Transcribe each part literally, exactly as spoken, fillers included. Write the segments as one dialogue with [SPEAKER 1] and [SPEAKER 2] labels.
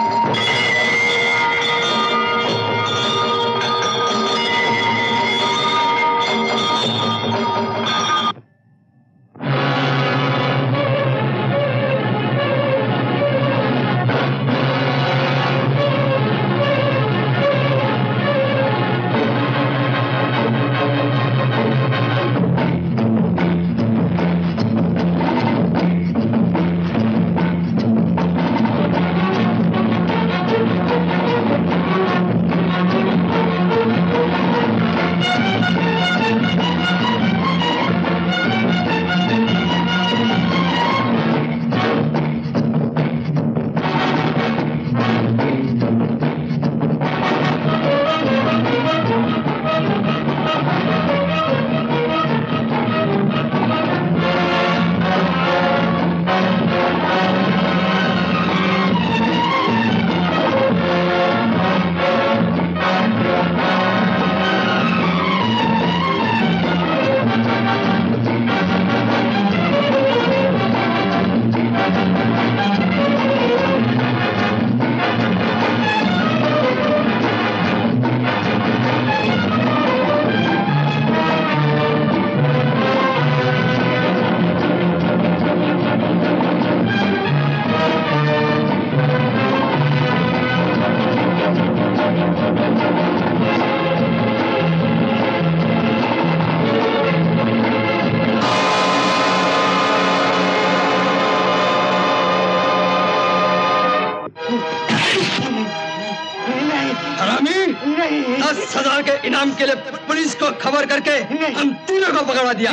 [SPEAKER 1] दस हजार के इनाम के लिए पुलिस को खबर करके हम तीनों को पकड़वा दिया।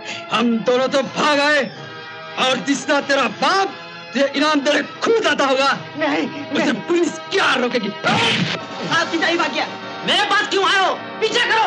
[SPEAKER 1] हम दोनों तो भाग आए और जिसना तेरा बाप तुझे इनाम तेरे खुद आता होगा नहीं, उसे पुलिस क्या रोकेगी?
[SPEAKER 2] आपकी सही बात किया, मेरे पास क्यों आए हो? पीछे करो।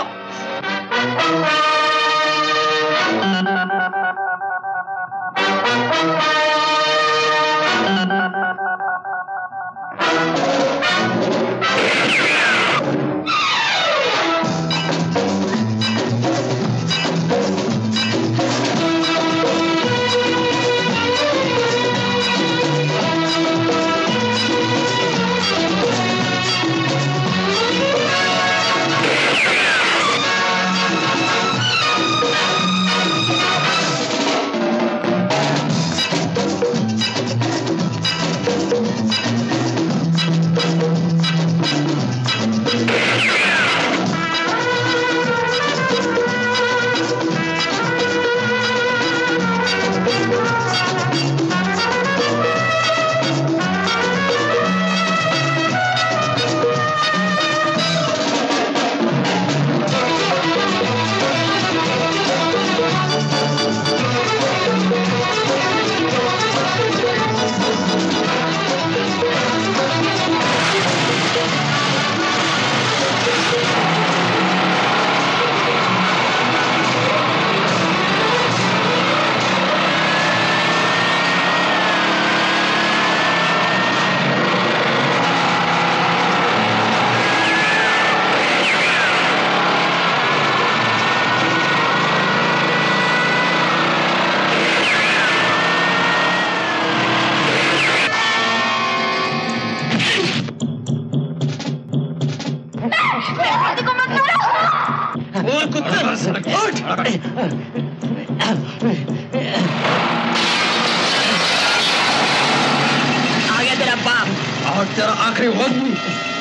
[SPEAKER 1] आगे तेरा बाप और तेरा आखिरी वक्त भी।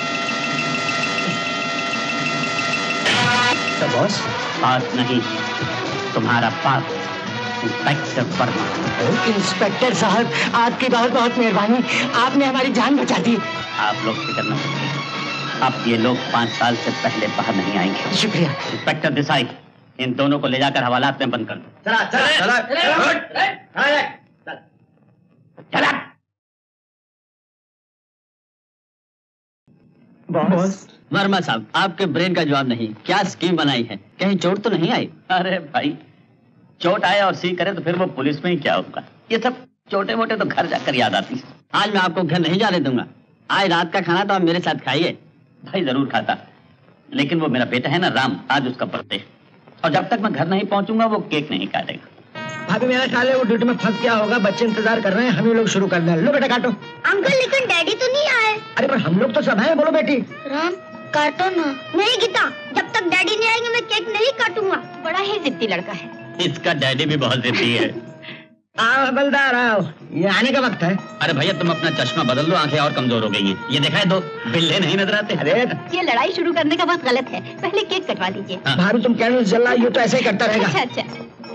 [SPEAKER 2] तो बॉस, बात नहीं, तुम्हारा बाप इंस्पेक्टर वर्मा।
[SPEAKER 3] इंस्पेक्टर साहब, आपकी बहुत बहुत मेहरबानी, आपने हमारी जान बचा दी।
[SPEAKER 2] आप लोग फिक्र न करिए, अब ये लोग पाँच साल से पहले बाहर नहीं आएंगे।
[SPEAKER 3] शुक्रिया।
[SPEAKER 2] इंस्पेक्टर देसाई, इन दोनों को ले जाकर हवालात में बंद कर दो।
[SPEAKER 1] चला चला चला
[SPEAKER 2] चला।
[SPEAKER 3] बॉस।
[SPEAKER 2] वर्मा साहब, आपके ब्रेन का जवाब नहीं, क्या स्कीम बनाई है? कहीं चोट तो नहीं आई? अरे भाई, चोट आए और सी करे तो फिर वो पुलिस में ही क्या होगा? ये सब छोटे मोटे तो घर जाकर याद आती है। आज मैं आपको घर नहीं जाने दूंगा। आज रात का खाना तो आप मेरे साथ खाइए। भाई जरूर खाता, लेकिन वो मेरा बेटा है ना राम, आज उसका बर्थडे, और जब तक मैं घर नहीं पहुंचूंगा वो केक नहीं काटेगा।
[SPEAKER 3] भाभी, मेरा ख्याल है वो ड्यूटी में फंस गया होगा, बच्चे इंतजार कर रहे हैं, हम ही लोग शुरू कर दें। लो बेटा काटो।
[SPEAKER 4] अंकल लेकिन डैडी तो नहीं आए।
[SPEAKER 3] अरे पर हम लोग तो सब हैं, बोलो बेटी।
[SPEAKER 4] राम काटो ना। नहीं गीता, जब तक डैडी नहीं आएंगे मैं केक नहीं काटूंगा। बड़ा ही जिद्दी लड़का है।
[SPEAKER 2] इसका डैडी भी बहुत जिद्दी है।
[SPEAKER 3] आओ हवलदार आओ, ये आने का वक्त है।
[SPEAKER 2] अरे भैया तुम अपना चश्मा बदल लो, आंखें और कमजोर हो गई हैं। ये देखा है दो बिल्ले नहीं नजर आते।
[SPEAKER 3] अरे
[SPEAKER 4] ये लड़ाई शुरू करने का वक्त गलत है, पहले केक कटवा लीजिए।
[SPEAKER 2] हाँ।
[SPEAKER 3] भाभी तुम कैंडल जला, ये तो ऐसे ही करता रहेगा।
[SPEAKER 4] अच्छा अच्छा।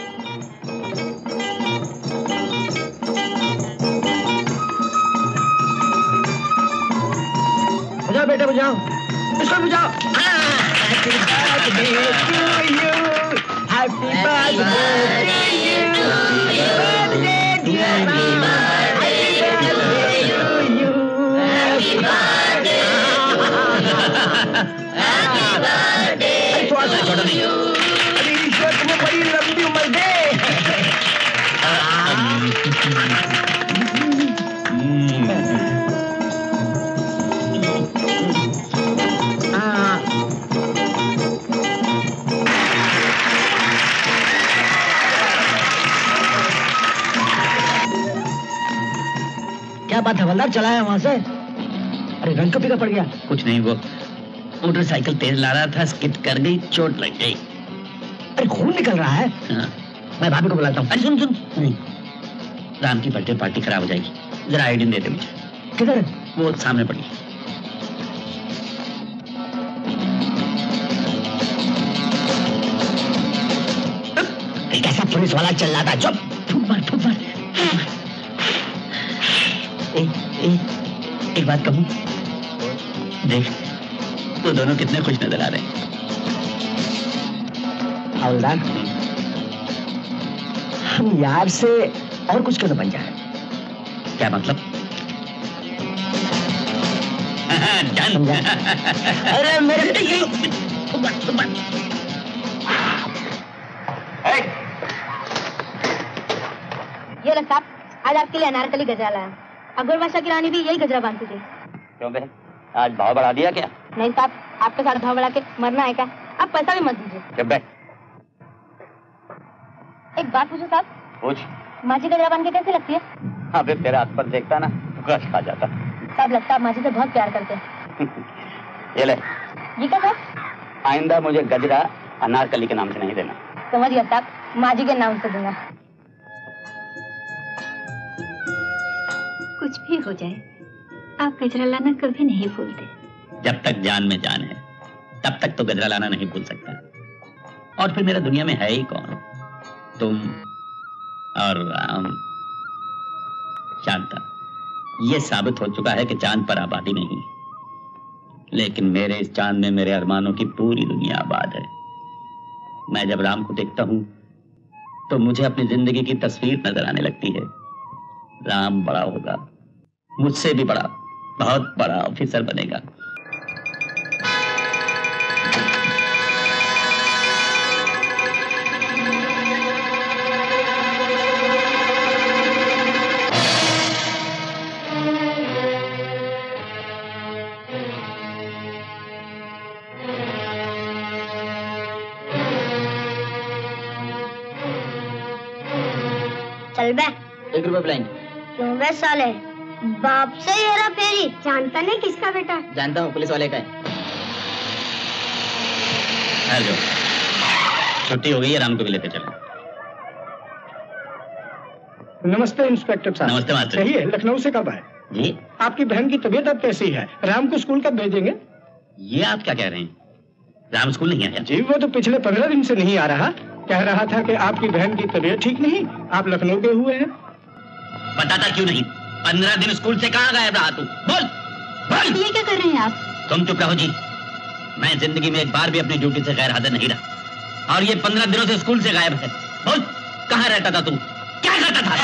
[SPEAKER 3] बुझाओ बेटा बुझाओ, इसको बुझाओ। Happy birthday to you, happy birthday
[SPEAKER 2] छोटा नहीं।
[SPEAKER 3] अरे ईश्वर तुम्हें बड़ी लंबी उम्र दे। क्या बात हवलदार, चला है वहां से? अरे रंग कभी का पड़ गया?
[SPEAKER 2] कुछ नहीं, वो मोटरसाइकिल तेज ला रहा था, स्किड कर गई, चोट लग गई।
[SPEAKER 3] अरे खून निकल रहा है।
[SPEAKER 2] हाँ।
[SPEAKER 3] मैं भाभी को बुलाता हूँ।
[SPEAKER 2] अरे सुन सुन नहीं, राम की बर्थडे पार्टी खराब हो जाएगी, जरा आइडिन दे दे मुझे।
[SPEAKER 3] किधर?
[SPEAKER 2] वो सामने पड़ी।
[SPEAKER 3] कैसा पुलिस वाला चल रहा था। चुप, फूट मार फूट मार। ए, ए, एक बात कहूँ,
[SPEAKER 2] देख तो दोनों कितने खुश नजर आ रहे हैं।
[SPEAKER 3] हवलदार, हम यार से और कुछ क्यों न बन जाए?
[SPEAKER 2] क्या मतलब? डन।
[SPEAKER 3] अरे मेरे
[SPEAKER 4] ये लो साहब, आज आपके लिए अनारकली गजरा लाया। अकबर बादशाह की रानी भी यही गजरा बांधती थी।
[SPEAKER 2] क्यों बहन, आज भाव बढ़ा दिया क्या?
[SPEAKER 4] नहीं साहब, आपके साथ भाव बढ़ा के मरना है क्या? आप पैसा भी मत दीजिए।
[SPEAKER 2] जब बैठ।
[SPEAKER 4] एक बात पूछो साहब,
[SPEAKER 2] पूछ।
[SPEAKER 4] माझी गजरा बांध के कैसी लगती है?
[SPEAKER 2] हाँ फिर तेरा हाथ पर देखता ना तो गश खा जाता।
[SPEAKER 4] साहब लगता है आप माझी से बहुत प्यार करते हैं।
[SPEAKER 2] ये ले।
[SPEAKER 4] ये क्या साहब?
[SPEAKER 2] आइंदा मुझे गजरा अनारकली के नाम से नहीं देना।
[SPEAKER 4] समझ गया साहब, माझी के नाम से दूंगा। कुछ भी हो जाए, आप गजरा लाना कभी नहीं भूलते।
[SPEAKER 2] जब तक जान में जान है तब तक तो गजरा लाना नहीं भूल सकता। और फिर मेरा दुनिया में है ही कौन? तुम और राम। शांता, ये साबित हो चुका है कि चांद पर आबादी नहीं, लेकिन मेरे इस चांद में मेरे अरमानों की पूरी दुनिया आबाद है। मैं जब राम को देखता हूं तो मुझे अपनी जिंदगी की तस्वीर नजर आने लगती है। राम बड़ा होगा, मुझसे भी बड़ा, बहुत बड़ा ऑफिसर बनेगा।
[SPEAKER 4] चल बे।
[SPEAKER 2] एक रुपए पिलाएंगे।
[SPEAKER 4] क्यों बे साले, बाप से हेरा फेरी। जानता नहीं किसका बेटा?
[SPEAKER 2] जानता हूँ, पुलिस वाले का है। जो छुट्टी हो गई है, राम को भी लेते चलो।
[SPEAKER 3] नमस्ते इंस्पेक्टर साहब।
[SPEAKER 2] नमस्ते मास्टर।
[SPEAKER 3] सही है, लखनऊ से कब आए?
[SPEAKER 2] जी,
[SPEAKER 3] आपकी बहन की तबीयत अब कैसी है? राम को स्कूल कब भेजेंगे?
[SPEAKER 2] ये आप क्या कह रहे हैं? राम स्कूल नहीं आया?
[SPEAKER 3] जी वो तो पिछले पंद्रह दिन से नहीं आ रहा। कह रहा था कि आपकी बहन की तबीयत ठीक नहीं, आप लखनऊ गए हुए हैं।
[SPEAKER 2] बताता क्यों नहीं? पंद्रह दिन स्कूल से कहाँ गायब रहा तू? बोल बोल।
[SPEAKER 4] ये क्या कर रहे हैं आप?
[SPEAKER 2] तुम चुप रहो जी। मैं जिंदगी में एक बार भी अपनी ड्यूटी से गैर हाजिर नहीं रहा, और ये पंद्रह दिनों से स्कूल से गायब है। बोल, कहाँ रहता था तू? क्या करता था?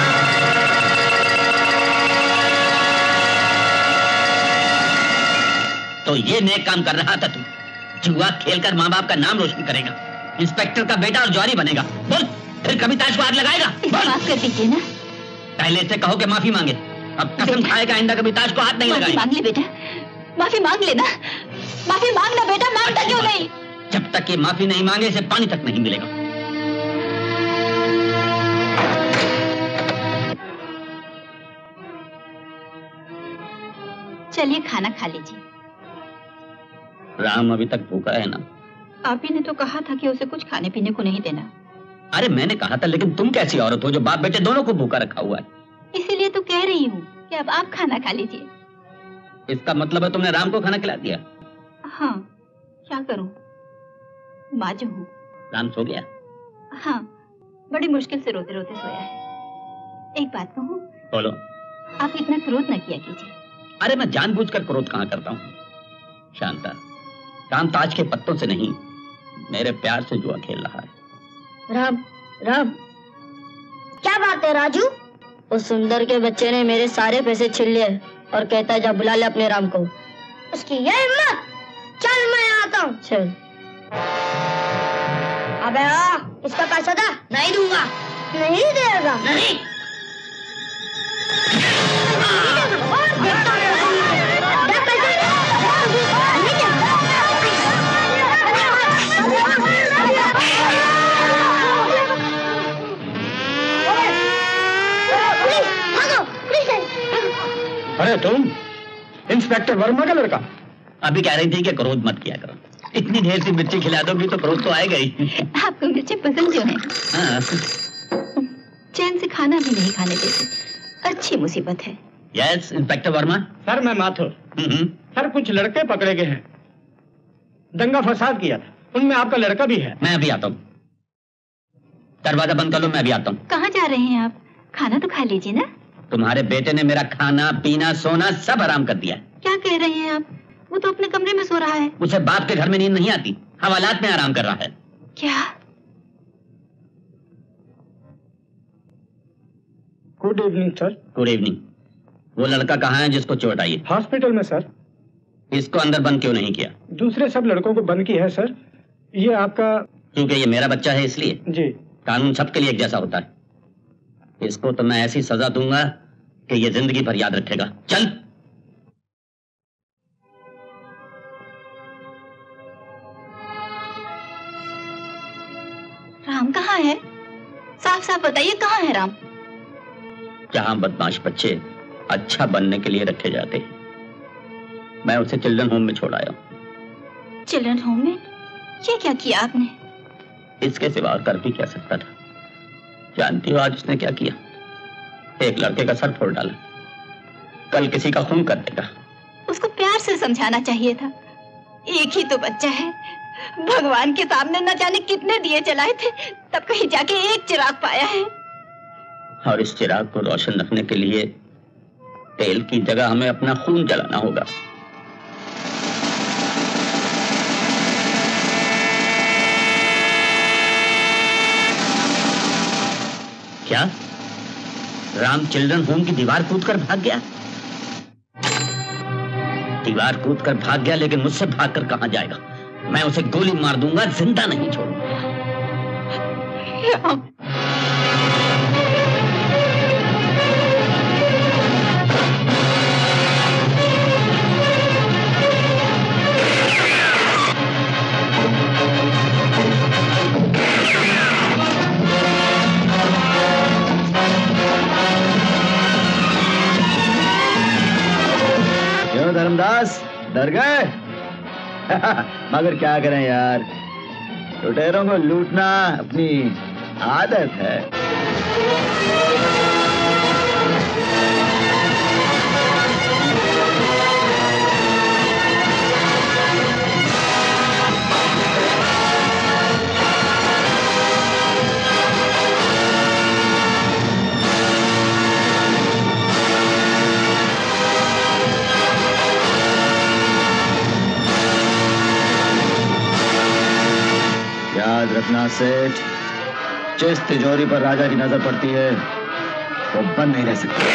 [SPEAKER 2] तो ये नेक काम कर रहा था तू? जुआ खेलकर माँ बाप का नाम रोशन करेगा, इंस्पेक्टर का बेटा और जौहरी बनेगा। बोल, फिर कभी ताश को हाथ लगाएगा?
[SPEAKER 4] माफ कर दीजिए ना।
[SPEAKER 2] पहले से कहो कि माफी मांगे, अब कसम खाएगा आइंदा कभी ताश को हाथ नहीं लगाएगा।
[SPEAKER 4] मांग ले बेटा, माफी मांग लेना। माफी मांगना बेटा, मांगता क्यों नहीं?
[SPEAKER 2] जब तक ये माफी नहीं मांगे इसे पानी तक नहीं मिलेगा।
[SPEAKER 4] चलिए खाना खा लीजिए।
[SPEAKER 2] राम अभी तक भूखा है ना?
[SPEAKER 4] आप ही ने तो कहा था कि उसे कुछ खाने पीने को नहीं देना।
[SPEAKER 2] अरे मैंने कहा था, लेकिन तुम कैसी औरत हो जो बाप बेटे दोनों को भूखा रखा हुआ है।
[SPEAKER 4] इसीलिए तो कह रही हूँ कि अब आप खाना खा लीजिए।
[SPEAKER 2] इसका मतलब है तुमने राम को खाना खिला दिया?
[SPEAKER 4] हाँ, क्या करूँ, माँ जो हूँ।
[SPEAKER 2] राम सो गया?
[SPEAKER 4] हाँ, बड़ी मुश्किल से रोते रोते सोया है। एक बात कहूँ?
[SPEAKER 2] बोलो।
[SPEAKER 4] आप इतना क्रोध न किया कीजिए।
[SPEAKER 2] अरे मैं जानबूझकर क्रोध कहाँ करता हूँ शांता। राम ताज के पत्तों से नहीं, मेरे प्यार से जुआ खेल रहा है।
[SPEAKER 5] राम, राम, क्या बात है राजू? उस सुंदर के बच्चे ने मेरे सारे पैसे छीन लिए और कहता है जा बुला ले अपने राम को। उसकी यह हिम्मत! चल मैं आता हूँ। चल। अबे आ, इसका पैसा था? नहीं दूंगा। नहीं देगा? नहीं।
[SPEAKER 3] अरे तुम इंस्पेक्टर वर्मा का लड़का?
[SPEAKER 2] अभी कह रही थी कि क्रोध मत किया करो। इतनी ढेर सी मिर्ची खिला दोगी तो क्रोध तो आएगा ही।
[SPEAKER 4] आपको मिर्ची पसंद जो है।
[SPEAKER 2] हाँ।
[SPEAKER 4] चैन से खाना भी नहीं खाने देती, अच्छी मुसीबत है।
[SPEAKER 2] Yes inspector Verma.
[SPEAKER 3] सर मैं माथुर। सर कुछ लड़के पकड़े गए हैं, दंगा फसाद किया था, उनमें आपका लड़का भी है।
[SPEAKER 2] मैं अभी आता हूँ। दरवाजा बंद कर लो, मैं अभी आता हूँ।
[SPEAKER 4] कहाँ जा रहे हैं आप? खाना तो खा लीजिए ना।
[SPEAKER 2] तुम्हारे बेटे ने मेरा खाना पीना सोना सब हराम कर दिया।
[SPEAKER 4] क्या कह रहे हैं आप? वो तो अपने कमरे में सो रहा है।
[SPEAKER 2] उसे बाप के घर में नींद नहीं आती, हवालात में आराम कर रहा है।
[SPEAKER 4] क्या?
[SPEAKER 3] Good evening sir.
[SPEAKER 2] Good evening. वो लड़का कहाँ है जिसको चोट आई?
[SPEAKER 3] हॉस्पिटल में सर।
[SPEAKER 2] इसको अंदर बंद क्यों नहीं किया?
[SPEAKER 3] दूसरे सब लड़कों को बंद किया है सर। ये आपका?
[SPEAKER 2] क्योंकि ये मेरा बच्चा है इसलिए।
[SPEAKER 3] जी।
[SPEAKER 2] कानून सबके लिए एक जैसा होता है। इसको तो मैं ऐसी सजा दूंगा कि ये जिंदगी भर याद रखेगा। चल।
[SPEAKER 4] राम कहाँ है? साफ साफ बताइए कहाँ है राम?
[SPEAKER 2] जहां बदमाश बच्चे अच्छा बनने के लिए रखे जाते, मैं उसे चिल्ड्रन होम में छोड़ आया।
[SPEAKER 4] चिल्ड्रन होम में? ये क्या किया आपने?
[SPEAKER 2] इसके सिवा और कर भी क्या सकता था? जानती हो आज उसने क्या किया? एक लड़के का सर फोड़ डाला, कल किसी का खून कर देगा।
[SPEAKER 4] उसको प्यार से समझाना चाहिए था। एक ही तो बच्चा है, भगवान के सामने न जाने कितने दिए जलाए थे, तब कहीं जाके एक चिराग पाया है।
[SPEAKER 2] और इस चिराग को रोशन रखने के लिए तेल की जगह हमें अपना खून जलाना होगा। क्या राम चिल्ड्रन होम की दीवार कूदकर भाग गया? दीवार कूदकर भाग गया, लेकिन मुझसे भागकर कहां जाएगा? मैं उसे गोली मार दूंगा, जिंदा नहीं छोड़ूंगा।
[SPEAKER 6] धर्मदास डर गए? मगर क्या करें यार, लुटेरों को लूटना अपनी आदत है। याद रखना सेठ, जिस तिजोरी पर राजा की नजर पड़ती है वो बंद नहीं रह सकती।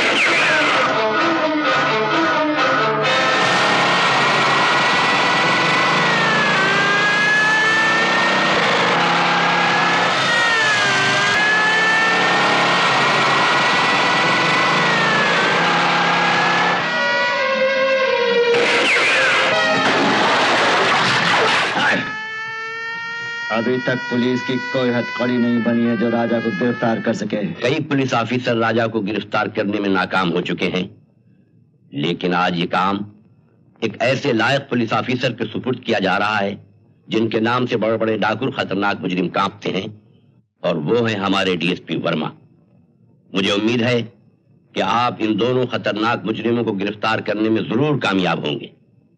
[SPEAKER 6] अभी तक पुलिस की कोई हथकड़ी नहीं बनी है जो राजा को गिरफ्तार कर सके।
[SPEAKER 2] कई पुलिस ऑफिसर राजा को गिरफ्तार करने में नाकाम हो चुके हैं, लेकिन आज ये काम
[SPEAKER 7] एक ऐसे लायक पुलिस ऑफिसर के सुपुर्द किया जा रहा है जिनके नाम से बड़े बड़े डाकू खतरनाक मुजरिम कांपते हैं, और वो हैं हमारे डीएसपी वर्मा। मुझे उम्मीद है कि आप इन दोनों खतरनाक मुजरिमों को गिरफ्तार करने में जरूर कामयाब होंगे।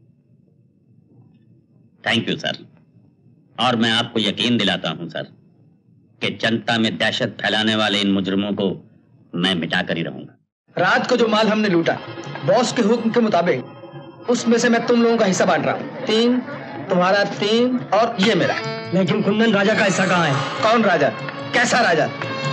[SPEAKER 2] Thank you sir. और मैं आपको यकीन दिलाता हूं सर कि जनता में दहशत फैलाने वाले इन मुजरिमों को मैं मिटा कर ही रहूंगा।
[SPEAKER 1] रात को जो माल हमने लूटा बॉस के हुक्म के मुताबिक, उसमें से मैं तुम लोगों का हिस्सा बांट रहा हूँ। तीन तुम्हारा, तीन और ये मेरा।
[SPEAKER 3] लेकिन कुंदन राजा का हिस्सा कहाँ है?
[SPEAKER 1] कौन राजा? कैसा राजा?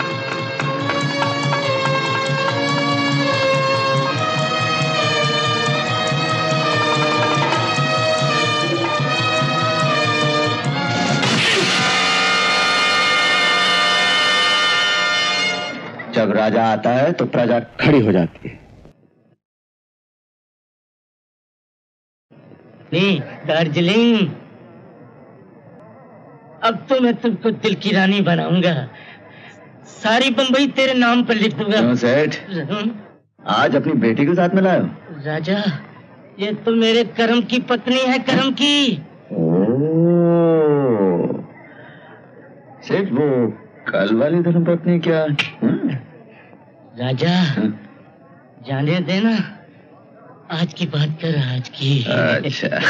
[SPEAKER 6] जब राजा आता है तो प्रजा खड़ी हो जाती है।
[SPEAKER 3] नहीं दार्जिलिंग, अब तो मैं तुमको दिल की रानी बनाऊंगा। सारी बंबई तेरे नाम पर लिख दूंगा।
[SPEAKER 6] क्यों सेठ, आज अपनी बेटी को साथ में लाए हो?
[SPEAKER 3] राजा, ये तो मेरे कर्म की पत्नी है, कर्म की।
[SPEAKER 6] ओह, सेठ वो कल वाली धर्मपत्नी क्या? हुँ?
[SPEAKER 3] राजा, हुँ? जाने देना, आज की बात कर, आज की।
[SPEAKER 6] अच्छा।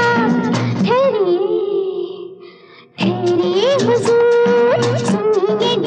[SPEAKER 8] हुजूर सुनिए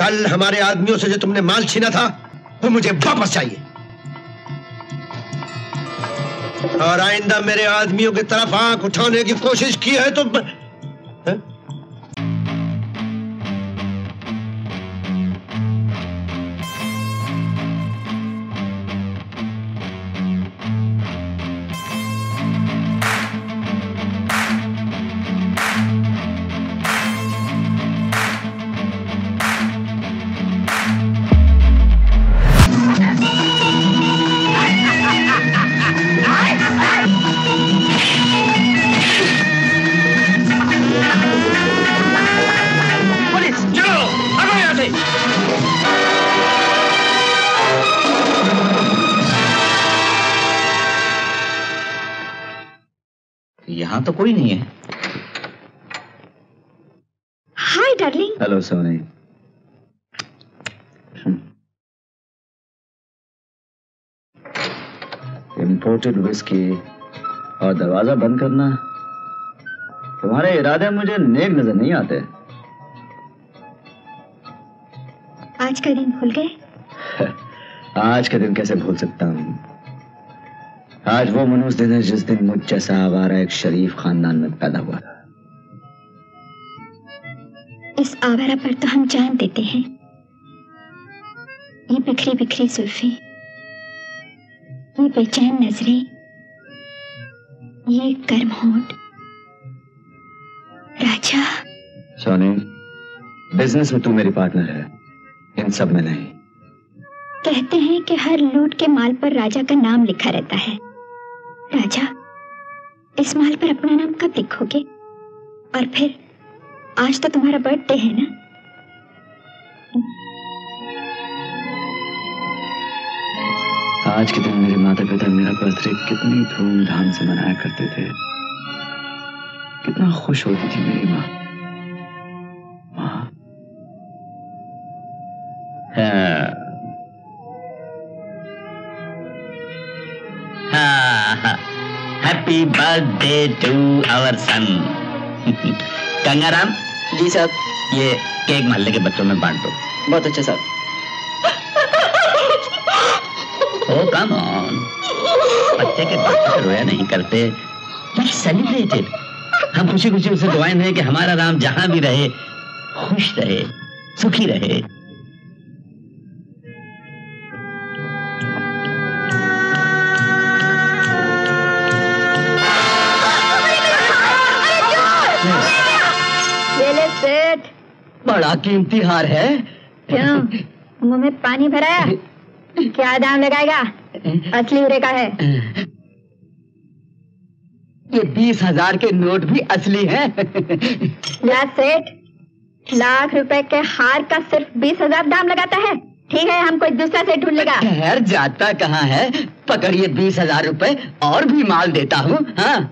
[SPEAKER 6] कल हमारे आदमियों से जो तुमने माल छीना था वो मुझे वापस चाहिए, और आइंदा मेरे आदमियों की तरफ आंख उठाने की कोशिश की है तो है?
[SPEAKER 2] यहाँ तो कोई नहीं है।
[SPEAKER 4] Hi darling.
[SPEAKER 6] Hello Soni. Imported whisky और दरवाजा बंद करना, तुम्हारे इरादे मुझे नेक नजर नहीं आते।
[SPEAKER 4] आज का दिन भूल गए?
[SPEAKER 6] आज का दिन कैसे भूल सकता हूँ? आज वो मनूस दिन है जिस दिन मुझ जैसा आवारा एक शरीफ खानदान में पैदा हुआ था।
[SPEAKER 4] इस आवारा पर तो हम जान देते हैं। ये बिखरी बिखरी जुल्फी, ये बेचैन नजरें, ये गर्म होंठ। राजा।
[SPEAKER 6] सोनी, बिजनेस में तू मेरी पार्टनर है, इन सब में नहीं।
[SPEAKER 4] कहते हैं कि हर लूट के माल पर राजा का नाम लिखा रहता है। राजा, इस माल पर अपना नाम कब लिखोगे? और फिर आज तो तुम्हारा बर्थडे है ना?
[SPEAKER 6] आज के दिन मेरे माता पिता मेरा बर्थडे कितनी धूमधाम से मनाया करते थे। कितना खुश होती थी मेरी माँ। माँ।
[SPEAKER 2] Happy birthday to our son. Gangaram
[SPEAKER 8] ji साहब,
[SPEAKER 2] ये केक मोहल्ले के बच्चों में बांट दो।
[SPEAKER 8] बहुत अच्छा साहब।
[SPEAKER 2] ओ कम ऑन, बच्चे के बर्थडे पे रोया नहीं करते। Let's celebrate it. हम खुशी खुशी उसे दुआएं दें कि हमारा राम जहां भी रहे खुश रहे, सुखी रहे।
[SPEAKER 8] बड़ा कीमती हार है।
[SPEAKER 4] क्यों, मुंह में पानी भराया? क्या दाम लगाएगा? असली हीरे का है।
[SPEAKER 8] ये बीस हजार के नोट भी असली हैं।
[SPEAKER 4] सेठ, लाख रुपए के हार का सिर्फ बीस हजार दाम लगाता है। ठीक है, हम कोई दूसरा सेठ ढूंढ लेगा।
[SPEAKER 8] खैर, जाता कहाँ है? पकड़िए बीस हजार रुपए और भी माल देता हूँ। हाँ।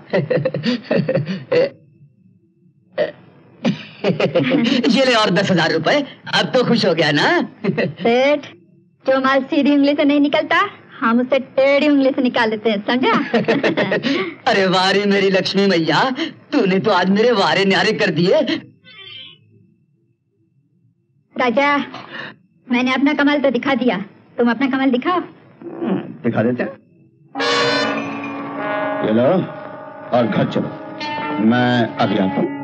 [SPEAKER 8] ये ले और दस हजार रुपए। अब तो खुश हो गया ना?
[SPEAKER 4] सेठ, जो माल सीधी उंगली से नहीं निकलता हम उसे टेढ़ी उंगली से निकाल देते हैं, समझा?
[SPEAKER 8] अरे वारी मेरी लक्ष्मी मैया, तूने तो आज मेरे वारे न्यारे कर दिए।
[SPEAKER 4] राजा, मैंने अपना कमाल तो दिखा दिया, तुम अपना कमाल दिखाओ।
[SPEAKER 6] दिखा देते हैं। ये लो और घर चलो, मैं अभी आता हूँ।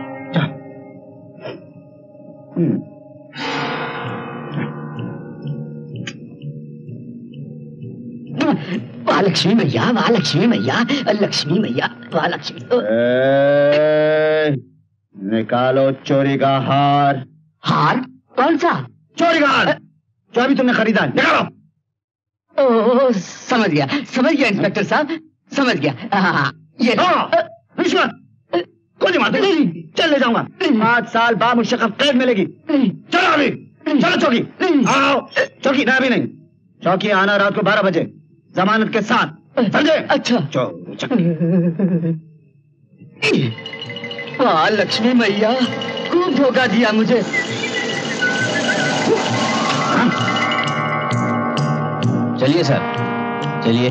[SPEAKER 8] वाह लक्ष्मी मैया, वाह लक्ष्मी मैया, लक्ष्मी मैया, वाह लक्ष्मी।
[SPEAKER 6] निकालो चोरी का हार।
[SPEAKER 8] हार? कौन सा?
[SPEAKER 6] चोरी का हार जो अभी तुमने खरीदा, निकालो।
[SPEAKER 8] ओह, समझ गया, समझ गया इंस्पेक्टर साहब, समझ गया। हाँ, ये
[SPEAKER 6] रिश्वत कोई मानते नहीं, चल ले जाऊंगा। पाँच साल बाद मुशक्कत कैद मिलेगी। चलो अभी, चलो चौकी। आओ चौकी। ना अभी नहीं, चौकी आना रात को बारह बजे जमानत के साथ, समझे?
[SPEAKER 8] अच्छा। वाह लक्ष्मी मैया, खूब धोखा दिया मुझे।
[SPEAKER 2] चलिए सर, चलिए।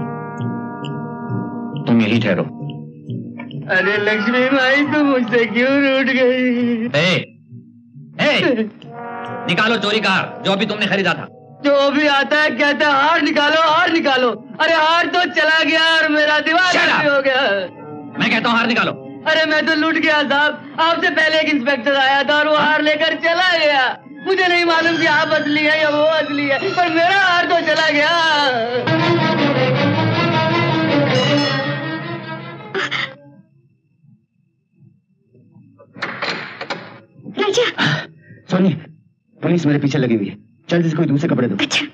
[SPEAKER 2] तुम यही ठहरो।
[SPEAKER 8] अरे लक्ष्मी भाई, तुम मुझसे क्यों रूठ गई?
[SPEAKER 2] ए, ए,
[SPEAKER 9] निकालो चोरी का हार जो अभी तुमने खरीदा था।
[SPEAKER 8] जो भी आता है कहता है हार निकालो हार निकालो। अरे हार तो चला गया और मेरा दिमाग भी हो गया।
[SPEAKER 9] मैं कहता हूँ हार निकालो।
[SPEAKER 8] अरे मैं तो लूट गया साहब, आपसे पहले एक इंस्पेक्टर आया था और वो हार लेकर चला गया। मुझे नहीं मालूम कि आप असली है या वो असली है, पर मेरा हार तो चला गया।
[SPEAKER 4] राजा।
[SPEAKER 6] सोनी, पुलिस मेरे पीछे लगी हुई है, जल्दी से कोई दूसरे कपड़े दो।
[SPEAKER 4] अच्छा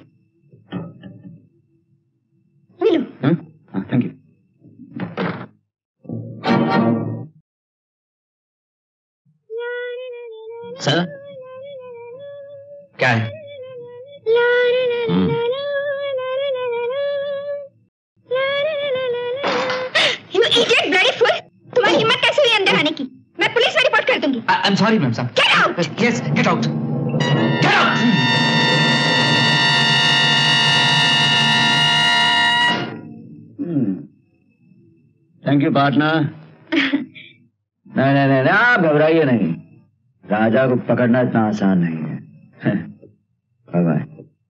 [SPEAKER 4] मिलो।
[SPEAKER 6] हाँ थैंक यू।
[SPEAKER 2] सर क्या है?
[SPEAKER 4] You idiot bloody fool! तुम्हारी हिम्मत कैसे हुई अंदर आने की? मैं पुलिस में रिपोर्ट कर दूंगी।
[SPEAKER 2] आई एम सॉरी मैम साहब।
[SPEAKER 4] Get out!
[SPEAKER 2] Yes, get out. Get out.
[SPEAKER 6] Thank you partner. नहीं नहीं नहीं आप घबराइए नहीं, राजा को पकड़ना इतना आसान नहीं है। Bye bye.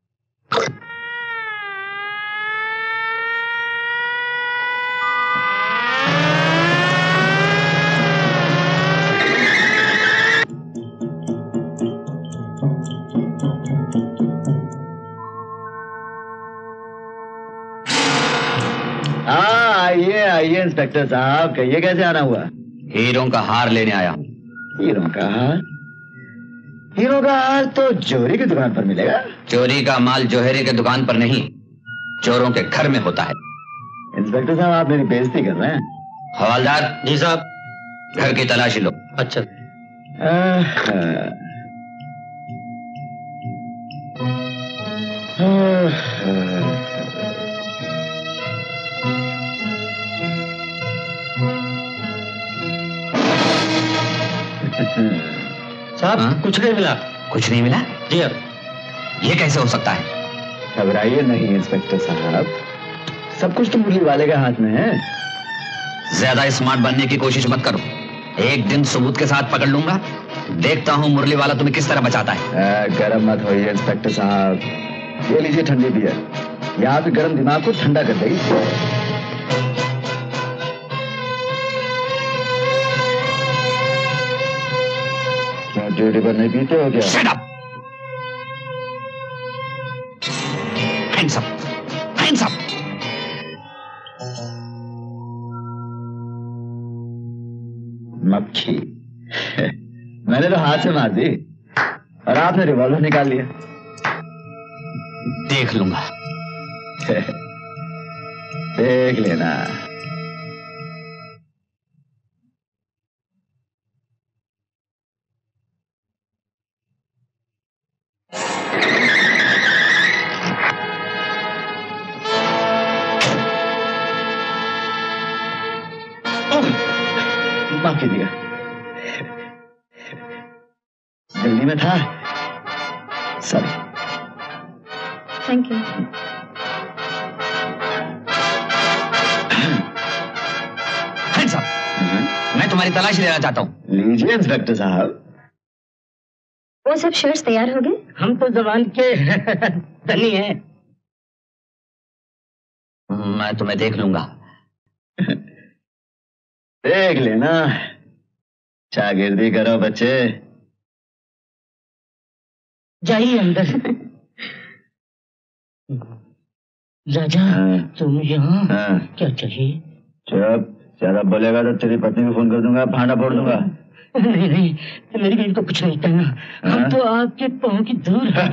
[SPEAKER 6] आइए आइए इंस्पेक्टर साहब, कहिए कैसे आना हुआ?
[SPEAKER 2] हीरों का हार लेने आया हूँ।
[SPEAKER 6] हीरों का हार? हीरो का हार तो जोहरी की दुकान पर मिलेगा।
[SPEAKER 2] चोरी का माल जोहरी के दुकान पर नहीं, चोरों के घर में होता है।
[SPEAKER 6] इंस्पेक्टर साहब आप मेरी बेइज्जती कर रहे हैं।
[SPEAKER 2] हवालदार
[SPEAKER 9] जी साहब।
[SPEAKER 2] घर की तलाशी लो।
[SPEAKER 9] अच्छा। साहब
[SPEAKER 2] हाँ?
[SPEAKER 9] कुछ नहीं मिला।
[SPEAKER 2] कुछ नहीं मिला?
[SPEAKER 9] जी अब
[SPEAKER 2] ये कैसे हो सकता है?
[SPEAKER 6] घबराइए नहीं इंस्पेक्टर साहब, सब कुछ तो मुरली वाले के हाथ में है।
[SPEAKER 2] ज्यादा स्मार्ट बनने की कोशिश मत करो, एक दिन सबूत के साथ पकड़ लूंगा। देखता हूँ मुरली वाला तुम्हें किस तरह बचाता है।
[SPEAKER 6] गर्म मत होइए इंस्पेक्टर साहब, ये लीजिए ठंडी बियर, ये आपके गर्म दिमाग को ठंडा कर देगी। ड्यूटी पर नहीं पीते हो क्या?
[SPEAKER 2] Shut up! Hands up! Hands up!
[SPEAKER 6] मक्खी मैंने तो हाथ से मार दी और आपने रिवॉल्वर निकाल लिया।
[SPEAKER 2] देख लूंगा।
[SPEAKER 6] देख लेना। माफ कीजिएगा, जल्दी में था, sorry.
[SPEAKER 4] Thank you.
[SPEAKER 2] Hands up. मैं तुम्हारी तलाशी लेना चाहता हूँ।
[SPEAKER 6] लीजिए इंस्पेक्टर साहब।
[SPEAKER 4] वो सब शर्ट्स तैयार हो गए?
[SPEAKER 3] हम तो जबान के धनी हैं।
[SPEAKER 2] मैं तुम्हें देख लूंगा।
[SPEAKER 6] देख लेना, शागिर्दी करो बच्चे।
[SPEAKER 3] जाइए अंदर। राजा
[SPEAKER 6] हाँ।
[SPEAKER 3] तुम यहाँ
[SPEAKER 6] हाँ।
[SPEAKER 3] क्या चाहिए?
[SPEAKER 6] चुप, ज्यादा बोलेगा तो तेरी पत्नी को फोन कर दूंगा, भांडा फोड़ दूंगा।
[SPEAKER 3] नहीं नहीं, मेरी बीवी को कुछ नहीं कहना। हम तो आपके पाँव की धूल हैं।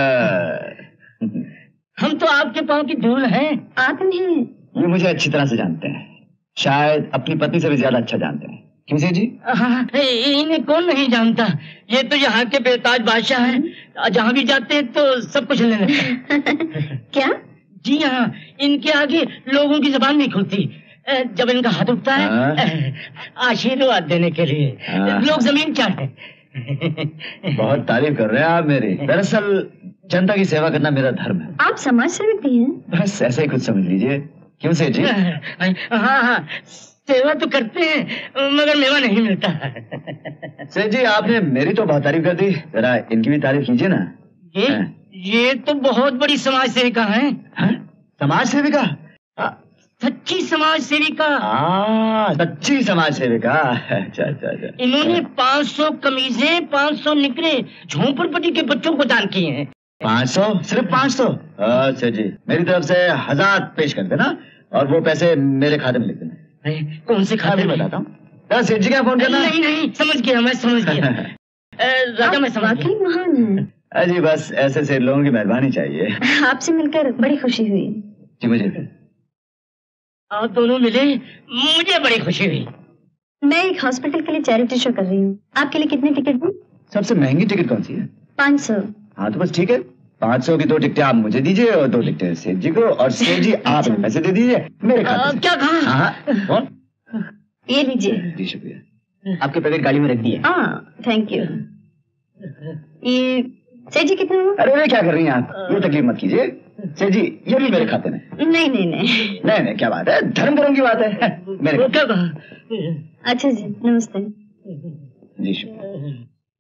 [SPEAKER 3] हम तो आपके पाँव की धूल हैं।
[SPEAKER 4] आप नहीं?
[SPEAKER 6] ये मुझे अच्छी तरह से जानते हैं, शायद अपनी पत्नी से भी ज्यादा अच्छा जानते हैं। क्यों सेठ जी?
[SPEAKER 3] हाँ, इन्हें कौन नहीं जानता, ये तो यहाँ के बेताज बादशाह हैं। जहाँ भी जाते हैं तो सब कुछ ले लेते हैं।
[SPEAKER 4] क्या?
[SPEAKER 3] जी हाँ, इनके आगे लोगों की जुबान नहीं खुलती। जब इनका हाथ उठता है आशीर्वाद देने के लिए लोग जमीन चाहते हैं।
[SPEAKER 6] बहुत तारीफ कर रहे हैं आप मेरी। दरअसल जनता की सेवा करना मेरा धर्म है।
[SPEAKER 4] आप समाज सेवक भी हैं?
[SPEAKER 6] बस ऐसे ही कुछ समझ लीजिए। क्यों सेठ जी?
[SPEAKER 3] हाँ हाँ, सेवा तो करते हैं मगर मेवा नहीं मिलता।
[SPEAKER 6] सेठ जी आपने मेरी तो बहुत तारीफ कर दी, जरा इनकी भी तारीफ कीजिए ना।
[SPEAKER 3] ये ये तो बहुत बड़ी समाज सेविका है।
[SPEAKER 6] समाज सेविका?
[SPEAKER 3] सच्ची समाज सेविका।
[SPEAKER 6] हाँ सच्ची समाज सेविका। अच्छा अच्छा अच्छा।
[SPEAKER 3] इन्होंने पाँच सौ कमीजें, पाँच सौ निकरे झोंपड़पट्टी के बच्चों को दान किए हैं।
[SPEAKER 6] पाँच सौ? सिर्फ पाँच सौ? अच्छा जी, मेरी तरफ से हजार पेश कर देना और वो पैसे मेरे खाते में लिख देना।
[SPEAKER 3] कौन से खाते में?
[SPEAKER 6] बताता हूँ। सेठ जी क्या फोन करना?
[SPEAKER 3] नहीं नहीं समझ गया, मैं समझ गया। राजा मैं समझ गया।
[SPEAKER 4] महान है।
[SPEAKER 6] अजी बस ऐसे से लोगों की मेहरबानी चाहिए।
[SPEAKER 4] आपसे मिलकर बड़ी खुशी हुई।
[SPEAKER 6] जी मुझे
[SPEAKER 3] आप दोनों मिले, मुझे बड़ी खुशी हुई।
[SPEAKER 4] मैं एक हॉस्पिटल के लिए चैरिटी शो कर रही हूँ, आपके लिए कितने टिकट दूं?
[SPEAKER 6] सबसे महंगी टिकट कौन सी है?
[SPEAKER 4] पाँच सौ।
[SPEAKER 6] हाँ तो बस ठीक है, पाँच सौ की दो टिकटें आप मुझे दीजिए और दो टिकटें सेठ जी को, और सेठ जी आप पैसे दे दीजिए मेरे खाते से।
[SPEAKER 3] क्या कहा?
[SPEAKER 6] हाँ कौन?
[SPEAKER 4] ये लीजिए।
[SPEAKER 6] जी शुक्रिया। आपके पैकेट गाड़ी में रख दिए।
[SPEAKER 4] हाँ थैंक यू। ये सेठ जी कितना हुआ?
[SPEAKER 6] अरे क्या कर रही हैं आप, ये तकलीफ मत कीजिए। सेठ जी ये भी मेरे खाते में।
[SPEAKER 4] नहीं नहीं नहीं
[SPEAKER 6] नहीं नहीं क्या बात है, धर्म कर्म की बात है। मेरे
[SPEAKER 3] क्या कहा?
[SPEAKER 4] अच्छा जी नमस्ते।
[SPEAKER 6] जी शुक्रिया।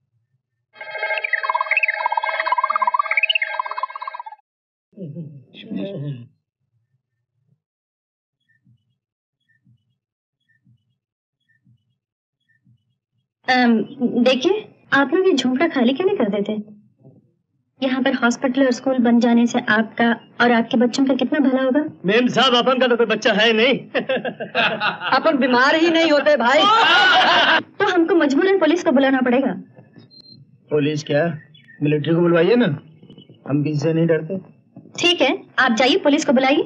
[SPEAKER 4] देखिए आप लोग ये झोंपड़ा खाली क्यों नहीं कर देते? यहाँ पर हॉस्पिटल और स्कूल बन जाने से आपका और आपके बच्चों का कितना भला होगा।
[SPEAKER 3] मेम साहब अपन का तो कोई बच्चा है नहीं। अपन बीमार ही नहीं होते भाई।
[SPEAKER 4] तो हमको मजबूरन पुलिस को बुलाना पड़ेगा।
[SPEAKER 3] पुलिस क्या, मिलिट्री को बुलवाइए ना, हम किसी से नहीं डरते।
[SPEAKER 4] ठीक है आप जाइए पुलिस को बुलाइए।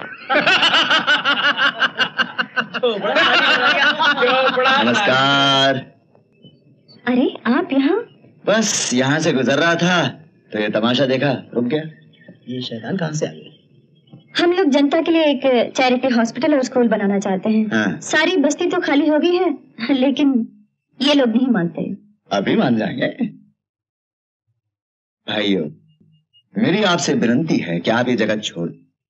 [SPEAKER 6] नमस्कार।
[SPEAKER 4] अरे आप यहाँ?
[SPEAKER 6] बस यहाँ से गुजर रहा था तो ये तमाशा देखा, रुक गया।
[SPEAKER 3] ये शैतान कहाँ से आ गया?
[SPEAKER 4] हम लोग जनता के लिए एक चैरिटी हॉस्पिटल और स्कूल बनाना चाहते हैं।
[SPEAKER 6] हाँ।
[SPEAKER 4] सारी बस्ती तो खाली हो गई है लेकिन ये लोग नहीं मानते।
[SPEAKER 6] अभी मान जाएंगे। भाइयों मेरी आपसे विनती है कि आप ये जगह छोड़।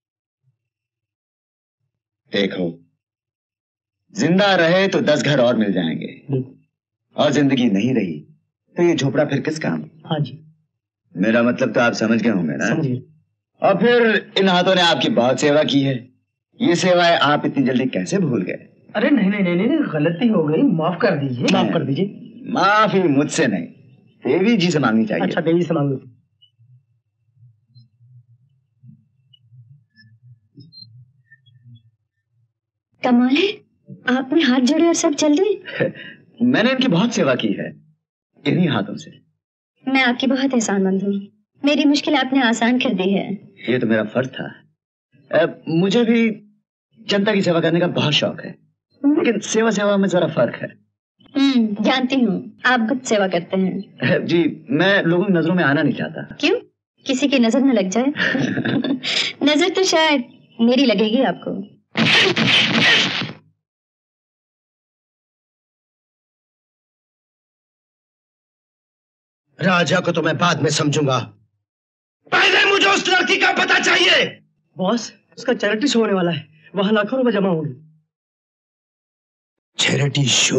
[SPEAKER 6] देखो जिंदा रहे तो दस घर और मिल जाएंगे और जिंदगी नहीं रही तो ये झोपड़ा फिर किस काम?
[SPEAKER 3] हाँ जी।
[SPEAKER 6] मेरा मतलब तो आप समझ गए होंगे ना?
[SPEAKER 3] समझिए।
[SPEAKER 6] और फिर इन हाथों ने आपकी बहुत सेवा की है, ये सेवाएं आप इतनी जल्दी कैसे भूल गए?
[SPEAKER 3] अरे नहीं नहीं नहीं नहीं गलती हो गई, माफ कर दीजिए। माफ कर दीजिए।
[SPEAKER 6] माफी मुझसे नहीं देवी जी से मांगनी चाहिए।
[SPEAKER 3] अच्छा देवी से मांगो।
[SPEAKER 4] कमाल है, आपने हाथ जोड़े और सब चल रहे।
[SPEAKER 6] मैंने इनकी बहुत सेवा की है इन्हीं हाथों से।
[SPEAKER 4] मैं आपकी बहुत एहसानमंद हूँ, मेरी मुश्किल आपने आसान कर दी है।
[SPEAKER 6] ये तो मेरा फर्ज था। अब मुझे भी जनता की सेवा करने का बहुत शौक है, लेकिन सेवा सेवा में जरा फर्क है।
[SPEAKER 4] हम्म जानती हूँ, आप गुप्त सेवा करते हैं।
[SPEAKER 6] जी मैं लोगों की नजरों में आना नहीं चाहता।
[SPEAKER 4] क्यों, किसी की नजर न लग जाए? नजर तो शायद मेरी लगेगी आपको।
[SPEAKER 1] राजा को तो मैं बाद में समझूंगा, पहले मुझे उस लड़की का पता चाहिए।
[SPEAKER 3] बॉस उसका चैरिटी शो होने वाला है, वहां लाखों रुपए जमा होंगे।
[SPEAKER 1] Charity show?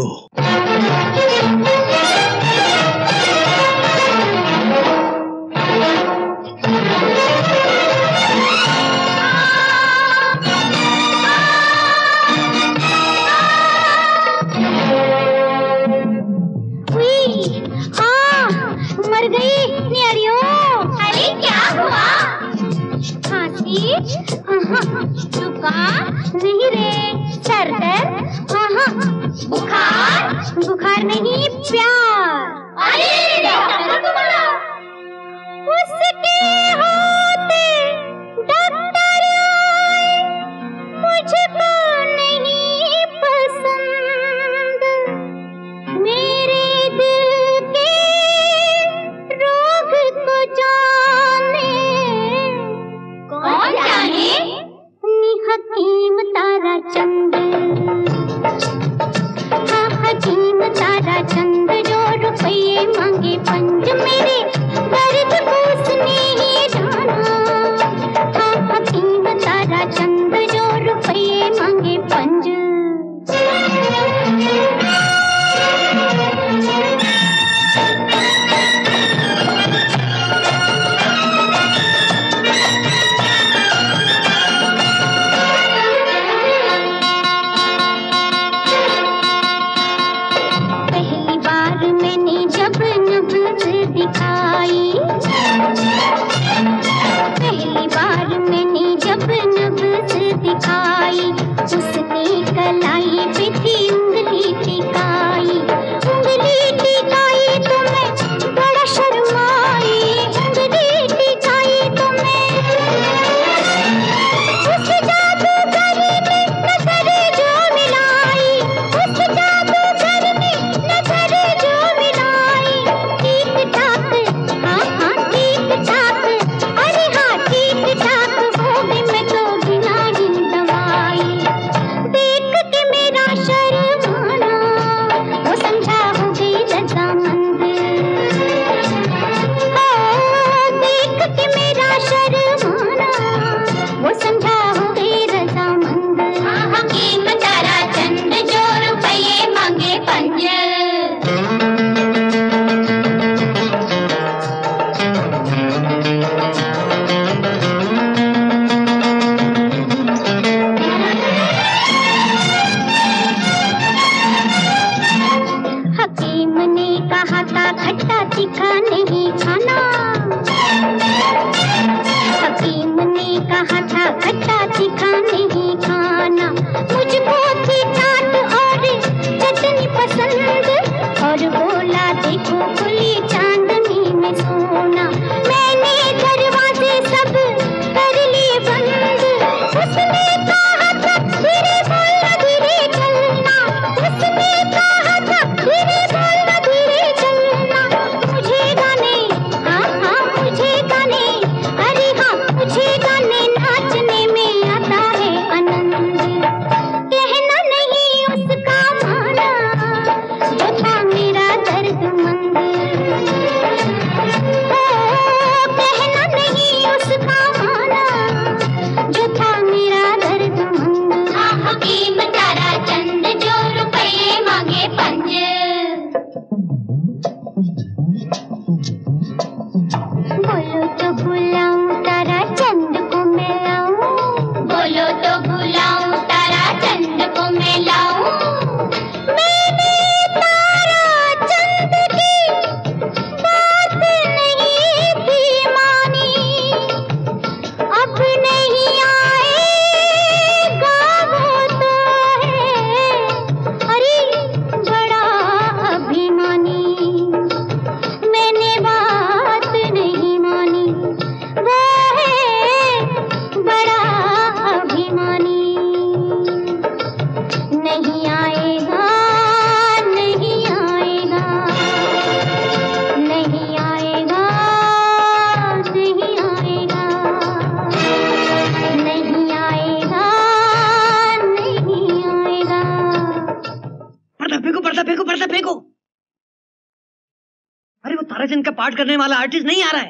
[SPEAKER 5] मर गई न्यारियों। अरे क्या हुआ? खांसी? जुकाम? नहीं रे, सर दर्द? बुखार? बुखार नहीं, प्यार। अरे डॉक्टर को बुलाओ। उसके होते डॉक्टर आए, मुझको नहीं पसंद। मेरे दिल के रोग को जाने, कौन जाने? हकीम तारा चंद, हाँ हकीम तारा चंद, जो रुपये मांगे पंज, मेरे दर्द को उसने ही जाना। हाँ हकीम तारा चंद, जो रुपये मांगे पंज।
[SPEAKER 3] दोबारा से इनका पार्ट करने वाला आर्टिस्ट नहीं आ रहा है।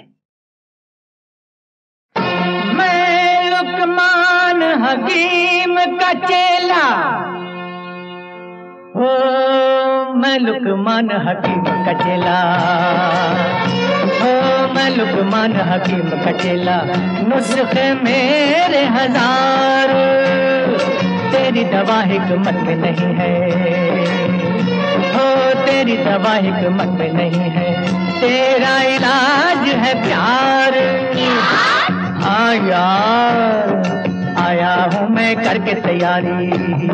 [SPEAKER 3] मैं लुकमान हकीम का चेला, ओ मैं लुकमान हकीम का चेला, ओ मैं लुकमान हकीम का चेला। नुस्खे मेरे हजार, तेरी दवा हिकमत में नहीं है, हो तेरी दवा हिकमत में नहीं है, तेरा इलाज है प्यार। हाँ यार, आया हूँ मैं करके तैयारी,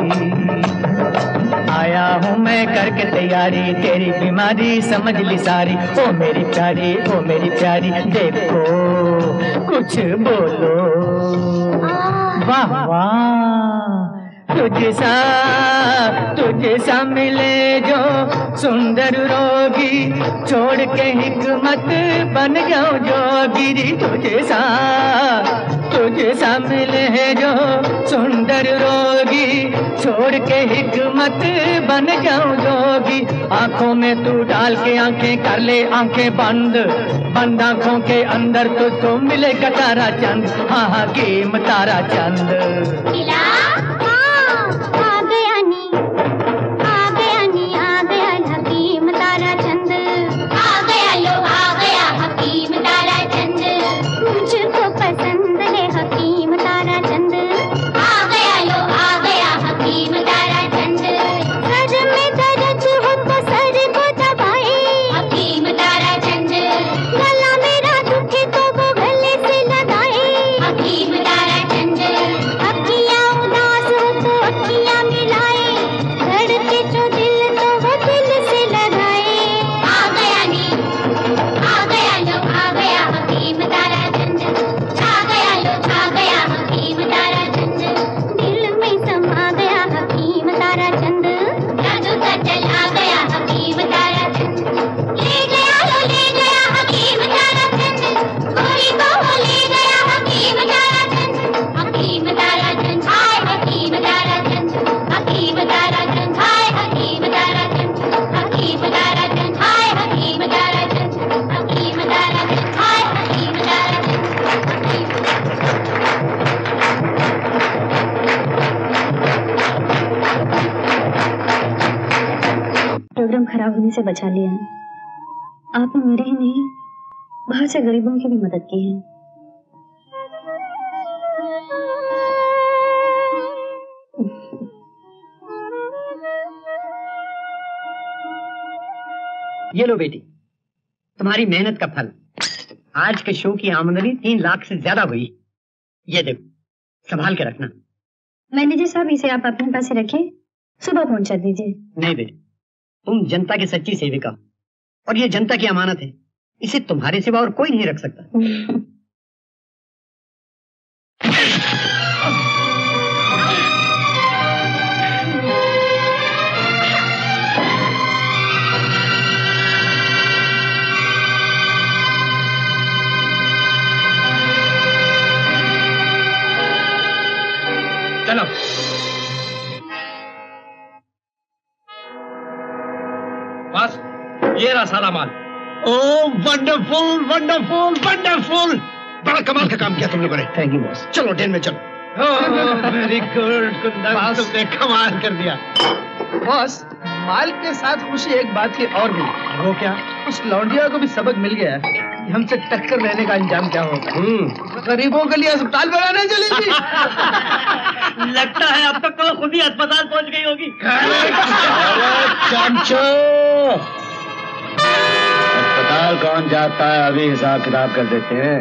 [SPEAKER 3] आया हूँ मैं करके तैयारी, तेरी बीमारी समझ ली सारी। ओ मेरी प्यारी, ओ मेरी प्यारी, देखो कुछ बोलो। वाह वाह, तुझसा तुझसा मिले जो सुंदर रोगी, छोड़ के हिकमत बन जाओ जोगी। तुझसा तुझसा मिले जो सुंदर रोगी, छोड़ के हिकमत बन जाओ जोगी। आंखों में तू डाल के आंखें कर ले आंखें बंद, बंद आंखों के अंदर तुझको मिलेगा तारा चंद। हाँ हाँ कीम तारा चंद।
[SPEAKER 4] खराब होने से बचा लिया। आपने मेरे ही नहीं बहुत से गरीबों की भी मदद की है।
[SPEAKER 3] ये लो बेटी, तुम्हारी मेहनत का फल। आज के शो की आमदनी तीन लाख से ज्यादा हुई। ये देखो, संभाल के रखना।
[SPEAKER 4] मैनेजर साहब, इसे आप अपने पास ही रखिए, सुबह पहुंचा दीजिए।
[SPEAKER 3] नहीं बेटी, तुम जनता की सच्ची सेविका हो और ये जनता की अमानत है, इसे तुम्हारे सिवा और कोई नहीं रख सकता।
[SPEAKER 1] चलो बस, ये रहा सारा माल।
[SPEAKER 6] ओ वंडरफुल वंडरफुल वंडरफुल, बड़ा कमाल का काम किया तुम लोगों ने।
[SPEAKER 3] Thank you boss.
[SPEAKER 6] चलो ट्रेन में चलो।
[SPEAKER 3] वेरी गुड कुंदन,
[SPEAKER 6] तुमने कमाल कर दिया।
[SPEAKER 10] बॉस, माल के साथ खुशी एक बात की और मिली।
[SPEAKER 6] वो क्या?
[SPEAKER 10] उस लौंडिया को भी सबक मिल गया कि हमसे टक्कर लेने का अंजाम क्या होगा। गरीबों के लिए अस्पताल बनाने चलेगी।
[SPEAKER 3] लगता है अब तक तो खुद ही अस्पताल पहुंच गई होगी।
[SPEAKER 6] अस्पताल कौन जाता है, अभी हिसाब किताब कर देते हैं।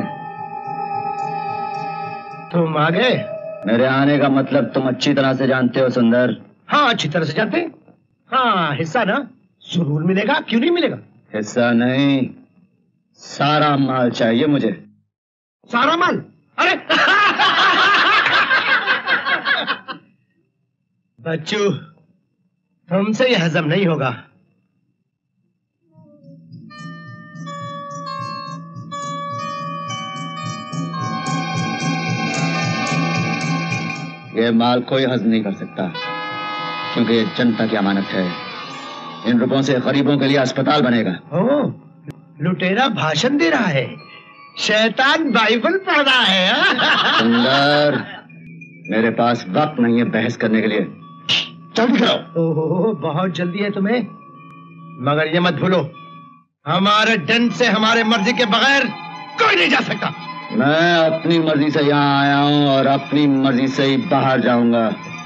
[SPEAKER 6] तुम आ गए? मेरे आने का मतलब तुम अच्छी तरह से जानते हो सुंदर।
[SPEAKER 10] हाँ, अच्छी तरह से जानते हैं। हाँ, हिस्सा ना जरूर मिलेगा, क्यों नहीं मिलेगा।
[SPEAKER 6] हिस्सा नहीं, सारा माल चाहिए मुझे।
[SPEAKER 10] सारा माल? अरे बच्चू, तुमसे ये हजम नहीं होगा।
[SPEAKER 6] ये माल कोई हजम नहीं कर सकता, क्योंकि ये जनता की अमानत है। इन रुपयों से गरीबों के लिए अस्पताल बनेगा।
[SPEAKER 10] ओ, लुटेरा भाषण दे रहा है, शैतान बाइबल पढ़ रहा है।
[SPEAKER 6] सुंदर, मेरे पास वक्त नहीं है बहस करने के लिए, जल्दी करो।
[SPEAKER 10] ओहो, बहुत जल्दी है तुम्हें, मगर ये मत भूलो, हमारे डन से हमारे मर्जी के बगैर कोई नहीं जा सकता।
[SPEAKER 6] मैं अपनी मर्जी से यहाँ आया हूँ और अपनी मर्जी से ही बाहर जाऊंगा।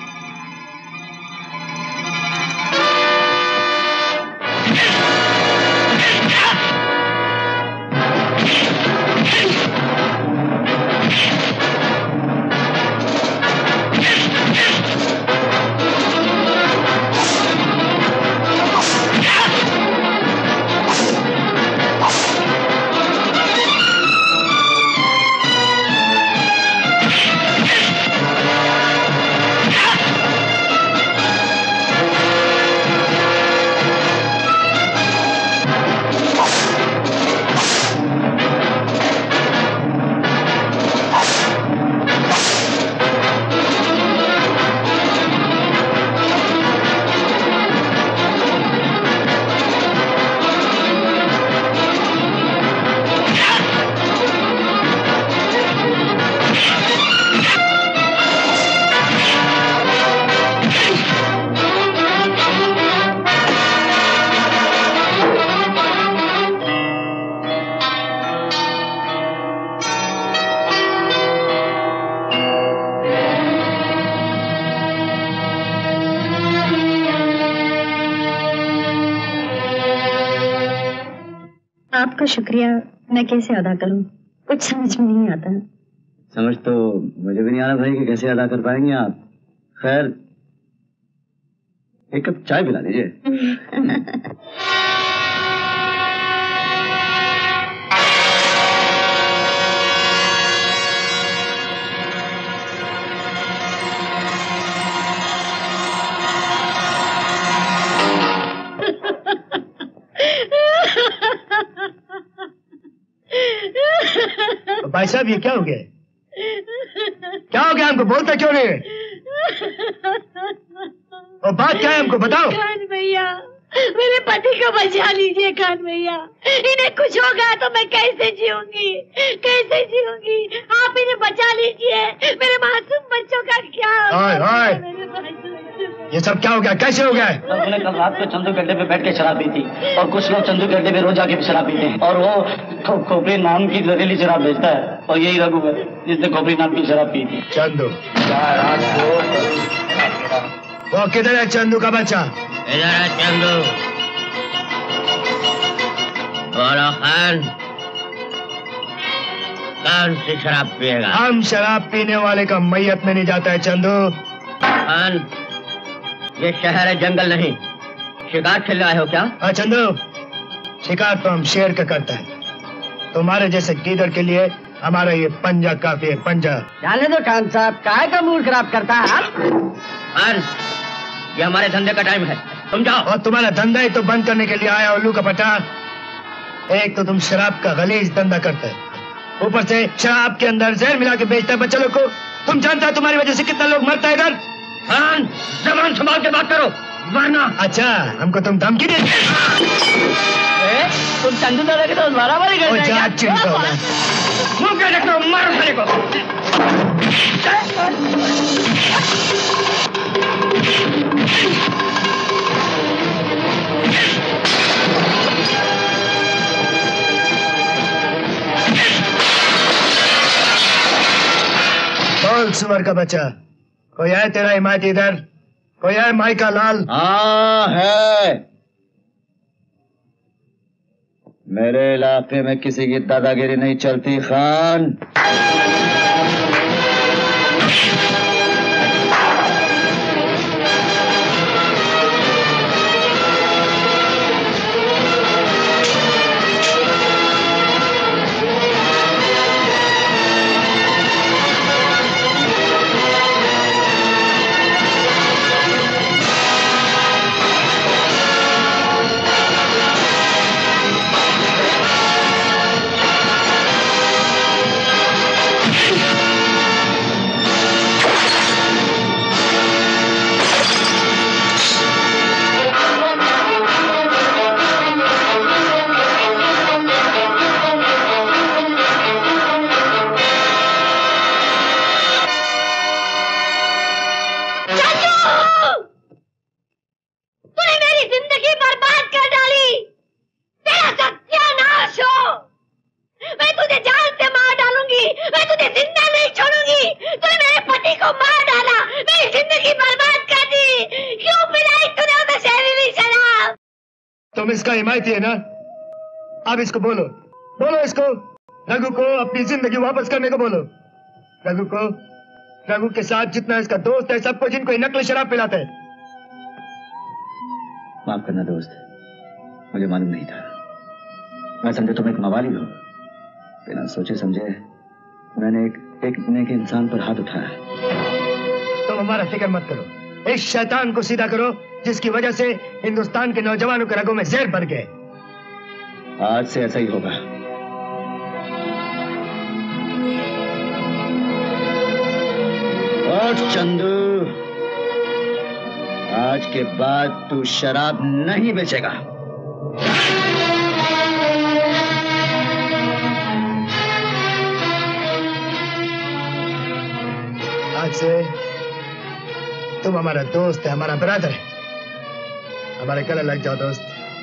[SPEAKER 4] आपका शुक्रिया मैं कैसे अदा करूं, कुछ समझ में नहीं आता।
[SPEAKER 6] समझ तो मुझे भी नहीं आ रहा भाई कि कैसे अदा कर पाएंगे आप। खैर, एक कप चाय पिला दीजिए।
[SPEAKER 10] भाई साहब, ये क्या हो गया? क्या हो गया? हमको बोलता क्यों नहीं है? और बात क्या है हमको बताओ।
[SPEAKER 11] खान भैया, मेरे पति को बचा लीजिए खान भैया, इन्हें कुछ हो गया तो मैं कैसे जीऊंगी, कैसे जीऊंगी? आप इन्हें बचा लीजिए, मेरे मासूम बच्चों का क्या
[SPEAKER 10] होगा? ये सब क्या हो गया, कैसे हो गया?
[SPEAKER 2] उन्होंने कल रात को चंदू के अड्डे पे बैठ के शराब पी थी, और कुछ लोग चंदू के अड्डे पे रोज आके शराब पीते हैं, और वो खोपड़ी नाम की जहरीली शराब बेचता है, और यही रघु है जिसने खोपड़ी नाम की शराब पी थी।
[SPEAKER 10] चंदू? वो किधर है चंदू का बच्चा?
[SPEAKER 12] इधर है चंदू। बोलो खान, कौन सी शराब पिएगा?
[SPEAKER 10] हम शराब पीने वाले का मैयत में नहीं जाता है चंदू।
[SPEAKER 12] खान, ये शहर है, जंगल नहीं। शिकार खेल रहे हो क्या?
[SPEAKER 10] हाँ चंदू, शिकार तो हम शेर का करता है, तुम्हारे जैसे गीदड़ के लिए हमारा ये पंजा काफी है, पंजा।
[SPEAKER 12] जाने दो खान साहब, काहे का मूड खराब करता है आप? खान, ये हमारे धंधे का टाइम है, तुम जाओ।
[SPEAKER 10] और तुम्हारा धंधा ही तो बंद करने के लिए आया उल्लू का पटा। एक तो तुम शराब का गलीज धंधा करते है, ऊपर से शराब के अंदर जहर मिला के बेचता है बच्चे लोग को। तुम जानता है तुम्हारी वजह से कितना लोग मरता है इधर।
[SPEAKER 12] खान, जबान संभाल के बात करो, वरना।
[SPEAKER 10] अच्छा, हमको तुम धमकी दे?
[SPEAKER 12] तुम चंदू दादा के तो मारामारी कर रहे
[SPEAKER 10] हो क्या?
[SPEAKER 12] मुंह क्या देख रहे हो, मारो साले को।
[SPEAKER 10] बोल सुअर का बच्चा, कोई है तेरा हिमायती इधर? कोई है माई का लाल?
[SPEAKER 6] हाँ है। मेरे इलाके में किसी की दादागिरी नहीं चलती खान।
[SPEAKER 11] चाचू! तूने मेरी जिंदगी बर्बाद कर डाली। तेरा सत्यानाश हो। मैं तुझे जान से मार डालूंगी। मैं तुझे जिंदा नहीं छोड़ूंगी। तूने मेरे पति को मार डाला, मेरी जिंदगी बर्बाद कर दी। क्यों पिलाई तूने उसे जहरीली शराब?
[SPEAKER 10] तुम इसका हिमायती है ना? अब इसको बोलो, बोलो इसको, रघु को अपनी जिंदगी वापस करने को बोलो। रघु को, रघु के साथ जितना इसका दोस्त है सबको, जिनको ये नकली शराब पिलाते हैं।
[SPEAKER 6] माफ करना दोस्त, मुझे मालूम नहीं था। मैं समझे तुम एक मवाली हो। बिना सोचे समझे मैंने एक एक नेक इंसान पर हाथ उठाया।
[SPEAKER 10] तुम हमारा फिक्र मत करो। इस शैतान को सीधा करो जिसकी वजह से हिंदुस्तान के नौजवानों के रगों में जहर भर गए।
[SPEAKER 6] आज से ऐसा ही होगा। और चंदू, आज के बाद तू शराब नहीं बेचेगा।
[SPEAKER 10] आज से तुम हमारा दोस्त है, हमारा ब्रदर है। हमारे गले लग जाओ दोस्त।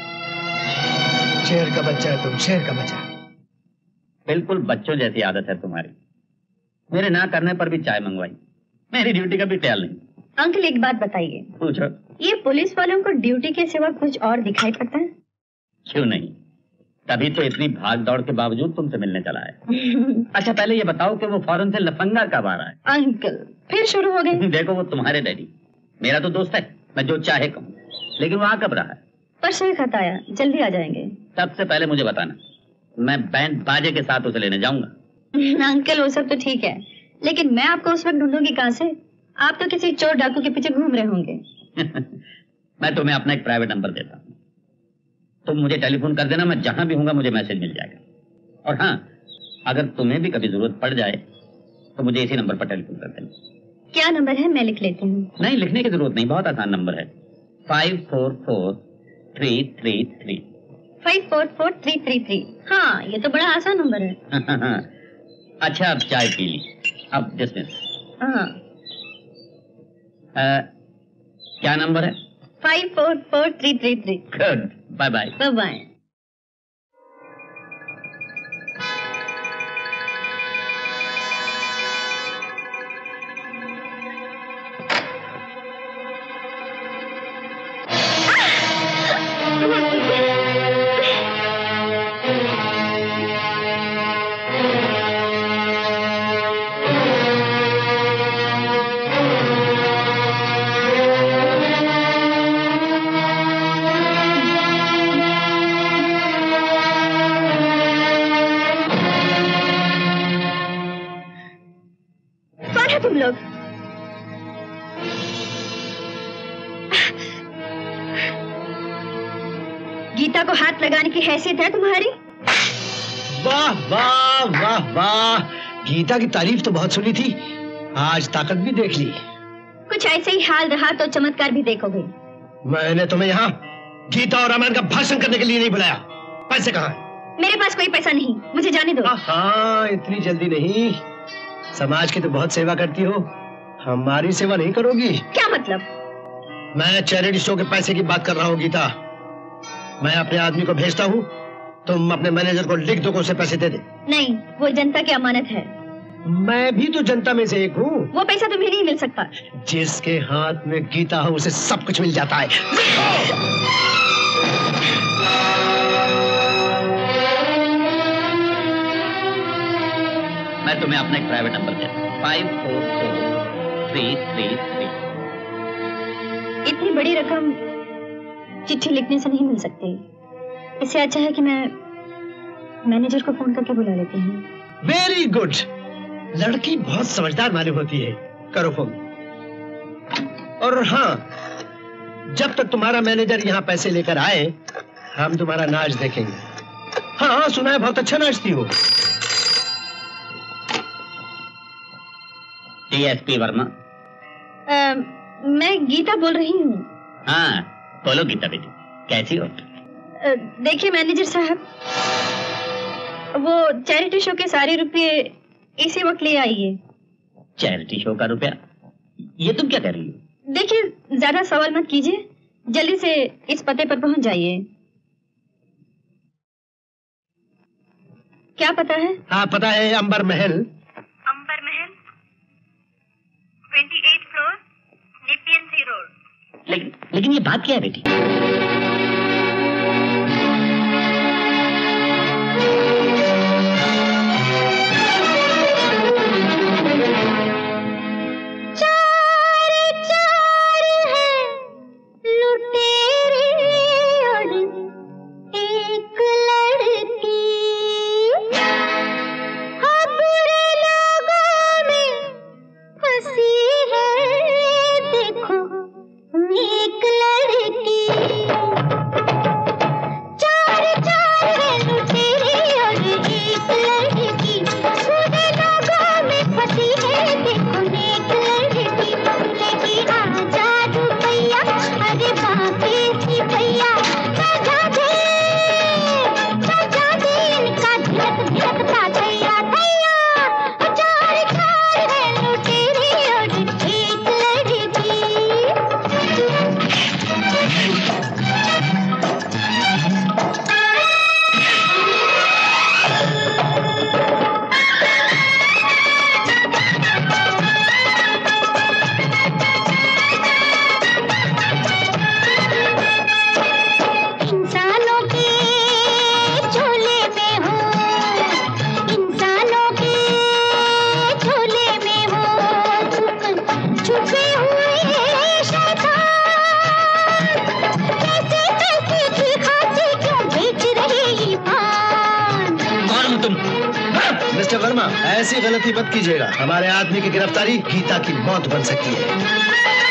[SPEAKER 10] शेर का बच्चा है तुम, शेर का बच्चा।
[SPEAKER 2] बिल्कुल बच्चों जैसी आदत है तुम्हारी। मेरे ना करने पर भी चाय मंगवाई। मेरी ड्यूटी का भी ख्याल नहीं।
[SPEAKER 13] अंकल एक बात बताइए,
[SPEAKER 2] पूछो।
[SPEAKER 13] ये पुलिस वालों को ड्यूटी के सिवा कुछ और दिखाई पड़ता है?
[SPEAKER 2] क्यों नहीं, तभी तो इतनी भाग दौड़ के बावजूद तुमसे मिलने चला है। अच्छा पहले ये बताओ कि वो फौरन से लफंगा कब आ रहा है?
[SPEAKER 13] अंकल फिर शुरू हो गए।
[SPEAKER 2] देखो वो तुम्हारे डैडी, मेरा तो दोस्त है, मैं जो चाहे कहूँ, लेकिन वहाँ कब रहा है?
[SPEAKER 13] परसों ही खत आया, जल्दी आ जाएंगे।
[SPEAKER 2] सबसे पहले मुझे बताना, मैं बैंड बाजे के साथ उसे लेने जाऊंगा।
[SPEAKER 13] अंकल वो सब तो ठीक है, लेकिन मैं आपको उस वक्त ढूंढूंगी कहाँ से? आप तो किसी चोर डाकू के पीछे घूम रहे होंगे।
[SPEAKER 2] मैं तुम्हें अपना एक प्राइवेट नंबर देता हूँ, तुम मुझे टेलीफोन कर देना, मैं जहां भी हूंगा मुझे मैसेज मिल जाएगा। और हाँ, अगर तुम्हें भी कभी जरूरत पड़ जाए तो मुझे इसी नंबर पर टेलीफोन कर देना।
[SPEAKER 13] क्या नंबर है, मैं लिख लेती हूँ।
[SPEAKER 2] नहीं, लिखने की जरूरत नहीं, बहुत आसान नंबर है। Five four four three three three
[SPEAKER 13] five four four three three three. हाँ, ये तो बड़ा आसान नंबर है।
[SPEAKER 2] अच्छा अब चाय पी ली, अब डिसमिस।
[SPEAKER 13] हाँ,
[SPEAKER 2] क्या नंबर है?
[SPEAKER 13] Five four four three three three.
[SPEAKER 2] Good, bye bye.
[SPEAKER 13] Bye bye. तुम लोग गीता को हाथ लगाने की हैसियत है तुम्हारी?
[SPEAKER 10] वाह वाह वाह वाह, गीता की तारीफ तो बहुत सुनी थी, आज ताकत भी देख ली।
[SPEAKER 13] कुछ ऐसे ही हाल रहा तो चमत्कार भी देखोगे।
[SPEAKER 10] मैंने तुम्हें यहाँ गीता और रामायण का भाषण करने के लिए नहीं बुलाया। पैसे कहाँ हैं?
[SPEAKER 13] मेरे पास कोई पैसा नहीं, मुझे जाने दो।
[SPEAKER 10] हाँ, इतनी जल्दी नहीं। समाज की तो बहुत सेवा करती हो, हमारी सेवा नहीं करोगी?
[SPEAKER 13] क्या मतलब?
[SPEAKER 10] मैं चैरिटी शो के पैसे की बात कर रहा हूँ गीता। मैं अपने आदमी को भेजता हूँ, तुम अपने मैनेजर को लिख दो कि उसे पैसे दे दे।
[SPEAKER 13] नहीं, वो जनता की अमानत है।
[SPEAKER 10] मैं भी तो जनता में से एक हूँ।
[SPEAKER 13] वो पैसा तुम्हें नहीं मिल सकता।
[SPEAKER 10] जिसके हाथ में गीता हो उसे सब कुछ मिल जाता है।
[SPEAKER 2] मैं तुम्हें अपना एक प्राइवेट नंबर देता हूँ, five four four three three three.
[SPEAKER 13] इतनी बड़ी रकम चिट्ठी लिखने से नहीं मिल सकती। इससे अच्छा है कि मैं मैनेजर को फोन करके बुला लेती हूँ।
[SPEAKER 10] वेरी गुड, लड़की बहुत समझदार मालूम होती है। करो फोन। और हाँ, जब तक तुम्हारा मैनेजर यहाँ पैसे लेकर आए हम तुम्हारा नाच देखेंगे। हाँ हाँ, सुना है बहुत अच्छा नाचती हो।
[SPEAKER 2] डीएसपी वर्मा।
[SPEAKER 13] आ, मैं गीता बोल रही हूँ।
[SPEAKER 2] हाँ बोलो गीता बेटी, कैसी हो?
[SPEAKER 13] देखिए मैनेजर साहब, वो चैरिटी शो के सारे रुपए इसी वक्त ले आइए।
[SPEAKER 2] चैरिटी शो का रुपया? ये तुम क्या कर रही हो?
[SPEAKER 13] देखिए ज्यादा सवाल मत कीजिए, जल्दी से इस पते पर पहुंच जाइए। क्या पता है?
[SPEAKER 10] हाँ पता है, अंबर महल।
[SPEAKER 11] अंबर महल, अट्ठाईस फ्लोर, नेपियन सी रोड।
[SPEAKER 2] लेकिन लेकिन ये बात क्या है बेटी?
[SPEAKER 10] ऐसी गलती मत कीजिएगा, हमारे आदमी की गिरफ्तारी गीता की मौत बन सकती है।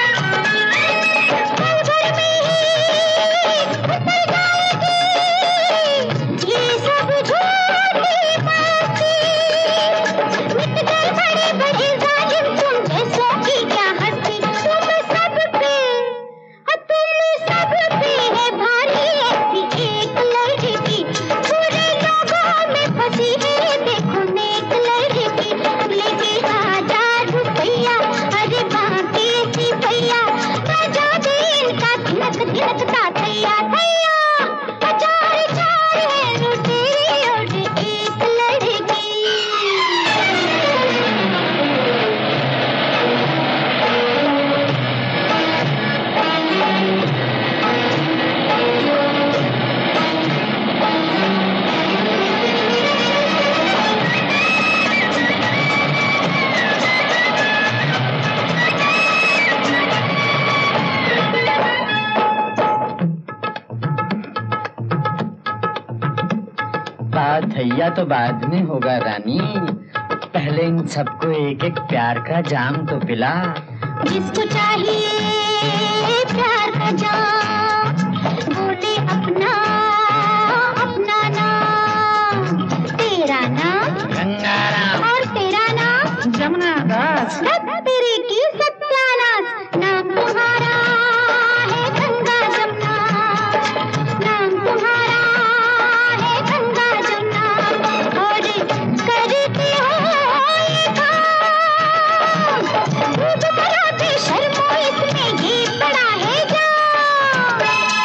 [SPEAKER 3] भैया तो बाद में होगा रानी, पहले इन सबको एक एक प्यार का जाम तो पिला।
[SPEAKER 11] जिसको चाहिए प्यार का जाम, बोले अपना अपना नाम। तेरा नाम
[SPEAKER 3] गंगाराम
[SPEAKER 11] और तेरा नाम
[SPEAKER 3] जमुना दास।
[SPEAKER 11] तेरे की सत्यानाश, नाम तुम्हारा है गंगा जमुना, नाम तुम्हारा है गंगा जमुना। और करते हो ये काम, खूब कराते शर्मो इसमें ये बड़ा है जाम।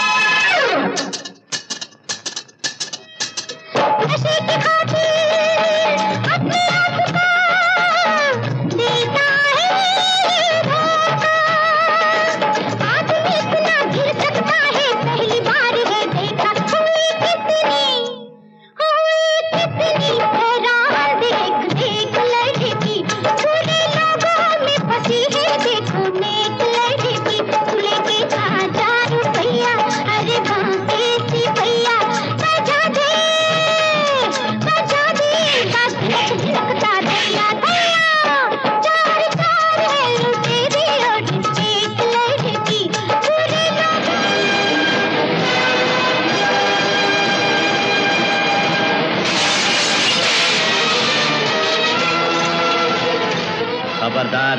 [SPEAKER 11] नशे की खातिर अपने आप का देता है धोखा। आदमी इतना गिर सकता है, पहली बार है देखा। हुई कितनी हुई कितनी हैरान, देख देख लड़की पूरे लोगों में फंसी है। देखो नेक लड़की लेके हजार रुपया, अरे बांके सी भैया बजा दे बजा दे, बस धिड़क धिड़कता दैया दैया। चार चार है लुटेरे और एक लड़की पूरे
[SPEAKER 2] खबरदार,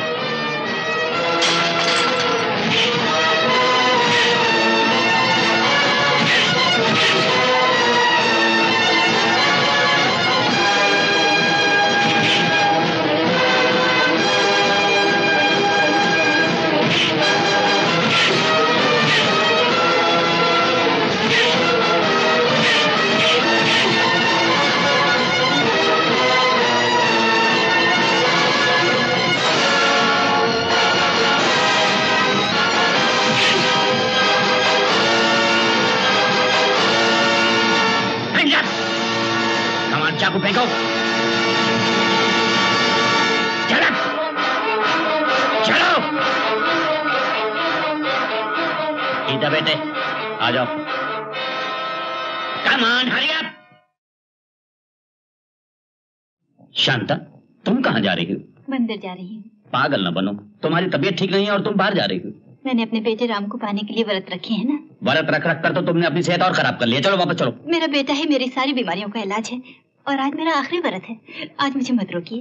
[SPEAKER 2] गीता बेटे आ जाओ। Come on, hurry up. Shanta, तुम कहाँ जा रही हो?
[SPEAKER 13] मंदिर जा रही हूँ।
[SPEAKER 2] पागल न बनो, तुम्हारी तबीयत ठीक नहीं है और तुम बाहर जा रही हो।
[SPEAKER 13] मैंने अपने बेटे राम को पाने के लिए व्रत रखे हैं ना।
[SPEAKER 2] व्रत रख रख कर तो तुमने अपनी सेहत और खराब कर लिया। चलो वापस चलो।
[SPEAKER 13] मेरा बेटा ही मेरी सारी बीमारियों का इलाज है और आज मेरा आखिरी व्रत है। आज मुझे मत रोकिए।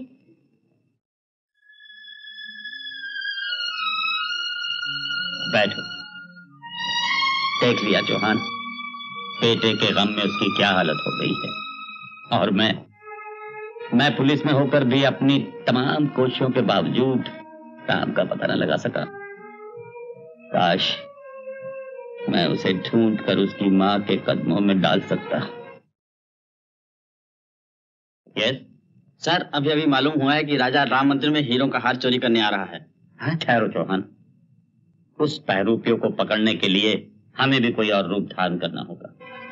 [SPEAKER 2] बैठो। देख लिया चौहान, बेटे के गम में उसकी क्या हालत हो गई है। और मैं मैं पुलिस में होकर भी अपनी तमाम कोशिशों के बावजूद राम का पता न लगा सका। काश मैं उसे ढूंढ कर उसकी मां के कदमों में डाल सकता। यस सर, अभी अभी मालूम हुआ है कि राजा राम मंदिर में हीरों का हार चोरी करने आ रहा है। हाँ, ठहरो चौहान, उस बहरूपियों को पकड़ने के लिए हमें भी कोई और रूप धारण करना होगा।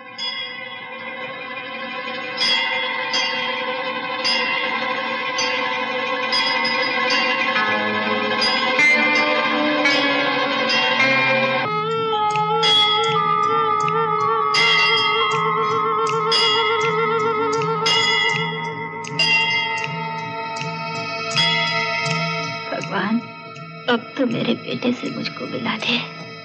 [SPEAKER 13] भगवान, अब तो मेरे बेटे से मुझको मिला दे।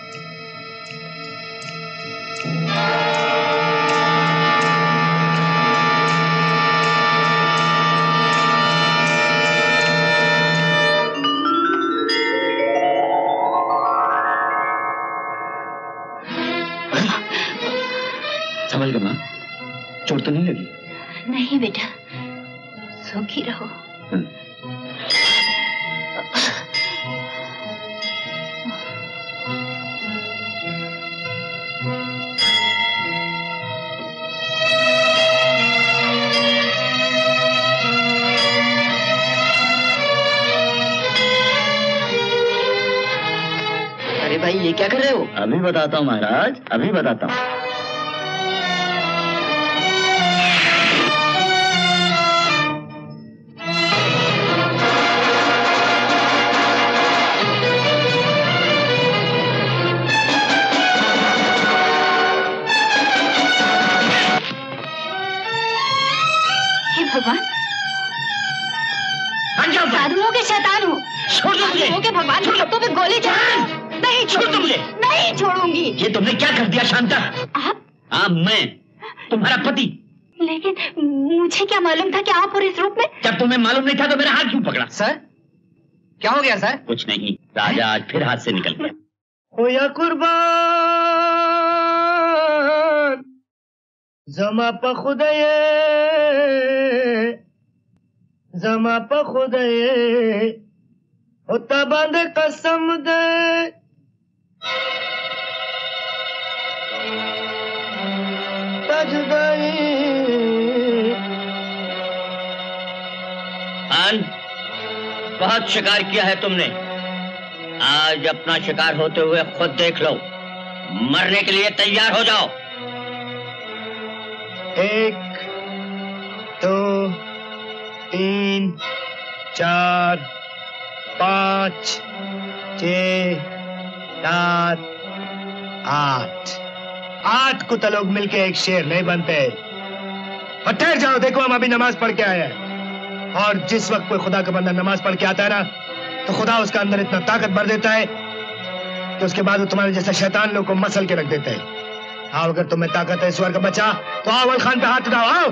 [SPEAKER 6] समझ गए माँ, चोट तो नहीं लगी?
[SPEAKER 13] नहीं बेटा, सुखी रहो।
[SPEAKER 12] अरे भाई, ये क्या कर रहे हो?
[SPEAKER 6] अभी बताता हूँ महाराज, अभी बताता हूँ।
[SPEAKER 13] भगवान, साधुओं के शैतान हो, साधुओं के भगवान के हाथों पे गोली चला। नहीं छोड़ूंगी, नहीं छोड़ूंगी।
[SPEAKER 2] ये तुमने क्या कर दिया शांता?
[SPEAKER 13] आप?
[SPEAKER 2] हाँ, मैं तुम्हारा पति।
[SPEAKER 13] लेकिन मुझे क्या मालूम था कि आप और इस रूप में?
[SPEAKER 2] जब तुम्हें मालूम नहीं था तो मेरा हाथ क्यों पकड़ा?
[SPEAKER 12] सर, क्या हो गया सर?
[SPEAKER 2] कुछ नहीं, राजा आज फिर हाथ से निकल गया।
[SPEAKER 10] होया कुर्बान जमा प खुदये, जमा प खुदये, होता बंद कसम दे। जुदाई
[SPEAKER 2] आन, बहुत शिकार किया है तुमने, आज अपना शिकार होते हुए खुद देख लो। मरने के लिए तैयार हो जाओ।
[SPEAKER 10] एक, दो, तीन, चार, पाँच, छः, सात, आठ। आठ कुत्ते लोग मिलके एक शेर नहीं बनते। और ठहर जाओ, देखो हम अभी नमाज पढ़ के आए हैं। और जिस वक्त कोई खुदा का बंदा नमाज पढ़ के आता है ना, तो खुदा उसका अंदर इतना ताकत भर देता है कि उसके बाद वो तुम्हारे जैसे शैतान लोग को मसल के रख देते हैं। आओ, अगर तुम्हें ताकत है ईश्वर का बच्चा, तो आओ अवल खान पे हाथ उठाओ। आओ।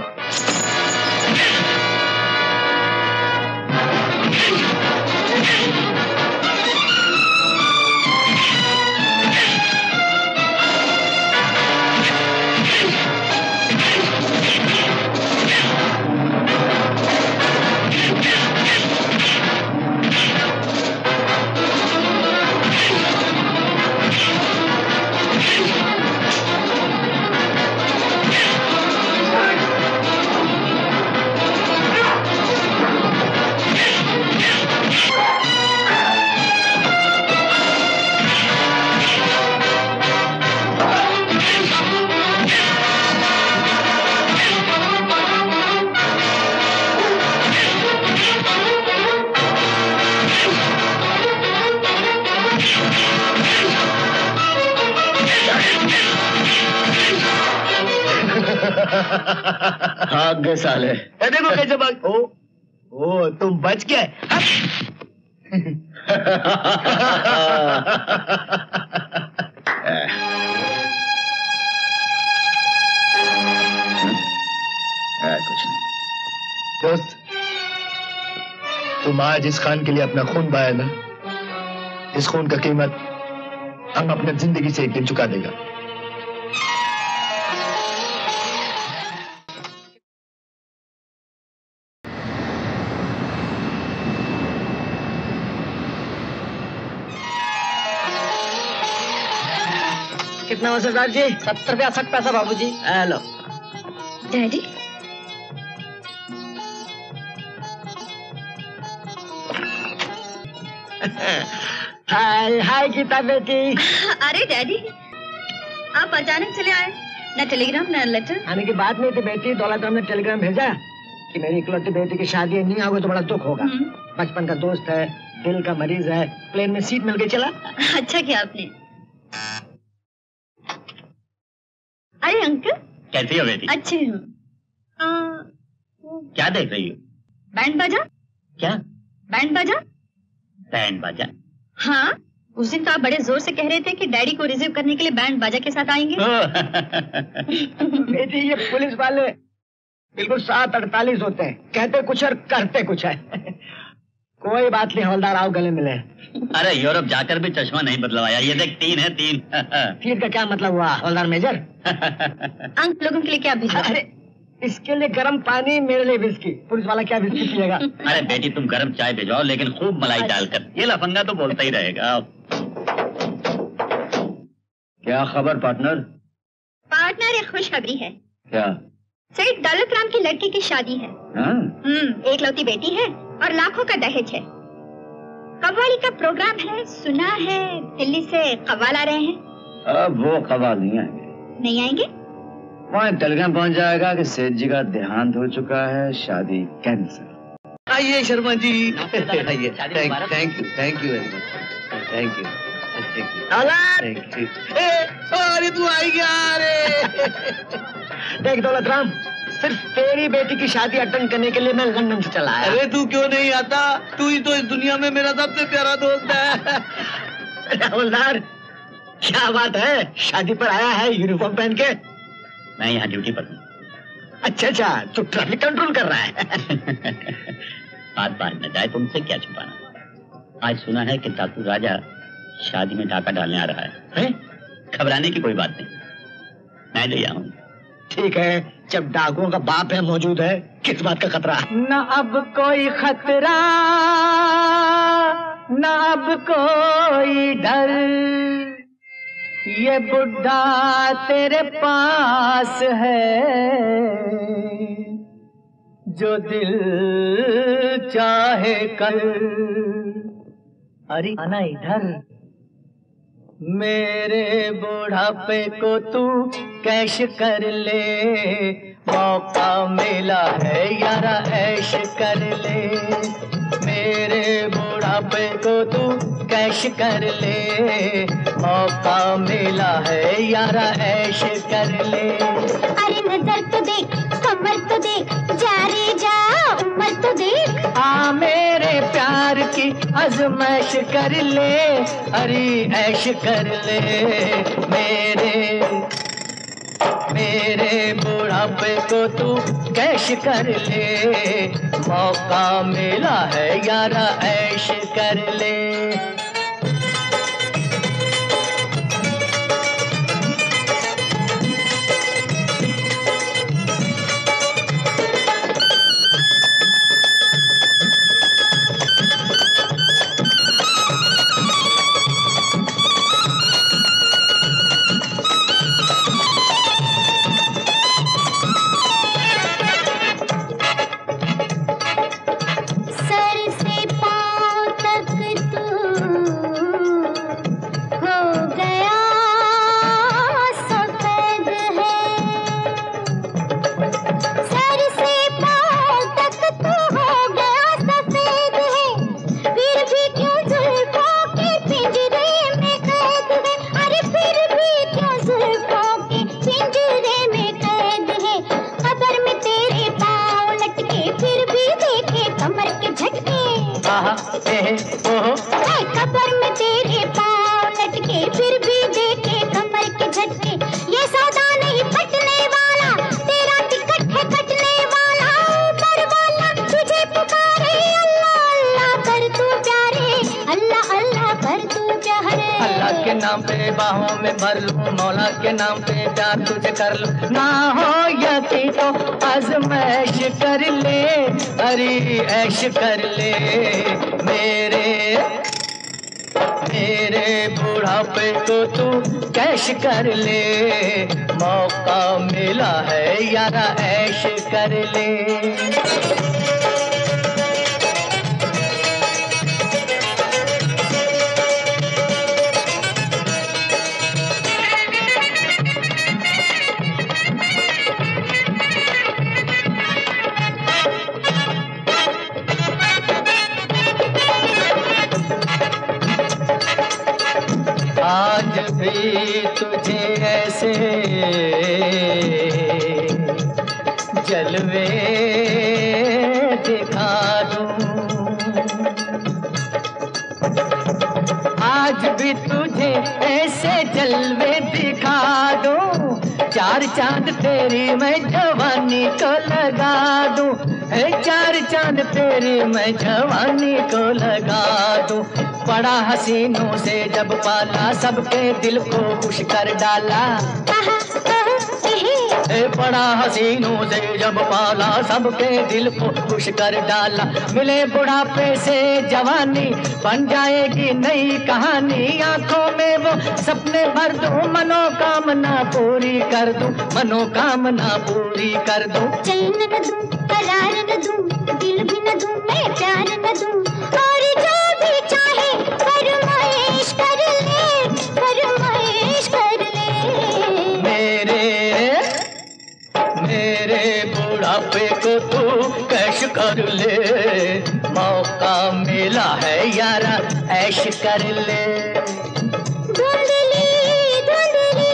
[SPEAKER 6] भाग गए साले।
[SPEAKER 10] ए, देखो कैसे भाग। ओ ओ तुम बच गए।
[SPEAKER 6] कुछ नहीं
[SPEAKER 10] दोस्त, तुम आज इस खान के लिए अपना खून बहाया ना, इस खून का कीमत हम अपने जिंदगी से एक दिन चुका देगा।
[SPEAKER 12] कितना हो सरदार जी? सत्तर पैंसठ पैसा बाबूजी। Hello
[SPEAKER 4] daddy.
[SPEAKER 12] Hi hi Geeta बेटी।
[SPEAKER 13] अरे डैडी, आप अचानक चले आए, न टेलीग्राम न लेटर।
[SPEAKER 12] आने की बात नहीं थी बेटी, दौलत राम ने टेलीग्राम भेजा कि मेरी इकलौती बेटी की शादी है, नहीं आओगे तो बड़ा दुख होगा। बचपन का दोस्त है, दिल का मरीज है, प्लेन में सीट मिल गई, चला।
[SPEAKER 13] अच्छा किया आपने। अरे अंकल,
[SPEAKER 2] कैसी हो बेटी?
[SPEAKER 13] अच्छे हूँ।
[SPEAKER 2] क्या देख रही हो?
[SPEAKER 13] बैंड बाजा।
[SPEAKER 2] क्या
[SPEAKER 13] बैंड बाजा?
[SPEAKER 2] बैंड बाजा?
[SPEAKER 13] हाँ, उस दिन तो आप बड़े जोर से कह रहे थे कि डैडी को रिसीव करने के लिए बैंड बाजा के साथ आएंगे।
[SPEAKER 12] बेटी ये पुलिस वाले बिल्कुल सात अड़तालीस होते हैं, कहते कुछ और करते कुछ है। कोई बात नहीं हवलदार, आओ गले मिले।
[SPEAKER 2] अरे यूरोप जाकर भी चश्मा नहीं बदलवाया, ये देख तीन है तीन।
[SPEAKER 12] तीन का क्या मतलब हुआ हवलदार मेजर?
[SPEAKER 13] अंक लोगों के लिए क्या भेजा?
[SPEAKER 12] अरे इसके लिए गर्म पानी, मेरे लिए विस्की। पुलिस वाला क्या विस्की पिएगा?
[SPEAKER 2] अरे बेटी तुम गर्म चाय भिजवाओ, लेकिन खूब मलाई डालकर। ये लफंगा तो बोलता ही रहेगा।
[SPEAKER 6] क्या खबर पार्टनर?
[SPEAKER 4] पार्टनर एक खुशखबरी है।
[SPEAKER 6] क्या?
[SPEAKER 4] सईद दौलत राम की लड़की की शादी है। हम्म, एक लौती बेटी है और लाखों का दहेज है। कव्वाली का प्रोग्राम है, सुना है दिल्ली से कव्वाल आ रहे हैं।
[SPEAKER 6] अब वो कव्वाल नहीं आएंगे।
[SPEAKER 4] नहीं आएंगे?
[SPEAKER 6] वहाँ टेलीग्राम पहुँच जाएगा कि सेठ जी का देहांत हो चुका है, शादी कैंसिल।
[SPEAKER 10] आइए शर्मा जी। आइए। Thank you, thank you very much. Thank you, thank you. अरे तू आई गया। अरे
[SPEAKER 12] देख दौलत राम, सिर्फ तेरी बेटी की शादी अटेंड करने के लिए मैं लंदन से चला आया।
[SPEAKER 10] अरे तू क्यों नहीं आता? तू ही तो इस दुनिया में मेरा सबसे प्यारा दोस्त है।
[SPEAKER 12] हवलदार क्या बात है, शादी पर आया है यूनिफॉर्म पहन के?
[SPEAKER 2] मैं यहाँ ड्यूटी पर हूँ।
[SPEAKER 12] अच्छा अच्छा, तो ट्रैफिक कंट्रोल कर रहा है।
[SPEAKER 2] बात बात न जाए, तुमसे क्या छुपाना। आज सुना है कि डाकू राजा शादी में डाका डालने आ रहा है। घबराने की कोई बात नहीं, मैं ले आऊँ।
[SPEAKER 12] ठीक है, जब डाकुओं का बाप है मौजूद है, किस बात का खतरा?
[SPEAKER 3] न अब कोई खतरा, न अब कोई डर, ये बुढ़ा तेरे पास है, जो दिल चाहे कर। अरे आना इधर, मेरे बुढ़ापे को तू कैश कर ले, मौका मिला है यारा ऐश कर ले। मेरे बुढ़ापे को तू कैश कर ले, मौका मिला है यारा ऐश कर ले।
[SPEAKER 11] अरे नजर तो देख, कमर तो देख, जा रे जा, उम्र तो देख।
[SPEAKER 3] आ मेरे प्यार की आजमाइश कर ले, अरे ऐश कर ले। मेरे मेरे बुढ़ापे को तू कैश कर ले, मौका मिला है यारा ऐश कर ले।
[SPEAKER 11] सर से पांव तक तू फिर भी देखे कमर के झटके, ये सौदा नहीं पटने वाला, तेरा टिकट है कटने वाला। ऊपर वाला तुझे पुकारे, अल्लाह अल्लाह कर तू प्यारे, अल्लाह अल्लाह कर तू प्यारे।
[SPEAKER 3] अल्लाह के नाम पे बाहों में भर लूं, मौला के नाम पे प्यार तुझे कर लूं। ना हो यकीन तो आजमाइश कर ले, अरे ऐश कर ले मेरे मेरे बुढ़ापे को तू कैश कर ले। मौका मिला है यारा ऐश कर ले। आज भी तुझे ऐसे जलवे दिखा दूं, आज भी तुझे ऐसे जलवे दिखा दूं, चार चांद तेरी मैं जवानी को लगा दूं, चार चांद तेरी मैं जवानी को लगा दूं। बड़ा हसीनों से जब पाला, सबके दिल को खुश कर डाला। ए बड़ा हसीनों से जब पाला, सबके दिल को खुश कर डाला। मिले बुढ़ापे से जवानी, बन जाएगी नई कहानी। आंखों में वो सपने भर दूं, मनोकामना पूरी कर दूं, मनोकामना पूरी कर दूं।
[SPEAKER 11] चैन न दूं, करार न दूं, दिल भी न दूं, मैं प्यार न दूं, और जो भी चाहे फरमाइश कर ले, फरमाइश कर ले।
[SPEAKER 3] मेरे मेरे बुढ़ापे को तू कैश कर ले, मौका मिला है यारा ऐश कर ले। धुंधली धुंधली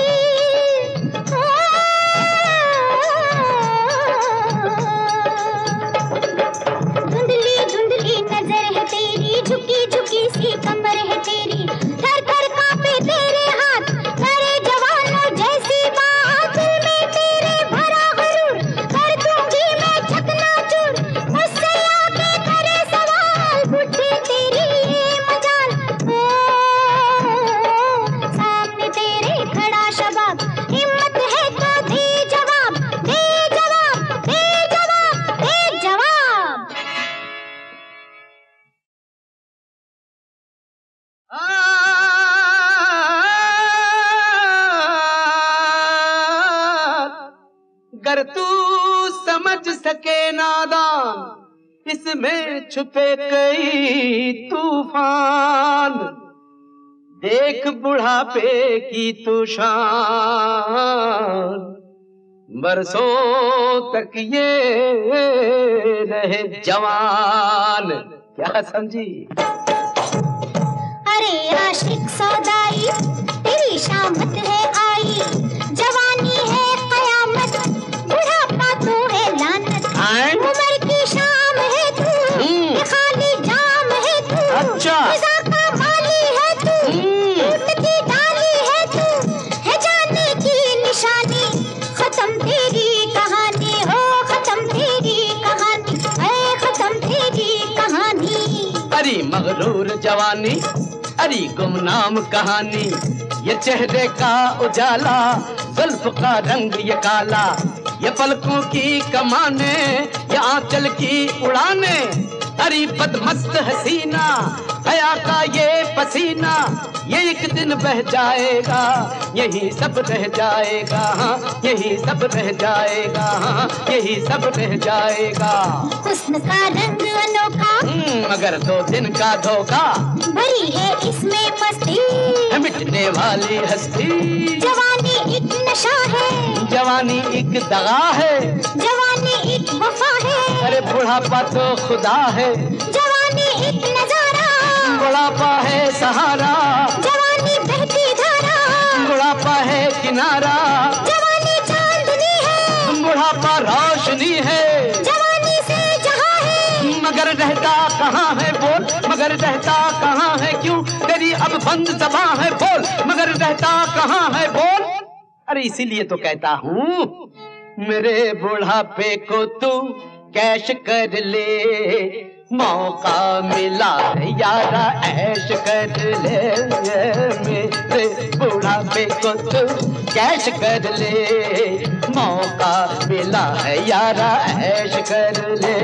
[SPEAKER 3] धुंधली धुंधली नजर है तेरी, झुकी झुकी सी कमर है तेरी, थर थर कांपे तेरे हाथ, मेरे जवानों जैसी बात, दिल में तेरे भरा गुरूर, कर दूंगी मैं चकनाचूर। मुझसे आके करे सवाल, बुद्धि तेरी ये मजाल, ओ सामने तेरे खड़ा शबाब, हिम्मत है तो दे जवाब, दे जवाब, दे जवाब, दे जवाब।
[SPEAKER 14] गर तू समझ सके नादान, इसमें छुपे कई तूफान, देख बुढ़ापे की तू शान, बरसों तक ये रहे जवान। क्या समझी?
[SPEAKER 11] अरे आशिक सौदाई, तेरी शामत है आई, जवानी है कयामत, बुढ़ापा तो है लानत। उम्र की शाम है तू, ये खाली जाम है तू,
[SPEAKER 14] अच्छा
[SPEAKER 11] फिजा का माली है तू, टूटती डाली है तू, है जाने की निशानी, खत्म तेरी कहानी, हो खत्म तेरी कहानी, है खत्म तेरी कहानी।
[SPEAKER 14] अरे मगरूर जवानी, अरे गुमनाम कहानी, ये चेहरे का उजाला, जुल्फ का रंग ये काला, ये पलकों की कमाने, ये आंचल की उड़ाने, अरे बदमस्त हसीना, हया का ये पसीना, ये एक दिन बह जाएगा, यही सब रह जाएगा, हाँ यही सब रह जाएगा, हाँ यही सब रह जाएगा।
[SPEAKER 11] हुस्न का रंग अनोखा,
[SPEAKER 14] मगर दो दिन का धोखा,
[SPEAKER 11] भरी है इसमें मस्ती,
[SPEAKER 14] मिटने वाली हस्ती,
[SPEAKER 11] जवानी एक नशा है,
[SPEAKER 14] जवानी एक दगा है,
[SPEAKER 11] जवानी एक वफा है,
[SPEAKER 14] अरे बुढ़ापा तो खुदा है,
[SPEAKER 11] जवानी एक नजारा,
[SPEAKER 14] बुढ़ापा है सहारा,
[SPEAKER 11] जवानी बहती धारा,
[SPEAKER 14] बुढ़ापा है किनारा,
[SPEAKER 11] जवानी चांदनी है,
[SPEAKER 14] बुढ़ापा रोशनी है,
[SPEAKER 11] जवानी से जहां है,
[SPEAKER 14] मगर रहता कहाँ है बोल, मगर रहता कहाँ है क्यों, तेरी अब बंद ज़बां है बोल, मगर रहता कहाँ है बोल। अरे इसीलिए तो कहता हूँ मेरे बुढ़ापे को तू कैश कर ले, मौका मिला है यारा ऐश कर ले। मेरे बुढ़ापे को तू कैश कर ले, मौका मिला है यारा ऐश कर ले।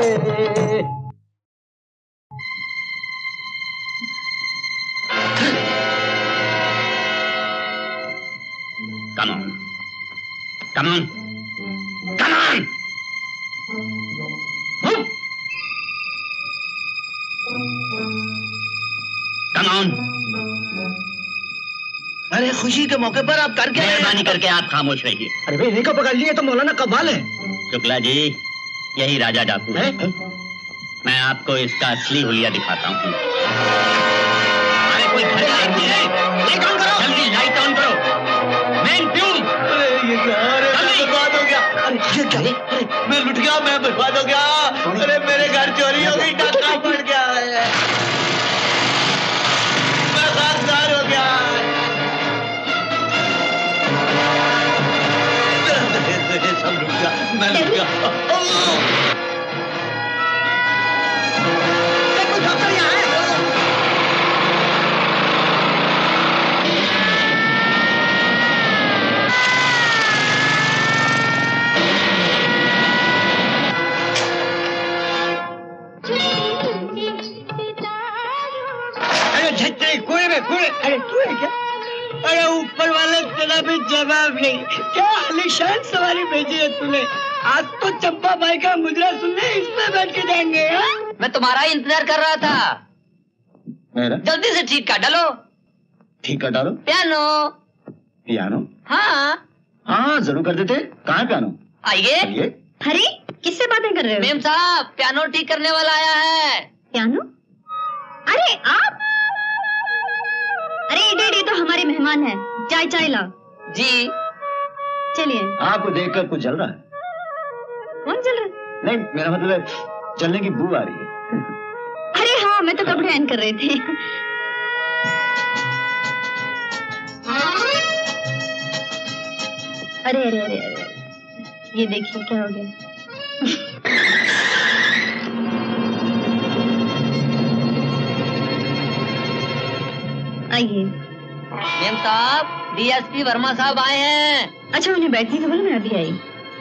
[SPEAKER 2] Come on. Come on. Come on. Move. Come on.
[SPEAKER 10] अरे खुशी के मौके पर आप करके
[SPEAKER 2] मेहरबानी करके आप खामोश रहिए।
[SPEAKER 10] अरे भाई इन्हीं को पकड़ लिए तो मौलाना कमाल है।
[SPEAKER 2] शुक्ला जी, यही राजा डाकू है। मैं आपको इसका असली हुलिया दिखाता हूँ। अरे कोई घर लाइट है, लाइट ऑन करो, जल्दी लाइट ऑन करो। Man peon.
[SPEAKER 10] अरे ये क्या? अरे मैं बर्बाद हो गया। अरे ये क्या? अरे मैं लुट गया, मैं बर्बाद हो गया। अरे मेरे घर चोरी हो गई, डाका पड़ गया है, मैं खासदार हो गया। सब लुट गया, मैं लुट गया। कोई डॉक्टर यहाँ है? कुएं में कुएं। अरे कुएं क्या? अरे ऊपर वाले तेरा भी जवाब नहीं। क्या आलीशान सवारी भेजी है तूने? आज तो चंपा भाई का मुजरा सुनने इसमें बैठ के जाएंगे। हा?
[SPEAKER 8] मैं तुम्हारा ही इंतजार कर रहा था।
[SPEAKER 6] मेरा?
[SPEAKER 8] जल्दी से ठीक कर डालो।
[SPEAKER 6] ठीक कर डालो?
[SPEAKER 8] पियानो।
[SPEAKER 6] पियानो?
[SPEAKER 8] हाँ
[SPEAKER 6] हाँ जरूर कर देते। कहाँ है पियानो?
[SPEAKER 8] आइए।
[SPEAKER 13] अरे किससे बातें कर रहे हो?
[SPEAKER 8] मेम साहब, पियानो ठीक करने वाला आया है।
[SPEAKER 13] पियानो? अरे आप? अरे इडियट, ये तो हमारे मेहमान है। चाय चाय लाओ।
[SPEAKER 8] जी
[SPEAKER 13] चलिए।
[SPEAKER 6] आपको देखकर कुछ जल रहा है?
[SPEAKER 13] कौन जल रहा है?
[SPEAKER 6] नहीं, मेरा मतलब है जलने की बू आ रही है।
[SPEAKER 13] अरे हाँ, मैं तो कपड़े आयरन कर रहे थे। अरे अरे अरे अरे ये देखिए क्या हो गया। आइए।
[SPEAKER 8] मेम साहब, डीएसपी वर्मा साहब आए हैं।
[SPEAKER 13] अच्छा उन्हें बैठने को बोलो, मैं अभी आई।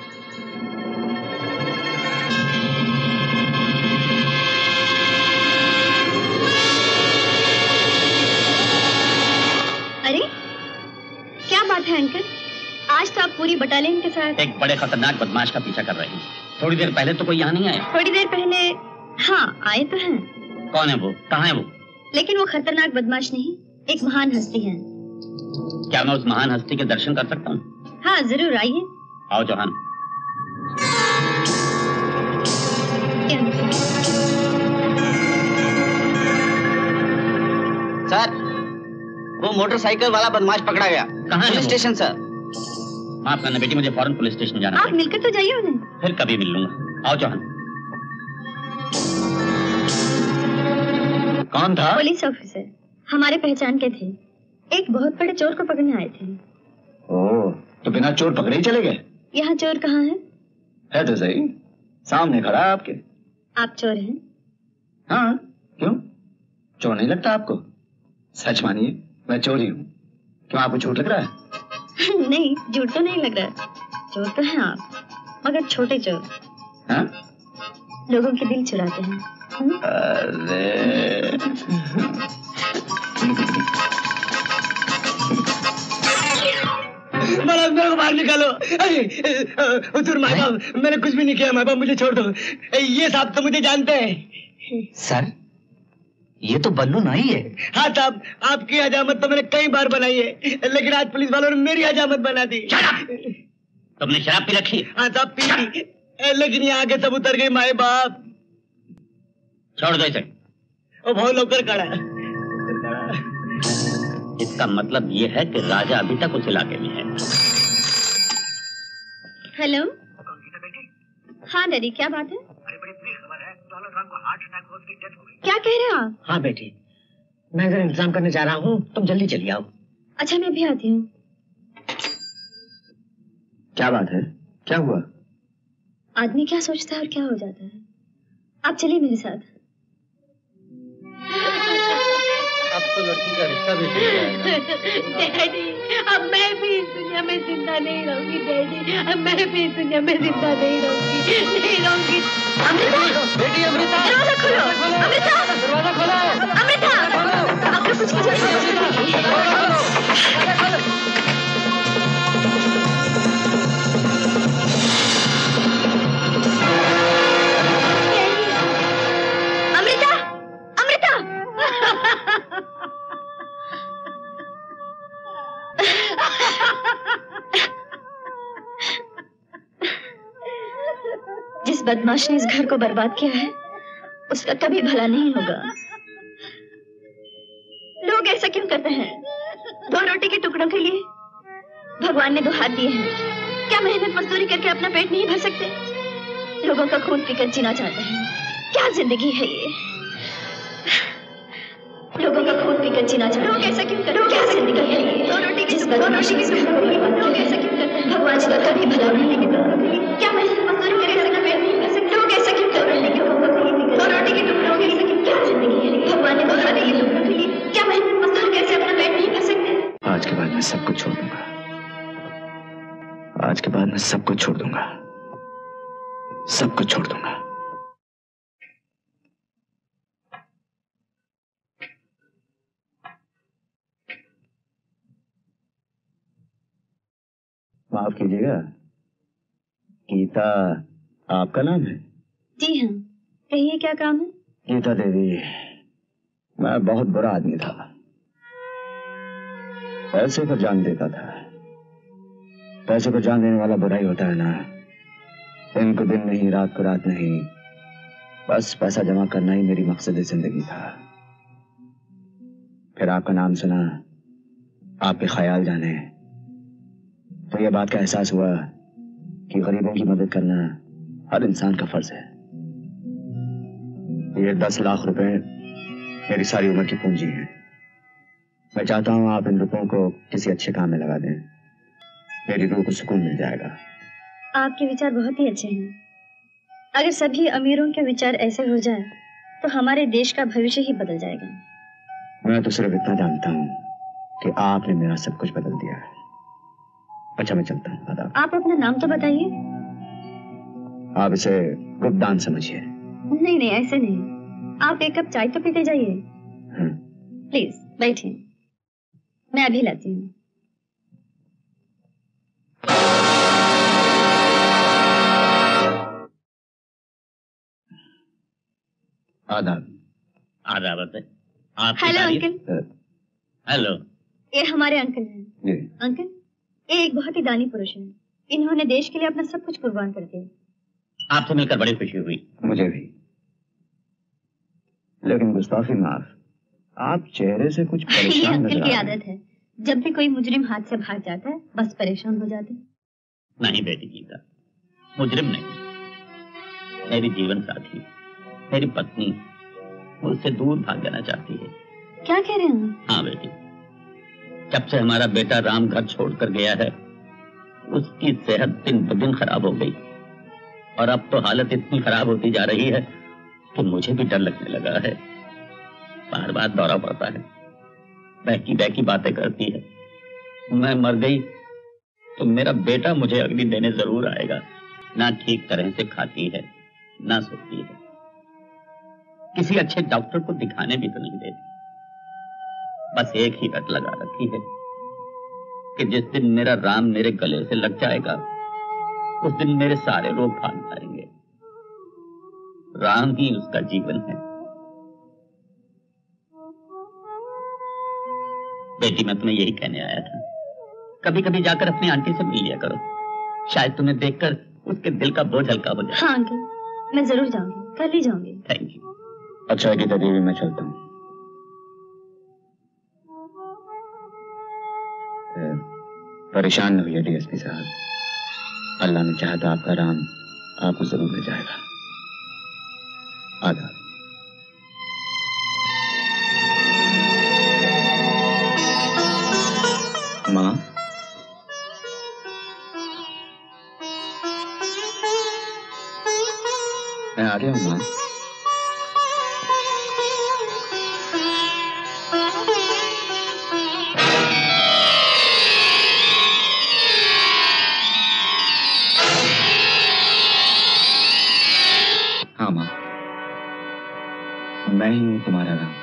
[SPEAKER 13] अरे क्या बात है अंकल, आज तो आप पूरी बटालियन के साथ
[SPEAKER 2] एक बड़े खतरनाक बदमाश का पीछा कर रहे हैं। थोड़ी देर पहले तो कोई यहाँ नहीं आया।
[SPEAKER 13] थोड़ी देर पहले हाँ आए तो हैं।
[SPEAKER 2] कौन है वो? कहाँ है वो?
[SPEAKER 13] लेकिन वो खतरनाक बदमाश नहीं, एक महान हस्ती है।
[SPEAKER 2] क्या मैं उस महान हस्ती के दर्शन कर सकता हूँ?
[SPEAKER 13] हाँ जरूर, आइए।
[SPEAKER 2] आओ चौहान।
[SPEAKER 14] सर, वो मोटरसाइकिल वाला बदमाश पकड़ा गया।
[SPEAKER 2] कहाँ है?
[SPEAKER 14] Police station sir.
[SPEAKER 2] माफ करना बेटी, मुझे फौरन पुलिस स्टेशन जाना है।
[SPEAKER 13] आप मिलकर तो जाइए उन्हें।
[SPEAKER 2] फिर कभी मिल लूंगा। आओ चौहान।
[SPEAKER 6] कौन था?
[SPEAKER 13] पुलिस ऑफिसर, हमारे पहचान के थे। एक बहुत बड़े चोर को पकड़ने आए थे।
[SPEAKER 6] ओह, तो बिना चोर पकड़े ही चले गए?
[SPEAKER 13] यहाँ चोर कहाँ है?
[SPEAKER 6] है तो सही, सामने खड़ा है आपके।
[SPEAKER 13] आप चोर हैं?
[SPEAKER 6] हाँ, क्यों? चोर नहीं लगता आपको? सच मानिए, मैं चोरी हूँ। क्यों आपको झूठ लग रहा है?
[SPEAKER 13] नहीं, झूठ तो नहीं लग रहा। चोर तो हैं आप, मगर छोटे चोर।
[SPEAKER 6] हाँ?
[SPEAKER 13] लोगों के दिल चुराते हैं।
[SPEAKER 6] अरे
[SPEAKER 10] मेरे को बाहर निकालो। हुजूर माँ बाप, मैंने कुछ भी नहीं किया। माँ बाप मुझे छोड़ दो। ये साहब तो मुझे जानते हैं।
[SPEAKER 12] सर, ये तो बल्लू नाई है।
[SPEAKER 10] हाँ साहब, आपकी हजामत तो मैंने कई बार बनाई है, लेकिन आज पुलिस वालों ने मेरी हजामत बना दी।
[SPEAKER 2] तुमने शराब पी रखी?
[SPEAKER 10] हाँ साहब, पी थी, लेकिन यहाँ आगे सब उतर गए माए बाप।
[SPEAKER 2] छोड़ दो इसे।
[SPEAKER 10] वो बहुत लोकर खड़ा है।
[SPEAKER 2] इसका मतलब ये है कि राजा अभी तक उस इलाके में है।
[SPEAKER 13] हेलो। हाँ डैडी, क्या बात है? क्या कह रहे हो आप?
[SPEAKER 12] हाँ बेटी, मैं इधर इंतजाम करने जा रहा हूँ, तुम जल्दी चली आओ।
[SPEAKER 13] अच्छा मैं भी आती हूँ।
[SPEAKER 6] क्या बात है, क्या हुआ?
[SPEAKER 13] आदमी क्या सोचता है और क्या हो जाता है। आप चलिए मेरे साथ।
[SPEAKER 2] अब तो लड़की का रिश्ता भी टूट जाएगा।
[SPEAKER 11] डैडी, अब मैं भी इस दुनिया में जिंदा नहीं रहूंगी। डैडी, अब मैं भी इस दुनिया में जिंदा नहीं रहूंगी, नहीं रहूंगी।
[SPEAKER 13] अमृता,
[SPEAKER 2] बेटी अमृता,
[SPEAKER 13] दरवाजा खोलो। अमृता,
[SPEAKER 2] दरवाजा खोलो।
[SPEAKER 13] अमृता, आपको कुछ की जरूरत नहीं। अमृता, अमृता। जिस बदमाश ने इस घर को बर्बाद किया है उसका कभी भला नहीं होगा। लोग ऐसा क्यों करते हैं? दो रोटी के टुकड़ों के लिए भगवान ने दो हाथ दिए हैं। क्या मेहनत मजदूरी करके अपना पेट नहीं भर सकते? लोगों का खून पीकर जीना चाहते हैं। क्या जिंदगी है ये? लोगों का खून पीकर जीना चाहते हैं। लोग ऐसा क्यों करते हैं? क्या जिंदगी है ये? दो रोटी जिस बदमाशी के घर को लोग ऐसा क्यों करते हैं? भगवान का कभी भला नहीं होगा। क्या मेहनत मजदूरी करके अपना पेट नहीं भर सकते? लोग ऐसा क्यों करते हैं? दो रोटी के टुकड़ों के लिए क्या जिंदगी है? भगवान ने दो हाथ दिए टुकड़ों के लिए। क्या मेहनत मजदूरी करके अपना पेट नहीं भर सकते?
[SPEAKER 6] आज के बाद मैं सब कुछ छोड़ दूंगा। आज के बाद मैं सब कुछ छोड़ दूंगा, सब कुछ छोड़ दूंगा। माफ कीजिएगा, गीता आपका नाम है?
[SPEAKER 13] जी हाँ, कहिए क्या काम है?
[SPEAKER 6] गीता देवी, मैं बहुत बुरा आदमी था, पैसे पर जान देता था। पैसे पर जान देने वाला बुरा ही होता है ना। दिन को दिन नहीं, रात को रात नहीं, बस पैसा जमा करना ही मेरी मकसद जिंदगी था। फिर आपका नाम सुना, आपके ख्याल जाने, तो यह बात का एहसास हुआ कि गरीबों की मदद करना हर इंसान का फर्ज है। ये दस लाख रुपए मेरी सारी उम्र की पूंजी है। मैं चाहता हूं आप इन रुपयों को किसी अच्छे काम में लगा दें, मेरी रूह को सुकून मिल जाएगा।
[SPEAKER 13] आपके विचार बहुत ही अच्छे हैं। अगर सभी अमीरों के विचार ऐसे हो जाए तो हमारे देश का भविष्य ही बदल जाएगा।
[SPEAKER 6] मैं तो सिर्फ इतना जानता हूं कि आपने मेरा सब कुछ बदल दिया है। अच्छा मैं चलता हूँ। आदाब।
[SPEAKER 13] आप अपना नाम तो बताइए।
[SPEAKER 6] आप इसे गुप्तदान समझिए।
[SPEAKER 13] नहीं नहीं, ऐसे नहीं। आप एक कप चाय तो पीते जाइए। प्लीज बैठिए, मैं अभी लाती हूँ।
[SPEAKER 6] आदाब।
[SPEAKER 2] आदाब। आप
[SPEAKER 13] हेलो अंकल।
[SPEAKER 6] हेलो।
[SPEAKER 13] ये हमारे अंकल हैं। अंकल, ये एक बहुत ही दानी पुरुष हैं। इन्होंने देश के लिए अपना सब कुछ कुर्बान कर दिया।
[SPEAKER 2] आपसे मिलकर बड़ी खुशी हुई।
[SPEAKER 6] मुझे भी। लेकिन गुस्ताखी माफ, आप चेहरे से कुछ परेशान
[SPEAKER 13] ये
[SPEAKER 6] नजर
[SPEAKER 13] अंकल की
[SPEAKER 6] आ रहे हैं।
[SPEAKER 13] आदत है, जब भी कोई मुजरिम हाथ से भाग जाता है बस परेशान हो जाते हैं।
[SPEAKER 2] नहीं बेटी गीता, मुजरिम नहीं, मेरी जीवन साथी, मेरी पत्नी मुझसे दूर भाग जाना चाहती है।
[SPEAKER 13] क्या कह रहे हैं?
[SPEAKER 2] हाँ बेटी, जब से हमारा बेटा राम घर छोड़कर गया है उसकी सेहत दिन ब दिन खराब हो गई और अब तो हालत इतनी खराब होती जा रही है कि मुझे भी डर लगने लगा है। बार बार दौरा पड़ता है, बहकी बहकी बातें करती है। मैं मर गई तो मेरा बेटा मुझे अग्नि देने जरूर आएगा। ना ठीक तरह से खाती है, ना सोती है, किसी अच्छे डॉक्टर को दिखाने भी तो नहीं देती। बस एक ही रट लगा रखी है कि जिस दिन मेरा राम मेरे गले से लग जाएगा उस दिन मेरे सारे रोग भाग जाएंगे। राम ही उसका जीवन है। बेटी, मैं तुम्हें यही कहने आया था, कभी कभी जाकर अपनी आंटी से मिल लिया करो, शायद तुम्हें देखकर उसके दिल का बोझ हल्का हो जाए।
[SPEAKER 13] हाँ अंकल, मैं जरूर जाऊंगी, कल ही जाऊंगी।
[SPEAKER 2] Thank you.
[SPEAKER 6] अच्छा गीता देवी, मैं चलता हूँ। परेशान न हुई डीएसपी साहब, अल्लाह ने चाहा तो आपका राम आपको जरूर मिल जाएगा। आदाब। माँ, मैं आ गया हूँ माँ। हाँ माँ, मैं ही हूँ तुम्हारा राम।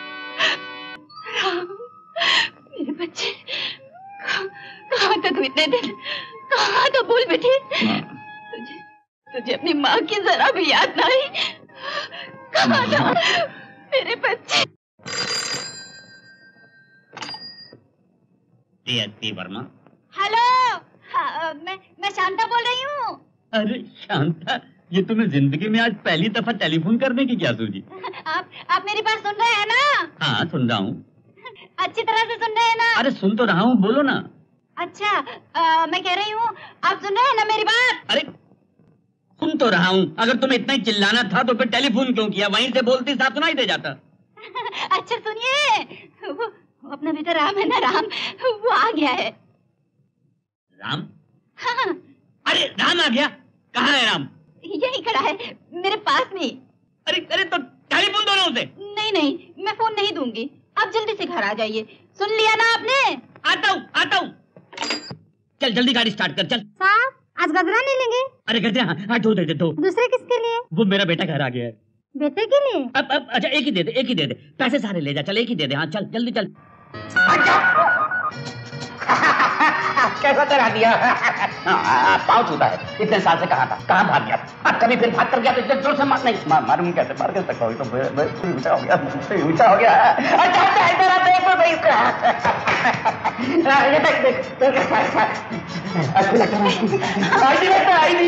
[SPEAKER 11] राम, मेरे बच्चे, कहाँ था तू इतने दिन? कहाँ था भूल बैठी? तुझे तुझे अपनी माँ की जरा भी याद ना आई? कहाँ था मेरे बच्चे?
[SPEAKER 2] डीएसपी वर्मा।
[SPEAKER 11] हेलो, हाँ, मैं मैं शांता बोल रही हूँ।
[SPEAKER 2] अरे शांता, ये तुम्हें जिंदगी में आज पहली दफा टेलीफोन करने की क्या सूझी?
[SPEAKER 11] आप आप मेरी बात सुन रहे हैं ना?
[SPEAKER 2] हाँ सुन रहा हूँ।
[SPEAKER 11] अच्छी तरह से सुन रहे हैं ना?
[SPEAKER 2] अरे सुन तो रहा हूँ, बोलो ना।
[SPEAKER 11] अच्छा, आ, मैं कह रही हूँ, आप सुन रहे हैं ना मेरी बात?
[SPEAKER 2] अरे सुन तो रहा हूँ। अगर तुम्हें इतना ही चिल्लाना था तो फिर टेलीफोन क्यों किया? वहीं से बोलती साफ सुनाई दे जाता।
[SPEAKER 11] अच्छा सुनिए, वो, वो अपना बेटा राम है ना, राम, वो आ गया है।
[SPEAKER 2] राम?
[SPEAKER 11] हाँ।
[SPEAKER 2] अरे राम आ गया? कहाँ है राम?
[SPEAKER 11] यही खड़ा है मेरे पास में।
[SPEAKER 2] अरे अरे तो टेलीफोन दो ना उसे।
[SPEAKER 11] नहीं नहीं, मैं फोन नहीं दूंगी। आप जल्दी से घर आ जाइए। सुन लिया ना आपने?
[SPEAKER 2] आता हूँ आता हूँ। चल जल्दी गाड़ी स्टार्ट कर, चल।
[SPEAKER 15] साहब, आज गजरा नहीं लेंगे?
[SPEAKER 2] अरे गजरा हाँ, दो दे दे दो।
[SPEAKER 15] दूसरे किसके लिए?
[SPEAKER 2] वो मेरा बेटा घर आ गया है।
[SPEAKER 15] बेटे के लिए?
[SPEAKER 2] अब अब अच्छा एक ही दे दे, एक ही दे दे। पैसे सारे ले जा, चल एक ही दे दे। हाँ चल जल्दी चल।
[SPEAKER 16] कैसा करा दिया? पाँव छूता है। इतने साल से कहा था, कहाँ भाग गया? अब कभी फिर भाग कर गया तो इतने जोर से मार नहीं मार मारूंगी कैसे? मार कैसे? कोई तो ऊंचा हो गया, ऊंचा हो गया। अच्छा इधर आ, देख तो सही इसका। ये देख देख अच्छा लगता है। आईडी लगता है, आईडी।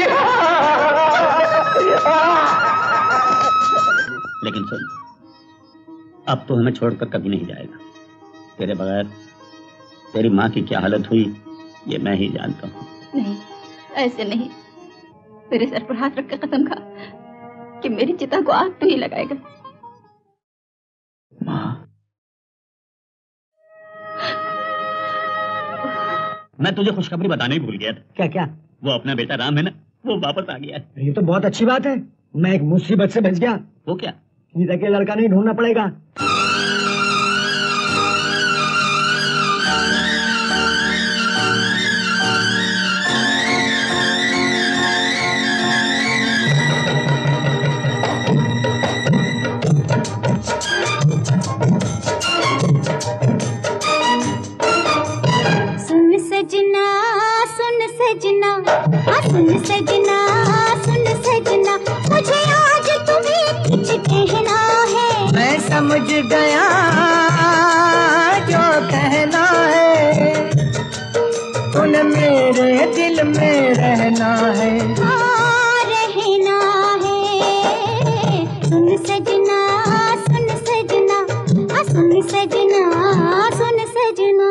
[SPEAKER 2] लेकिन सुन, अब तो हमें छोड़कर कभी नहीं जाएगा। तेरे बगैर तेरी माँ की क्या हालत हुई ये मैं ही जानता हूँ।
[SPEAKER 11] नहीं, ऐसे नहीं। मेरे सर पर हाथ रख कर कसम खा कि मेरी चिता को आग तो ही लगाएगा।
[SPEAKER 2] माँ, मैं तुझे खुशखबरी बताने ही भूल गया था।
[SPEAKER 12] क्या क्या?
[SPEAKER 2] वो अपना बेटा राम है ना, वो वापस आ गया है।
[SPEAKER 12] ये तो बहुत अच्छी बात है। मैं एक मुसीबत से बच गया।
[SPEAKER 2] वो क्या?
[SPEAKER 12] सीधा के लड़का नहीं ढूंढना पड़ेगा।
[SPEAKER 15] सुन सजना, सुन सजना, हाँ सुन सजना, सुन सजना, मुझे आज तुम्हें कुछ कहना है।
[SPEAKER 3] मैं समझ गया जो कहना है, तूने मेरे दिल में रहना है।
[SPEAKER 15] हाँ रहना है। सुन सजना, सुन सजना, हाँ सुन सजना, सुन सजना।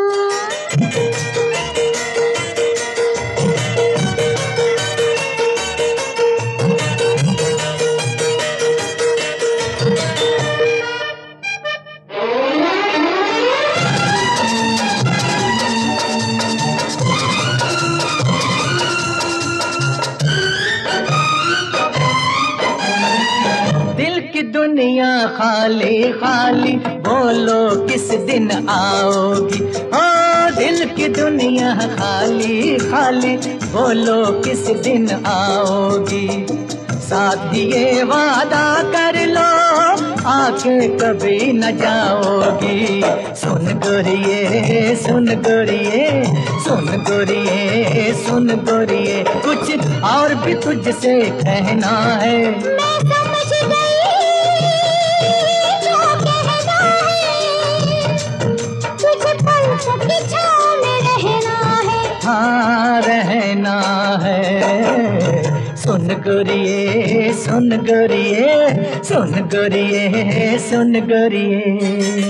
[SPEAKER 3] दुनिया खाली खाली, बोलो किस दिन आओगी? हाँ दिल की दुनिया खाली खाली, बोलो किस दिन आओगी? साथ ये वादा कर लो, आके कभी न जाओगी। सुन गोरिये, सुन गोरिये, सुन गोरिये, सुन गोरिये, कुछ और भी तुझसे कहना है।
[SPEAKER 15] मैं समझ गई जो कहना है, तुझे पलकों की छाँव में रहना है।
[SPEAKER 3] हाँ रहना है। सुन गोरिये, सुन गोरिये, सुन गोरिये, सुन गोरिये।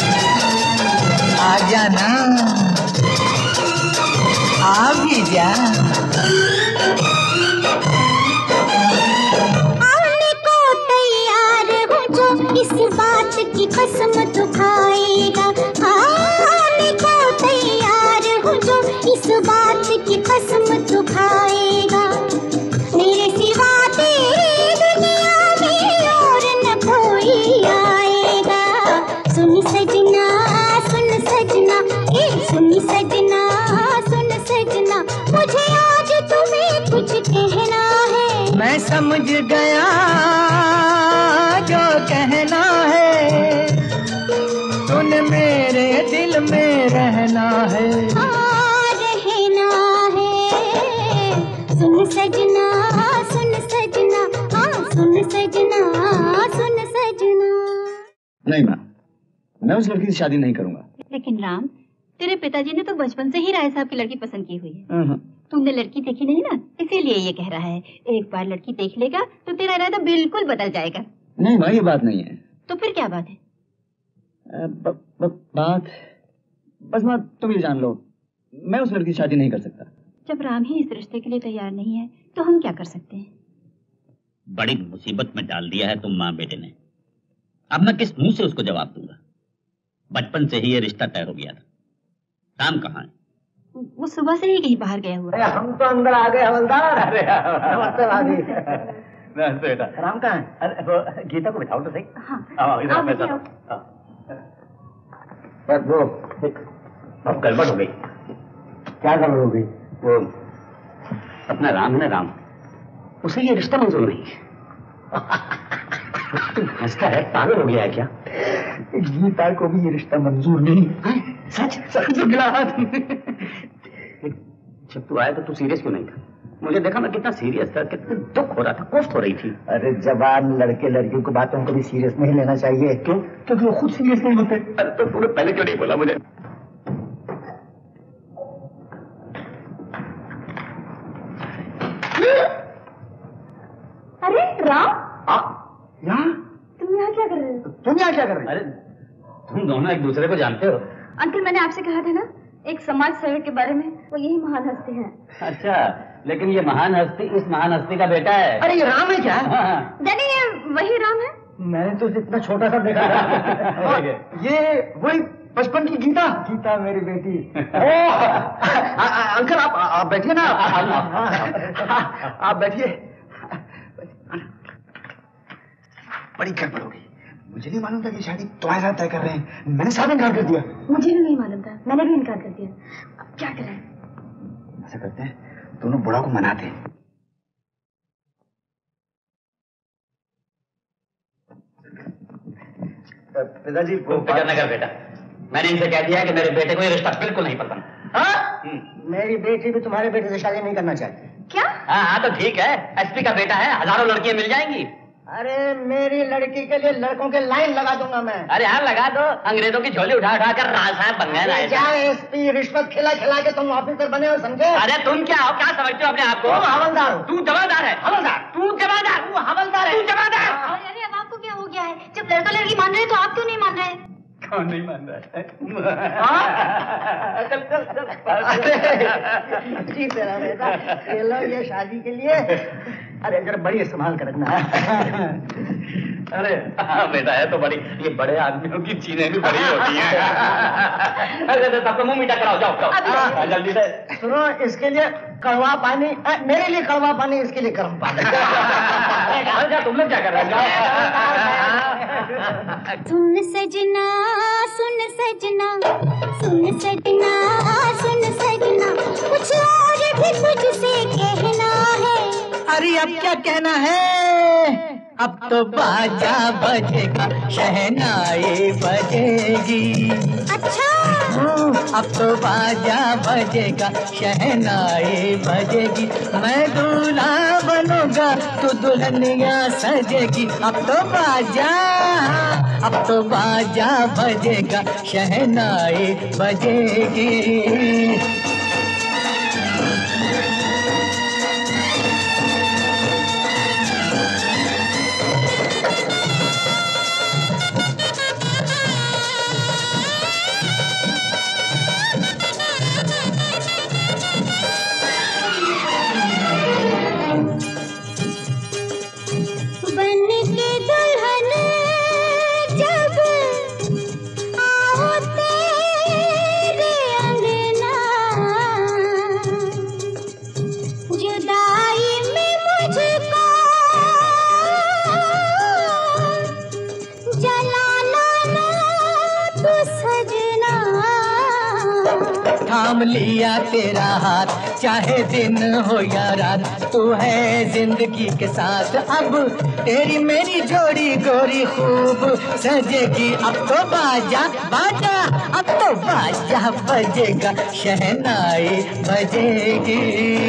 [SPEAKER 3] आ जाना, आ भी जा।
[SPEAKER 15] आने को तैयार हूँ जो इस बात की कसम तो खाएगा। आने को तैयार हूँ जो इस बात की कसम तो खाएगा। मेरे सिवा तेरी दुनिया में और न कोई आएगा। सुन सजना सुन सजना ए सुन सजना सुन सजना, मुझे आज तुम्हें कुछ कहना है।
[SPEAKER 3] मैं समझ गया जो कहना है, तूने मेरे दिल में रहना है।
[SPEAKER 15] हाँ रहना है। सुन सजना सुन सजना हाँ सुन सजना सुन सजना।
[SPEAKER 6] नहीं माँ, मैं उस लड़की से शादी नहीं करूंगा।
[SPEAKER 13] लेकिन राम, तेरे पिताजी ने तो बचपन से ही राय साहब की लड़की पसंद की हुई है।
[SPEAKER 6] हम्म।
[SPEAKER 13] तुमने लड़की देखी नहीं ना, इसीलिए ये कह रहा है। एक बार लड़की देख लेगा तो तेरा इरादा बिल्कुल बदल जाएगा।
[SPEAKER 6] नहीं माँ, ये बात नहीं है।
[SPEAKER 13] तो फिर क्या बात है?
[SPEAKER 6] ब, ब, बात बस माँ तुम ये जान लो, मैं उस लड़की से शादी नहीं कर सकता।
[SPEAKER 13] जब राम ही इस रिश्ते के लिए तैयार नहीं है तो हम क्या कर सकते हैं?
[SPEAKER 2] बड़ी मुसीबत में डाल दिया है तुम माँ बेटे ने। अब मैं किस मुंह से उसको जवाब दूंगा? बचपन से ही ये रिश्ता तय हो गया था। राम कहाँ है?
[SPEAKER 13] वो सुबह से ही कहीं बाहर गया हुआ है।
[SPEAKER 12] हम तो अंदर आ गए हवलदार। अरे नमस्ते भाभी।
[SPEAKER 16] नमस्ते बेटा।
[SPEAKER 12] राम कहाँ है?
[SPEAKER 16] अरे वो गीता को बिठाओ तो सही।
[SPEAKER 13] हाँ।
[SPEAKER 16] आओ इधर
[SPEAKER 13] आओ,
[SPEAKER 16] मेरे
[SPEAKER 13] आओ।
[SPEAKER 16] साथ। बस वो अब गड़बड़ हो गई।
[SPEAKER 12] क्या गड़बड़ हो गई?
[SPEAKER 16] वो अपना राम है ना, राम, उसे ये रिश्ता मंजूर नहीं है। तुम हंसता है, पागल हो गया है क्या?
[SPEAKER 12] गीता को भी ये रिश्ता मंजूर नहीं।
[SPEAKER 16] सच सच तो गिला हाथ। जब तू आया तो तू सीरियस क्यों नहीं था? मुझे देखा मैं कितना सीरियस था, कितना दुख हो रहा था, कोफ्त हो रही थी।
[SPEAKER 12] अरे जवान लड़के लड़कियों की बातों को भी सीरियस नहीं लेना चाहिए। क्यों? क्योंकि वो खुद सीरियस नहीं होते।
[SPEAKER 16] अरे तो तूने पहले क्यों नहीं बोला मुझे?
[SPEAKER 11] अरे राम,
[SPEAKER 12] यहाँ
[SPEAKER 11] तुम यहाँ क्या कर रहे हो?
[SPEAKER 12] तुम यहाँ क्या कर रहे हो?
[SPEAKER 16] अरे तुम दोनों एक दूसरे को जानते हो?
[SPEAKER 11] अंकल, मैंने आपसे कहा था ना एक समाज सेवक के बारे में, वो यही महान हस्ती हैं।
[SPEAKER 16] अच्छा, लेकिन ये महान हस्ती इस महान हस्ती का बेटा है।
[SPEAKER 12] अरे ये राम है क्या?
[SPEAKER 16] हाँ।
[SPEAKER 11] डैडी, ये वही राम है?
[SPEAKER 12] मैंने तो इतना छोटा सा देखा था। ये वही बचपन की गीता। गीता मेरी बेटी। ओ, अंकल आप आप बैठिए ना। आप बैठिए। बड़ी गड़बड़ हो गई। मुझे नहीं मालूम था कि शादी तुम्हारे साथ तय कर रहे हैं। मैंने साफ इनकार कर दिया।
[SPEAKER 11] मुझे भी नहीं मालूम था, मैंने भी इनकार कर दिया। अब क्या करें?
[SPEAKER 12] ऐसा करते हैं, दोनों बुढ़ा को मनाते हैं। पिताजी
[SPEAKER 16] वो फिक्र न कर बेटा, मैंने इनसे कह दिया कि मेरे बेटे को ये रिश्ता बिल्कुल नहीं पसंद।
[SPEAKER 12] हाँ? मेरी बेटी भी तुम्हारे बेटे से शादी नहीं करना चाहती।
[SPEAKER 11] क्या?
[SPEAKER 16] हाँ हाँ तो ठीक है, एसपी का बेटा है, हजारों लड़कियां मिल जाएंगी।
[SPEAKER 12] अरे मेरी लड़की के लिए लड़कों के लाइन लगा दूंगा मैं।
[SPEAKER 16] अरे हाँ लगा दो, अंग्रेजों की झोली उठा उठा कर राज साहब बन गए।
[SPEAKER 12] क्या एसपी रिश्वत खिला खिला के तुम ऑफिसर बने हो, समझे?
[SPEAKER 16] अरे तुम क्या हो, क्या समझते हो अपने आप को?
[SPEAKER 12] हवलदार हो।
[SPEAKER 16] तू जमादार है।
[SPEAKER 12] हवलदार।
[SPEAKER 16] तू जमादार।
[SPEAKER 12] तू हवलदार है।
[SPEAKER 16] तू जमादार।
[SPEAKER 11] अरे अब आपको क्या हो गया है? जब लड़का लड़की मान रहे हैं तो आप क्यों नहीं मान रहे?
[SPEAKER 16] कौन नहीं मान रहा है?
[SPEAKER 12] चल चल चल। ठीक है बेटा, चलो ये शादी के लिए। अरे जरा बड़ी संभाल कर रखना।
[SPEAKER 16] अरे हाँ बेटा है तो बड़ी, ये बड़े आदमियों की चीनें भी बड़ी होती हैं। अरे सबको मुंह मीठा कराओ, जाओ जाओ जल्दी से।
[SPEAKER 12] सुनो, इसके लिए कड़वा पानी, मेरे लिए कड़वा पानी, इसके लिए गर्म पानी।
[SPEAKER 16] तुम लोग क्या कर रहे हो?
[SPEAKER 15] सुन सजना सुन सजना सुन सजना सुन सजना, कुछ और भी तुझसे कहना है।
[SPEAKER 3] अरे अब क्या कहना है? अब तो बाजा बजेगा, शहनाई बजेगी।
[SPEAKER 15] अच्छा,
[SPEAKER 3] अब तो बाजा बजेगा, शहनाई बजेगी। मैं दूल्हा बनूंगा, तू दुल्हनिया सजेगी। अब तो बाजा अब तो बाजा बजेगा, शहनाई बजेगी। थाम लिया तेरा हाथ, चाहे दिन हो या रात तू है जिंदगी के साथ। अब तेरी मेरी जोड़ी गोरी खूब सजेगी, अब तो बाजा बाजा अब तो बाजा बजेगा, शहनाई बजेगी।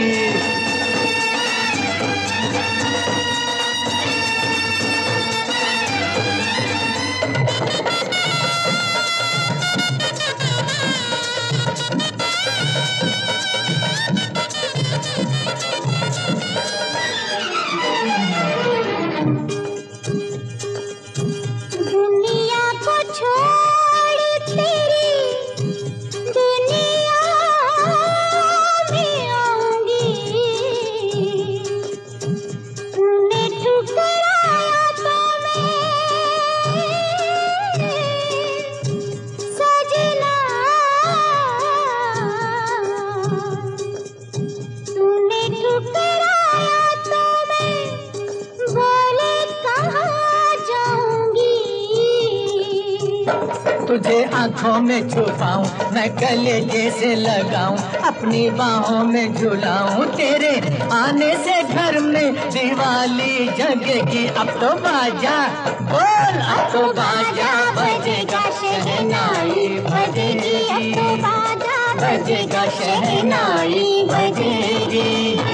[SPEAKER 3] तुझे आंखों में छुपाऊं, मैं कलेजे से लगाऊं, अपनी बाहों में झुलाऊं, तेरे आने से घर में दिवाली जगेगी। अब तो बाजा बोल, अब तो बाजा बजेगा, शहनाई बजेगी, अब तो बाजा बजेगा, शहनाई बजेगी।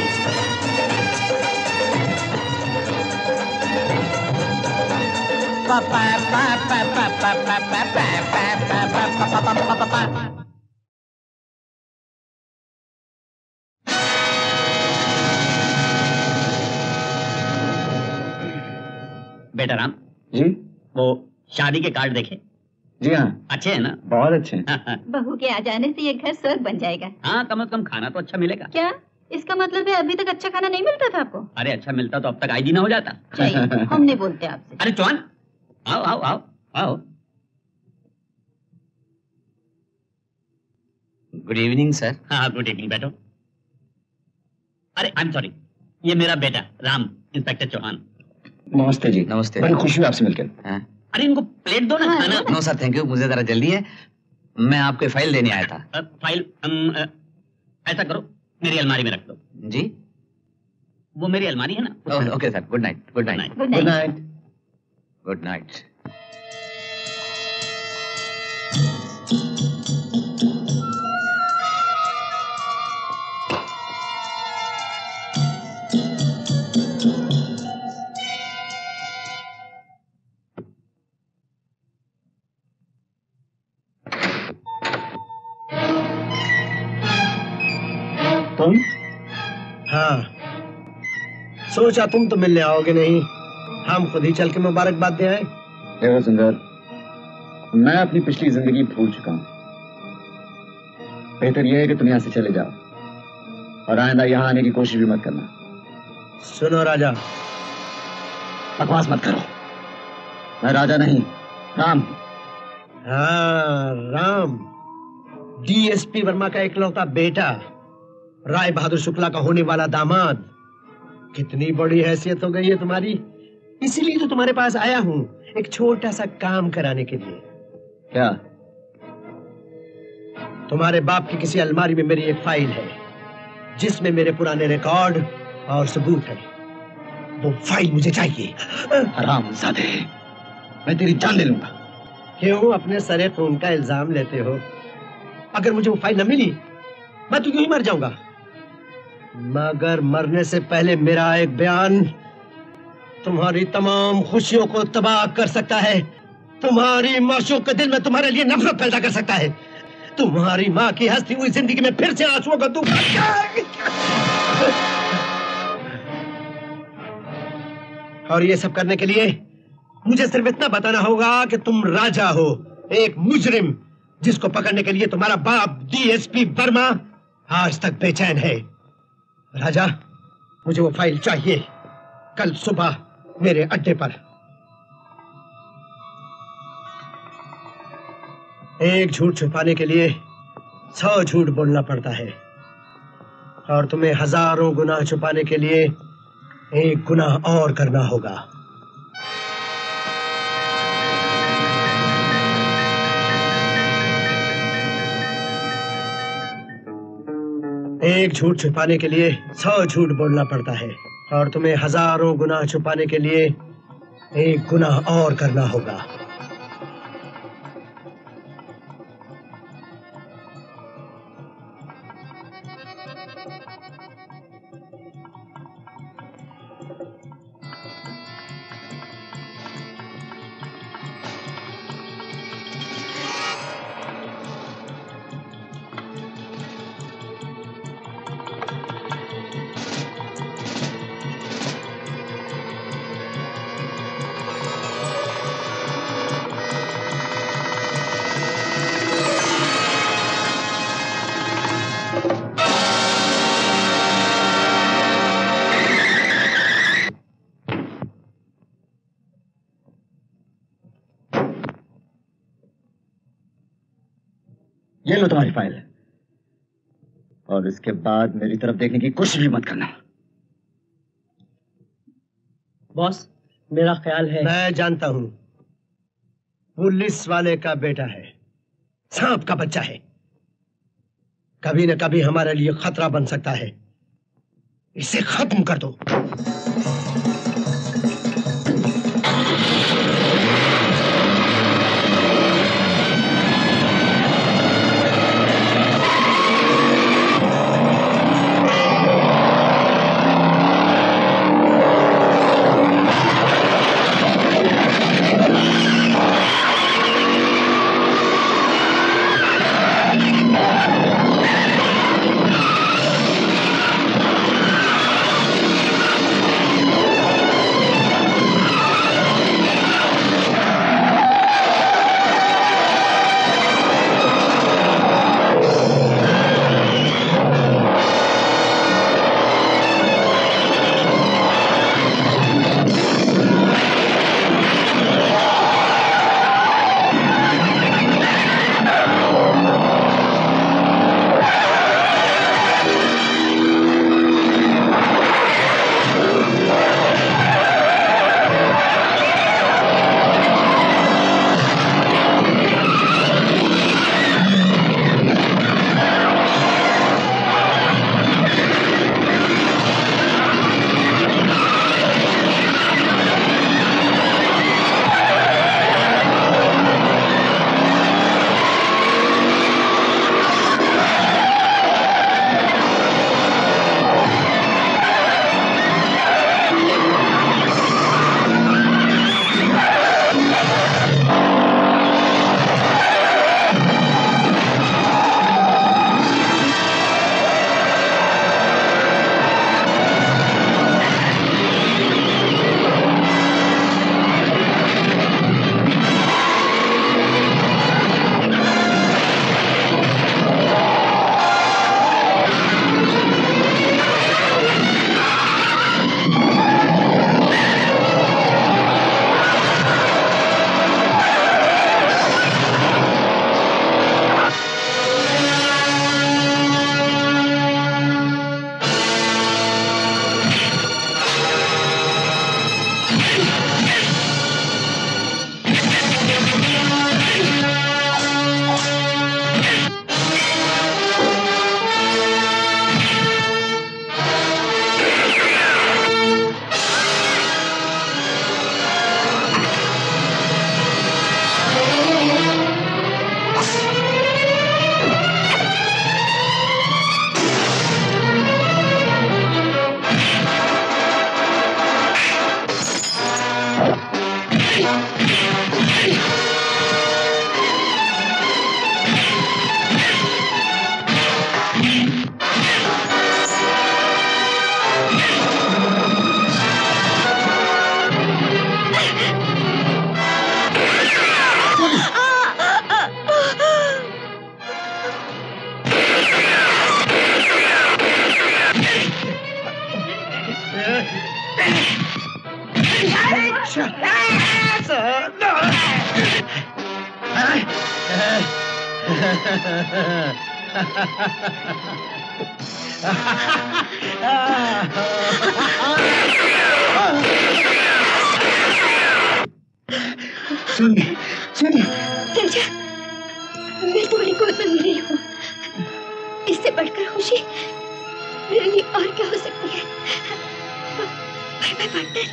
[SPEAKER 2] बेटा राम
[SPEAKER 6] जी,
[SPEAKER 2] वो शादी के कार्ड देखे?
[SPEAKER 6] जी हाँ,
[SPEAKER 2] अच्छे हैं ना?
[SPEAKER 6] बहुत अच्छे हैं।
[SPEAKER 13] बहू के आ जाने से ये घर स्वर्ग बन जाएगा।
[SPEAKER 2] हाँ, कम से कम खाना तो अच्छा मिलेगा।
[SPEAKER 13] क्या इसका मतलब है अभी तक अच्छा खाना नहीं मिलता था आपको?
[SPEAKER 2] अरे अच्छा मिलता तो अब तक आईडी ना हो जाता।
[SPEAKER 13] चाहिए, हम नहीं बोलते आपसे।
[SPEAKER 2] अरे चौहान, आओ आओ आओ आओ।
[SPEAKER 17] Good evening sir.
[SPEAKER 2] हाँ गुड इवनिंग बैठो। अरे आई एम सॉरी, ये मेरा बेटा राम, इंस्पेक्टर चौहान।
[SPEAKER 6] नमस्ते जी।
[SPEAKER 17] नमस्ते।
[SPEAKER 6] बड़ी खुशी हुई आपसे मिलकर।
[SPEAKER 17] हाँ।
[SPEAKER 2] अरे इनको प्लेट दो ना खाना।
[SPEAKER 17] नो सर थैंक यू, मुझे जरा जल्दी है, मैं आपको फाइल देने आया था।
[SPEAKER 2] आ, फाइल अम, आ, ऐसा करो मेरी अलमारी में रख दो।
[SPEAKER 17] जी
[SPEAKER 2] वो मेरी अलमारी है ना।
[SPEAKER 17] Okay sir, good night. Good night.
[SPEAKER 6] Good night.
[SPEAKER 17] Good night.
[SPEAKER 10] तुम? हाँ, सोचा तुम तो मिलने आओगे नहीं, हम खुद ही चल के मुबारकबाद दे आए।
[SPEAKER 6] देखो सुंदर, मैं अपनी पिछली जिंदगी भूल चुका हूँ। बेहतर यह है कि तुम यहाँ से चले जाओ और आइंदा यहाँ आने की कोशिश भी मत करना।
[SPEAKER 10] सुनो राजा,
[SPEAKER 6] बकवास मत करो, मैं राजा नहीं, राम।
[SPEAKER 10] हाँ राम, डीएसपी वर्मा का इकलौता बेटा, राय बहादुर शुक्ला का होने वाला दामाद। कितनी बड़ी हैसियत हो गई है तुम्हारी, इसीलिए तो तुम्हारे पास आया हूँ एक छोटा सा काम कराने के लिए।
[SPEAKER 6] क्या?
[SPEAKER 10] तुम्हारे बाप की किसी अलमारी में मेरी एक फाइल है जिसमें मेरे पुराने रिकॉर्ड और सबूत है। वो फाइल मुझे चाहिए।
[SPEAKER 6] हरामजादे, मैं तेरी जान ले लूंगा।
[SPEAKER 10] क्यों अपने सरे खून का इल्जाम लेते हो? अगर मुझे वो फाइल न मिली मैं तो यूं ही मर जाऊंगा, मगर मरने से पहले मेरा एक बयान तुम्हारी तमाम खुशियों को तबाह कर सकता है, तुम्हारी माशूक के दिल में तुम्हारे लिए नफरत पैदा कर सकता है, तुम्हारी माँ की हंसती हुई जिंदगी में फिर से आंसुओं का तूफान। और ये सब करने के लिए मुझे सिर्फ इतना बताना होगा कि तुम राजा हो, एक मुजरिम जिसको पकड़ने के लिए तुम्हारा बाप डीएसपी वर्मा आज तक बेचैन है। राजा, मुझे वो फाइल चाहिए कल सुबह मेरे अड्डे पर। एक झूठ छुपाने के लिए सौ झूठ बोलना पड़ता है, और तुम्हें हजारों गुनाह छुपाने के लिए एक गुनाह और करना होगा। एक झूठ छुपाने के लिए सौ झूठ बोलना पड़ता है, और तुम्हें हजारों गुनाह छुपाने के लिए एक गुनाह और करना होगा।
[SPEAKER 6] ये लो तुम्हारी फाइल, और इसके बाद मेरी तरफ देखने की कोशिश भी मत करना।
[SPEAKER 12] बॉस, मेरा ख्याल है।
[SPEAKER 10] मैं जानता हूं, पुलिस वाले का बेटा है, सांप का बच्चा है, कभी न कभी हमारे लिए खतरा बन सकता है। इसे खत्म कर दो।
[SPEAKER 4] सुनिए सुनिए तेजा, मैं तुम्हारी कोई बंदी नहीं हूँ। इससे बढ़कर खुशी लिए और क्या हो सकती है? Bye bye partner.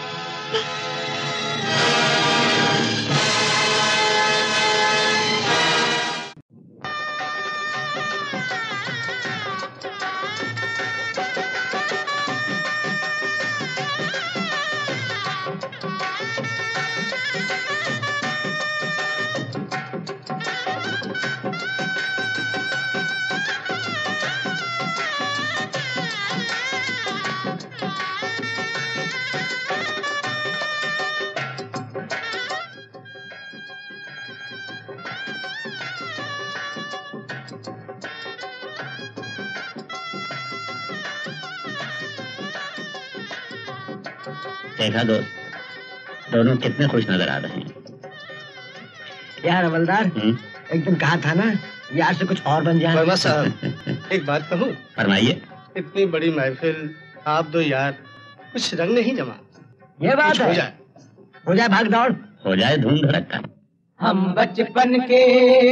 [SPEAKER 2] देखा दोस्त, दोनों कितने खुश नजर आ रहे हैं।
[SPEAKER 12] यार हवलदार, एक दिन कहा था ना यार से कुछ और बन जाए।
[SPEAKER 10] वर्मा साहब, एक बात कहूँ?
[SPEAKER 2] फरमाइए।
[SPEAKER 10] इतनी बड़ी महफिल, आप दो यार, कुछ रंग नहीं जमा।
[SPEAKER 12] ये बात
[SPEAKER 10] कुछ
[SPEAKER 12] है।
[SPEAKER 10] हो जाए
[SPEAKER 12] हो जाए भाग दौड़,
[SPEAKER 2] हो जाए धूम धड़का।
[SPEAKER 3] हम बचपन के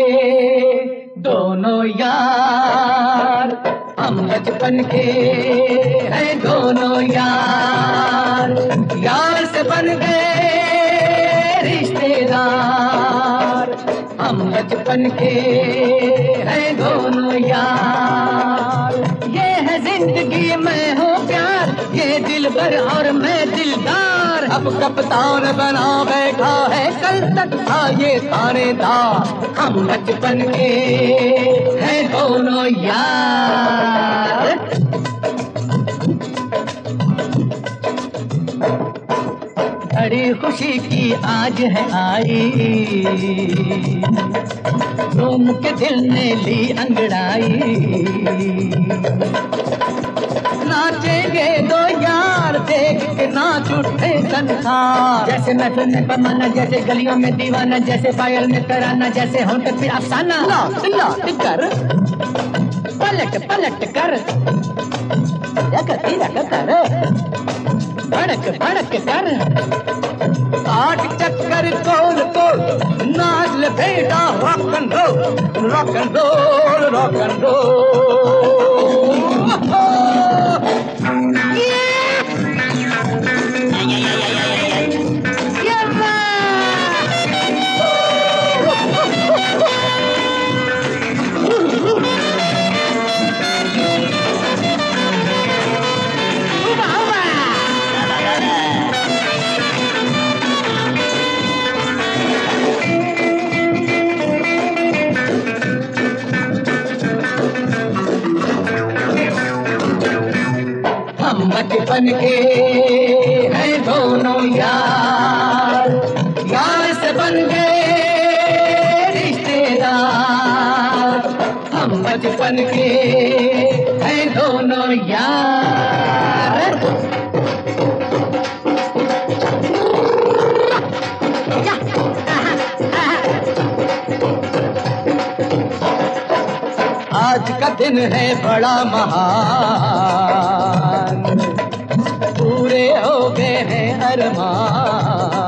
[SPEAKER 3] दोनों यार, हम बचपन के हैं दोनों यार, यार से बन गए रिश्तेदार। हम बचपन के हैं दोनों यार, ये है जिंदगी में हो प्यार, ये दिल भर और मैं दिलदार। अब कप्तान बना बैठा है, कल तक था ये थानेदार। हम बचपन के हैं दोनों यार। बड़ी खुशी की आज है आई, झूम के दिल ने ली अंगड़ाई। नाचेंगे दो यार, देख के नाच उठे संसार। जैसे महफिल में पैमाना, जैसे गलियों में दीवाना, जैसे पायल में तराना, जैसे होंठ पे अफसाना। लौट लौट कर, पलट पलट कर, रख रख कर, भड़क भड़क कर, आठ चक्कर तोड़ तोड़ नाच ले बेटा। Rock and roll, rock and roll, rock and roll. बचपन के हैं दोनों यार, यार से बन गए रिश्तेदार। हम बचपन के हैं दोनों यार। आज का दिन है बड़ा महान, पूरे हो गए हैं अरमान।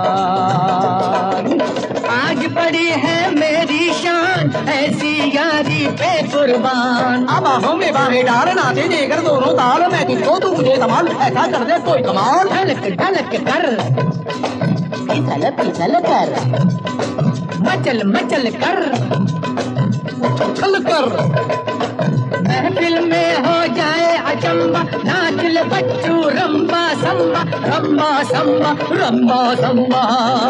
[SPEAKER 3] आज बड़ी है मेरी शान, ऐसी यारी पे कुर्बान। अब बाहों में बाहें डाल, नाचे देकर दोनों ताल। मैं तुझको तू मुझे संभाल, ऐसा कर दे कोई कमाल। ढलक ढलक कर, फिसल फिसल कर, मचल मचल कर, उछल कर। महफिल में हो जाए अचंबा, नाच ले बच्चू रंबा संबा, रंबा संबा, रंबा संबा।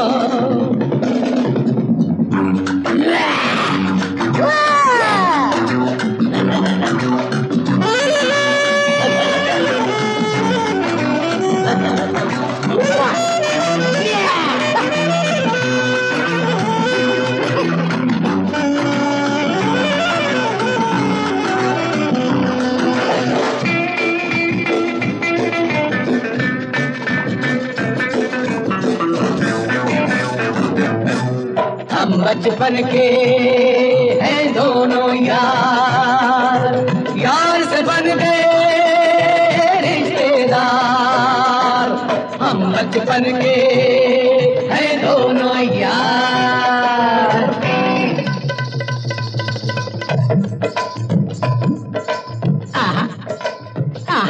[SPEAKER 3] बचपन के हैं दोनों यार, यार से बन गए रिश्तेदार। हम बचपन के हैं दोनों यार। आहा, आहा,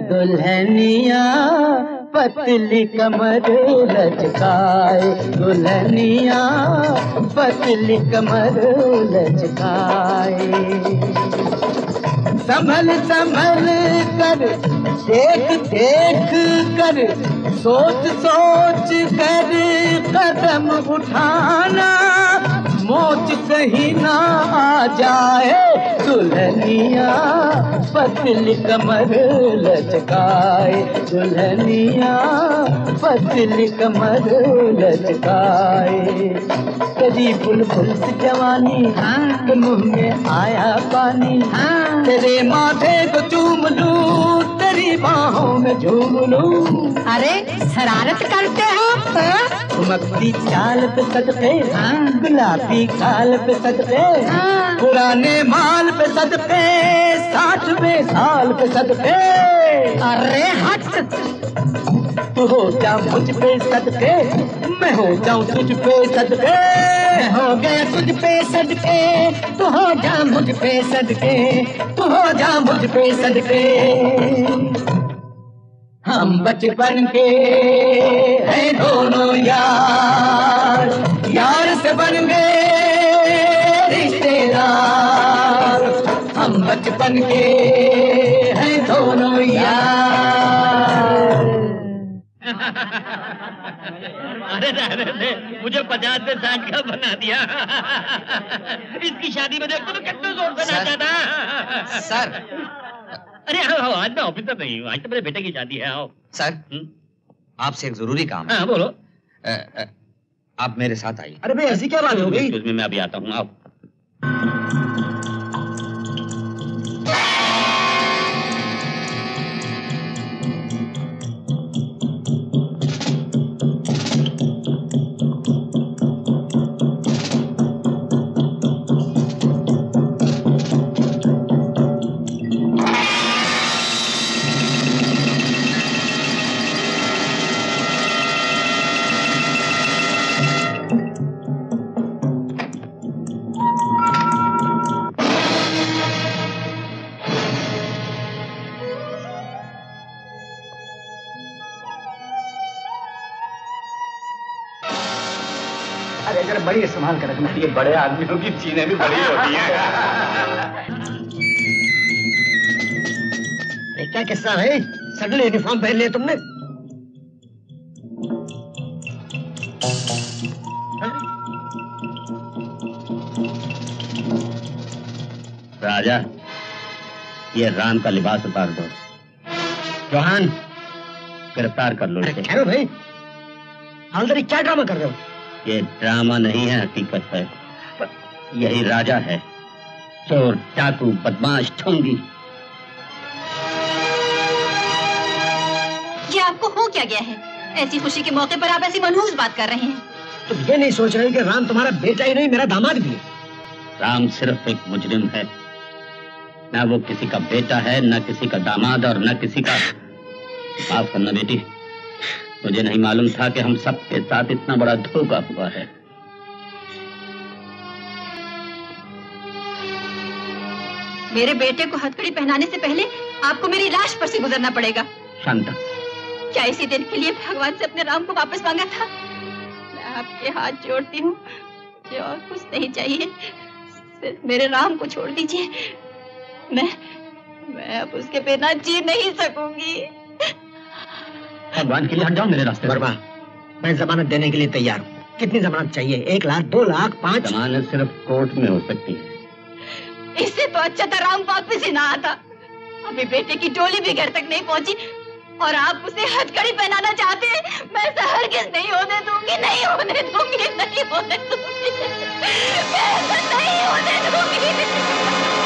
[SPEAKER 3] दुल्हनिया पतली कमर लचकाए, दुल्हनिया पतली कमर लचकाए। संभल संभल कर देख देख कर, सोच सोच कर कदम उठाना, मोच कहीं ना आ जाए। दुल्हनिया पतली कमर लचकाए, दुल्हनिया पतली कमर लचकाए। तेरी बुलबुल सी जवानी तो मुंह में आया पानी, तेरे माथे को चूम लूं, तेरी बाहों में झूम लूं।
[SPEAKER 11] अरे शरारत करते हो?
[SPEAKER 3] चमकती चाल पे सदके, गुलाबी गाल पे सदके, पुराने माल पे सदके, साठवें साल पे सदके।
[SPEAKER 11] अरे हट!
[SPEAKER 3] तू हो जा मुझ पे सदके, मैं हो जाऊं तुझ पे सदके। मैं हो गया तुझ पे सदके, तू हो जा मुझ पे सदके, तू हो जा मुझ पे सदके। हम बचपन के हैं दोनों यार, यार से बन गए रिश्तेदार। हम बचपन के हैं दोनों यार।
[SPEAKER 2] अरे अरे अरे, मुझे पचास से साठ का बना दिया। इसकी शादी में देखो तो कितने जोर से नाचा था।
[SPEAKER 17] सर,
[SPEAKER 2] अरे आओ, आज मैं ऑफिसर नहीं हूँ, आज तो मेरे बेटे की शादी है। आओ
[SPEAKER 17] सर, आपसे एक जरूरी काम है।
[SPEAKER 2] हाँ बोलो।
[SPEAKER 17] आ, आ, आप मेरे साथ आइए।
[SPEAKER 10] अरे भाई ऐसी क्या बात हो गई?
[SPEAKER 2] उसमें मैं अभी आता हूँ, आओ।
[SPEAKER 10] बड़ी संभाल कर रखना।
[SPEAKER 16] ये बड़े आदमियों की चीनें भी बड़ी होती हैं।
[SPEAKER 10] क्या किस्सा है? सडन यूनिफॉर्म पहन लिया तुमने?
[SPEAKER 2] राजा, ये राम का लिबास उतार दो।
[SPEAKER 10] चौहान,
[SPEAKER 2] गिरफ्तार कर लो इसे।
[SPEAKER 10] ठहरो भाई, हल्दरी क्या ड्रामा कर रहे हो?
[SPEAKER 2] ये ड्रामा नहीं है, हकीकत है। यही राजा है, चोर, डाकू, बदमाश, ठोंगी।
[SPEAKER 13] ये आपको हो क्या गया है? ऐसी खुशी के मौके पर आप ऐसी मनहूस बात कर रहे हैं।
[SPEAKER 10] तुम ये नहीं सोच रहे कि राम तुम्हारा बेटा ही नहीं, मेरा दामाद भी है।
[SPEAKER 2] राम सिर्फ एक मुजरिम है, न वो किसी का बेटा है, न किसी का दामाद और न किसी का। माफ करना बेटी, मुझे नहीं मालूम था कि हम सबके साथ इतना बड़ा धोखा हुआ है।
[SPEAKER 13] मेरे बेटे को हथकड़ी पहनाने से पहले आपको मेरी लाश पर से गुजरना पड़ेगा।
[SPEAKER 2] शांता,
[SPEAKER 13] क्या इसी दिन के लिए भगवान से अपने राम को वापस मांगा था? मैं आपके हाथ जोड़ती हूँ, मुझे और कुछ नहीं चाहिए, सिर्फ मेरे राम को छोड़ दीजिए। मैं मैं अब उसके बिना जी नहीं सकूंगी।
[SPEAKER 2] भगवान के लिए हट जाओ मेरे रास्ते।
[SPEAKER 10] वर्मा, मैं जमानत देने के लिए तैयार हूँ। कितनी जमानत चाहिए? एक लाख, दो लाख, पाँच?
[SPEAKER 2] जमानत सिर्फ कोर्ट में हो सकती है।
[SPEAKER 13] इससे तो अच्छा था राम वापस ही ना आता। अभी बेटे की डोली भी घर तक नहीं पहुंची और आप उसे हथकड़ी पहनाना चाहते हैं। मैं ऐसा हरगिज़ नहीं होने दूंगी, नहीं होने दूंगी, नहीं होने दूंगी, मैं ऐसा नहीं होने दूंगी।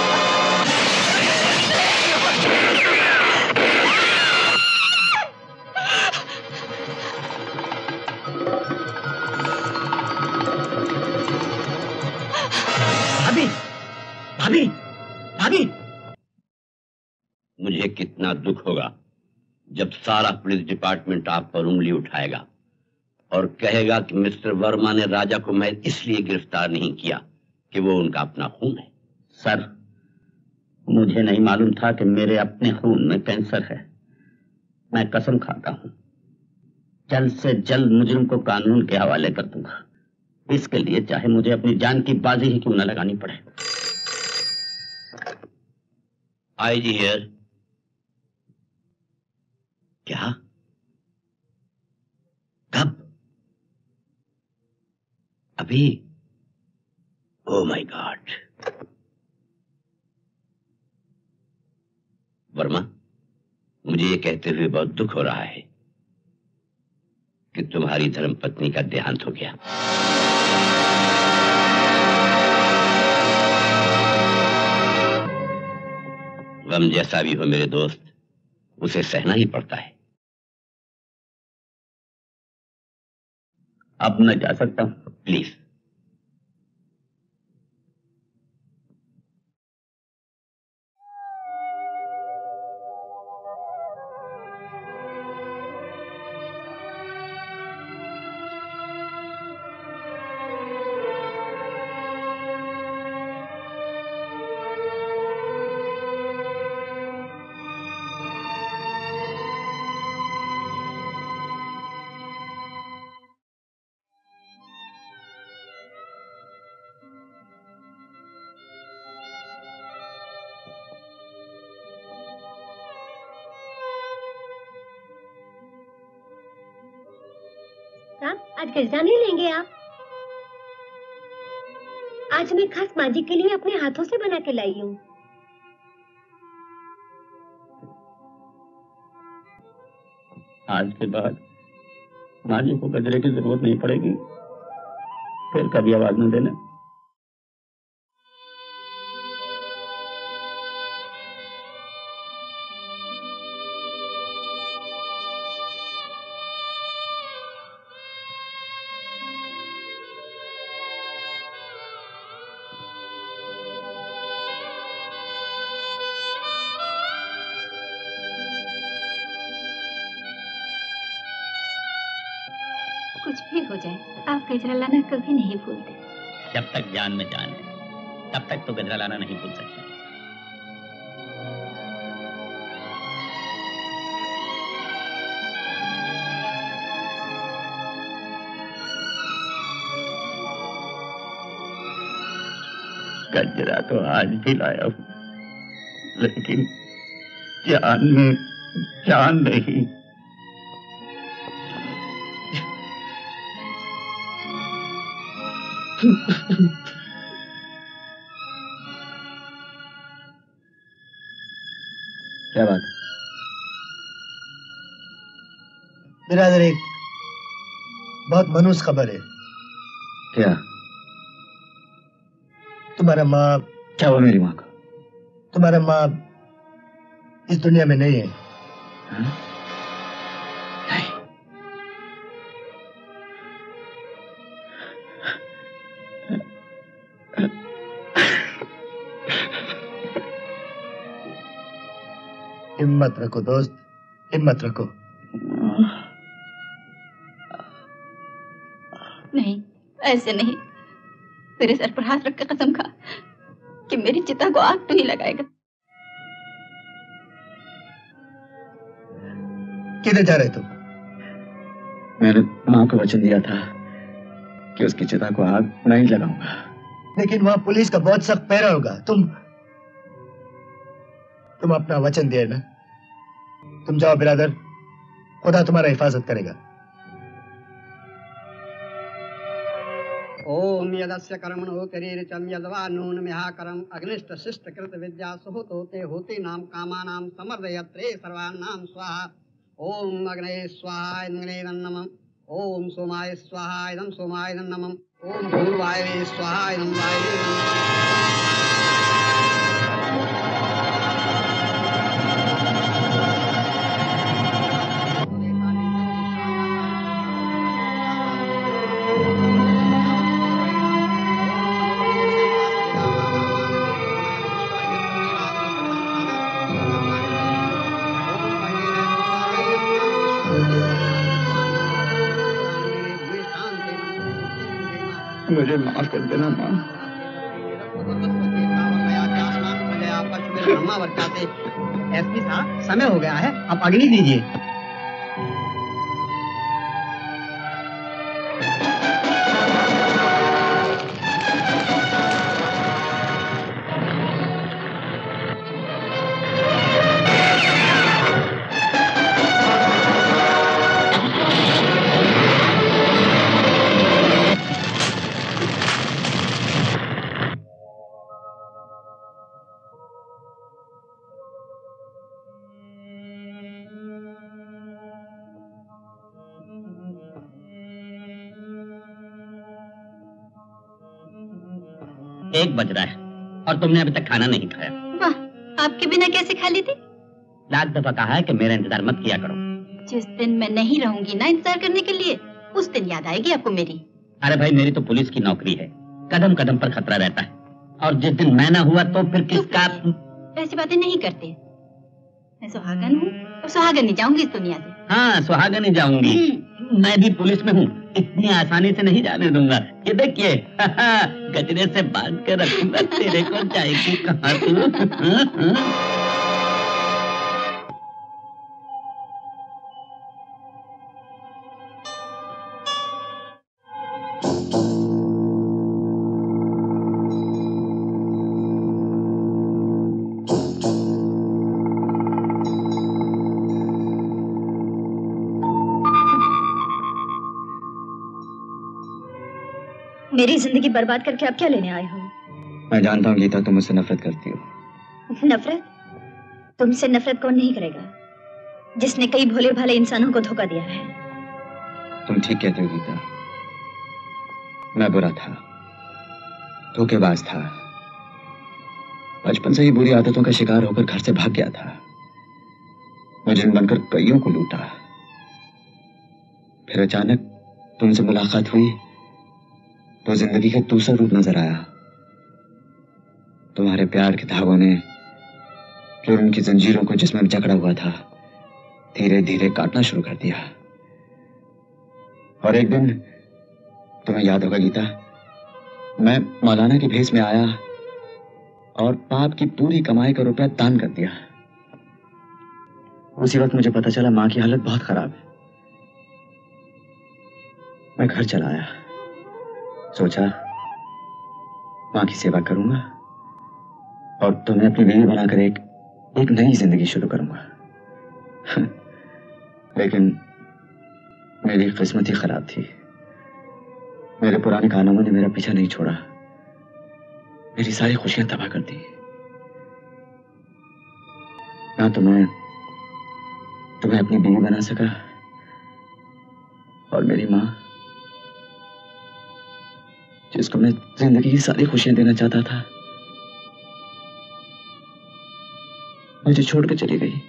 [SPEAKER 10] भाभी, भाभी, भाभी।
[SPEAKER 7] मुझे कितना दुख होगा जब सारा पुलिस डिपार्टमेंट आप पर उंगली उठाएगा और कहेगा कि मिस्टर वर्मा ने राजा को मैं इसलिए गिरफ्तार नहीं किया कि वो उनका अपना खून है।
[SPEAKER 2] सर, मुझे नहीं मालूम था कि मेरे अपने खून में कैंसर है। मैं कसम खाता हूं, जल्द से जल्द मुजरिम को कानून के हवाले कर दूंगा। इसके लिए चाहे मुझे अपनी जान की बाजी ही क्यों न लगानी पड़े।
[SPEAKER 7] I G here. क्या? कब? अभी? Oh my God. वर्मा, मुझे ये कहते हुए बहुत दुख हो रहा है कि तुम्हारी धर्मपत्नी का देहांत हो गया। गम जैसा भी हो मेरे दोस्त, उसे सहना ही पड़ता है।
[SPEAKER 2] अब मैं जा सकता हूं?
[SPEAKER 7] प्लीज।
[SPEAKER 11] आज गजरा नहीं लेंगे आप? आज मैं खास माँ जी के लिए अपने हाथों से बना के लाई हूँ।
[SPEAKER 2] आज के बाद माँ जी को गजरे की जरूरत नहीं पड़ेगी, फिर कभी आवाज न देना।
[SPEAKER 4] कुछ भी हो जाए, आप गजरा लाना कभी नहीं भूलते।
[SPEAKER 2] जब तक जान में जान है, तब तक तो गजरा लाना नहीं भूल सकते। गजरा तो आज भी लाया हूं, लेकिन जान में जान नहीं।
[SPEAKER 10] क्या बात? बिरादर, एक बहुत मनूस खबर है।
[SPEAKER 6] क्या?
[SPEAKER 10] तुम्हारा माँ।
[SPEAKER 6] क्या हुआ मेरी माँ का?
[SPEAKER 10] तुम्हारा माँ इस दुनिया में नहीं है।
[SPEAKER 6] हा? नहीं।
[SPEAKER 10] हिम्मत रखो दोस्त, हिम्मत रखो।
[SPEAKER 4] नहीं, ऐसे नहीं। मेरे सर पर हाथ रख के कसम खा कि मेरी चिता को आग तो नहीं लगाएगा।
[SPEAKER 10] किधर जा रहे तुम?
[SPEAKER 6] मैंने माँ को वचन दिया था कि उसकी चिता को आग नहीं लगाऊंगा।
[SPEAKER 10] लेकिन वहां पुलिस का बहुत सख्त पहरा होगा। तुम तुम अपना वचन दिए ना। तुम जाओ बिरादर, खुदा तुम्हारा हिफाजत करेगा।
[SPEAKER 18] ओम यदस्य कर्मणो शरीरचम यद्वा नूनमिहाकरम अग्निष्ट शिष्ट कृत विद्या सुहृतो ते होते नाम कामानाम समर्दयत्रे सर्वान्नाम स्वाहा। ओम अग्नये स्वाहा इन्द्रये नमः। ओम सोमाय स्वाहा इदं सोमाय नमः। ओम भूर्वाये स्वाहा इदं वाये नमः।
[SPEAKER 6] मुझे माफ कर देना माँ।
[SPEAKER 18] एसपी साहब, समय हो गया है, आप अग्नि दीजिए।
[SPEAKER 2] एक बज रहा है और तुमने अभी तक खाना नहीं खाया।
[SPEAKER 13] वाह, आपके बिना कैसे खा ली थी?
[SPEAKER 2] लाख दफा कहा है कि मेरा इंतजार मत किया करो।
[SPEAKER 13] जिस दिन मैं नहीं रहूंगी ना इंतजार करने के लिए, उस दिन याद आएगी आपको मेरी।
[SPEAKER 2] अरे भाई, मेरी तो पुलिस की नौकरी है, कदम कदम पर खतरा रहता है, और जिस दिन मैं ना हुआ तो फिर किसका?
[SPEAKER 13] ऐसी बातें नहीं करते। मैं सुहागन हूँ और सुहागन नहीं जाऊंगी इस दुनिया से।
[SPEAKER 2] हाँ, सुहागन ही जाऊंगी। मैं भी पुलिस में हूँ, इतनी आसानी से नहीं जाने दूंगा। ये देखिए, गजरे से बांध के रखूंगा, तेरे को जाएगी कहाँ तू?
[SPEAKER 4] मेरी जिंदगी बर्बाद करके आप क्या लेने आए हो?
[SPEAKER 6] मैं जानता हूँ गीता, तुम मुझसे नफरत करती हो।
[SPEAKER 4] नफरत? तुमसे नफरत कौन नहीं करेगा, जिसने कई भोले भाले इंसानों को धोखा दिया है।
[SPEAKER 6] तुम ठीक कहते हो गीता, मैं बुरा था, धोखेबाज था, बचपन से ही बुरी आदतों का शिकार होकर घर से भाग गया था, मुजरिम बनकर कईयों को लूटा। फिर अचानक तुमसे मुलाकात हुई तो जिंदगी का दूसरा रूप नजर आया। तुम्हारे प्यार के धागों ने फिर उनकी जंजीरों को जिसमें जकड़ा हुआ था धीरे धीरे काटना शुरू कर दिया। और एक दिन, तुम्हें याद होगा गीता, मैं मौलाना के भेष में आया और पाप की पूरी कमाई का रुपया दान कर दिया। उसी वक्त मुझे पता चला मां की हालत बहुत खराब है। मैं घर चला आया, सोचा मां की सेवा करूंगा और तुम्हें अपनी बीवी बनाकर एक एक नई जिंदगी शुरू करूंगा। लेकिन मेरी किस्मत ही खराब थी। मेरे पुराने कानूनों ने मेरा पीछा नहीं छोड़ा, मेरी सारी खुशियां तबाह कर दी। ना तो मैं तुम्हें अपनी बीवी बना सका और मेरी मां, जिसको मैं जिंदगी की सारी खुशियां देना चाहता था, मुझे छोड़कर चली गई।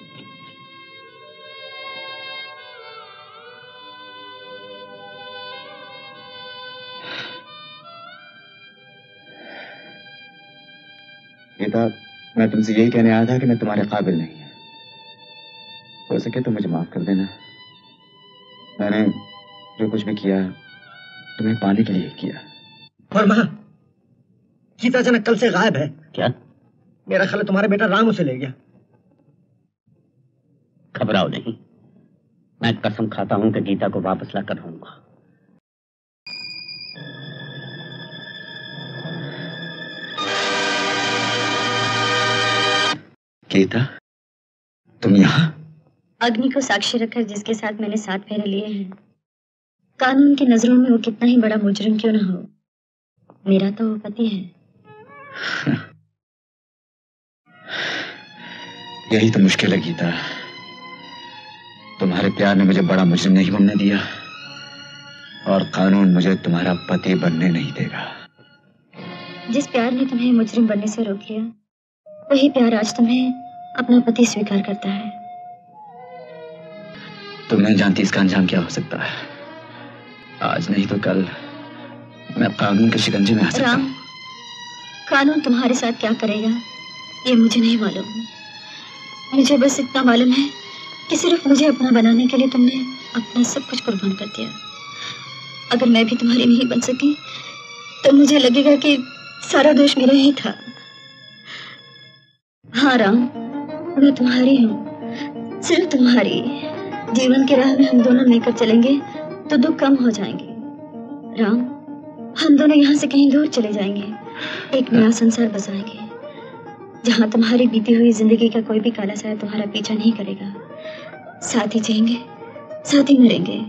[SPEAKER 6] गीता, मैं तुमसे यही कहने आया था कि मैं तुम्हारे काबिल नहीं है। हो सके तो मुझे माफ कर देना। मैंने जो कुछ भी किया तुम्हें पाने के लिए किया।
[SPEAKER 12] वर्मा, गीता अचानक कल से गायब है।
[SPEAKER 2] क्या?
[SPEAKER 12] मेरा ख्याल है तुम्हारा बेटा राम उसे ले गया।
[SPEAKER 2] घबराओ नहीं, मैं कसम खाता हूं कि गीता को वापस लाकर रहूंगा।
[SPEAKER 6] गीता, तुम यहाँ?
[SPEAKER 4] अग्नि को साक्षी रखकर जिसके साथ मैंने सात फेरे लिए हैं, कानून की नजरों में वो कितना ही बड़ा मुजरिम क्यों ना हो, मेरा तो वो पति है।
[SPEAKER 6] यही तो मुश्किल है गीता, तुम्हारे प्यार ने मुझे बड़ा मुजरिम नहीं बनने दिया और कानून मुझे तुम्हारा पति बनने नहीं देगा।
[SPEAKER 4] जिस प्यार ने तुम्हें मुजरिम बनने से रोक लिया, वही प्यार आज तुम्हें अपना पति स्वीकार करता है।
[SPEAKER 6] तुम नहीं जानती इसका अंजाम क्या हो सकता है। आज नहीं तो कल मैं कानून के शिकंजे में आ सकता हूं।
[SPEAKER 4] कानून तुम्हारे साथ क्या करेगा ये मुझे नहीं मालूम। मुझे बस इतना मालूम है कि सिर्फ मुझे अपना बनाने के लिए तुमने अपना सब कुछ कुर्बान कर दिया। अगर मैं भी तुम्हारी नहीं बन सकी तो मुझे लगेगा कि सारा दोष मेरा ही था। हाँ राम, मैं तुम्हारी हूँ, सिर्फ तुम्हारी। जीवन की राह में हम दोनों मिलकर चलेंगे तो दुख कम हो जाएंगे। राम, हम दोनों यहाँ से कहीं दूर चले जाएंगे, एक नया संसार बसाएंगे जहाँ तुम्हारी बीती हुई जिंदगी का कोई भी काला साया तुम्हारा पीछा नहीं करेगा। साथ ही जिएंगे, साथ ही मरेंगे।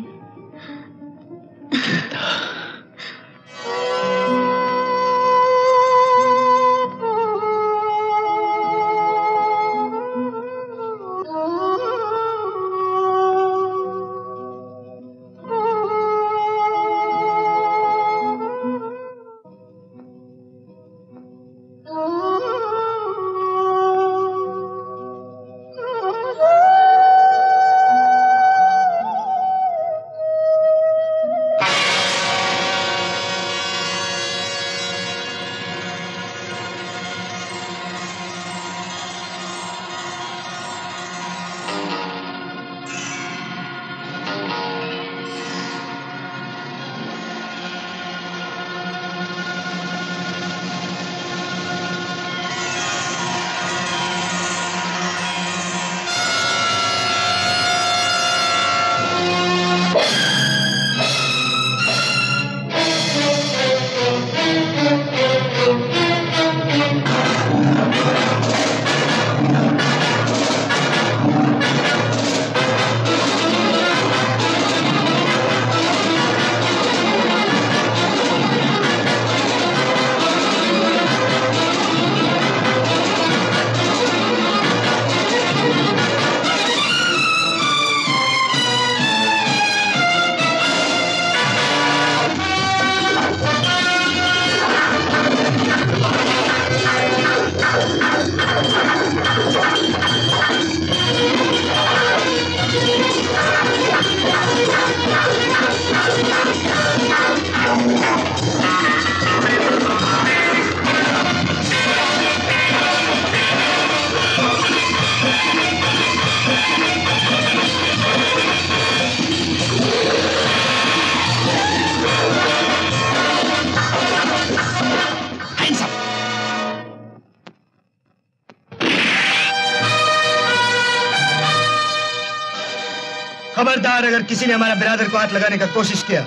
[SPEAKER 10] खबरदार अगर किसी ने हमारा बिरादर को हाथ लगाने का कोशिश किया,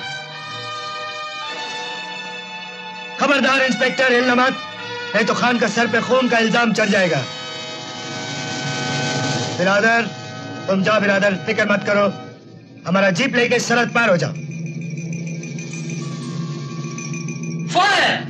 [SPEAKER 10] खबरदार इंस्पेक्टर, हिलना मत, नहीं तो खान का सर पे खून का इल्जाम चढ़ जाएगा। बिरादर तुम जाओ, बिरादर फिक्र मत करो, हमारा जीप लेके सरहद पार हो जाओ।
[SPEAKER 1] फायर!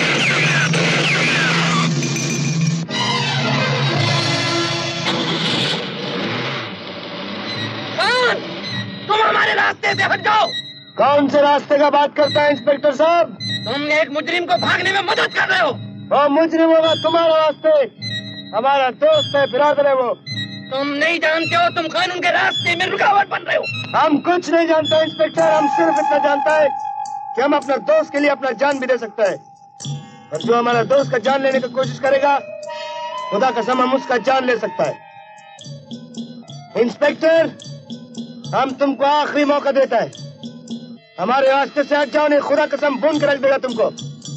[SPEAKER 16] तुम हमारे रास्ते से हट जाओ।
[SPEAKER 10] कौन से रास्ते का बात करता है इंस्पेक्टर साहब?
[SPEAKER 16] तुम एक मुजरिम को भागने में मदद कर रहे हो।
[SPEAKER 10] वो मुजरिम होगा तुम्हारा रास्ते, हमारा दोस्त है, बिरादर है वो।
[SPEAKER 16] तुम नहीं जानते हो, तुम कानून के रास्ते में रुकावट बन रहे हो।
[SPEAKER 10] हम कुछ नहीं जानते इंस्पेक्टर, हम सिर्फ इतना जानता है कि हम अपने दोस्त के लिए अपना जान भी दे सकता है, और जो हमारा दोस्त का जान लेने की कोशिश करेगा, खुदा कसम हम उसका जान ले सकता है। इंस्पेक्टर, हम तुमको आखिरी मौका देता है, हमारे रास्ते से हट जाओ, नहीं खुदा कसम भून कर रख देगा तुमको।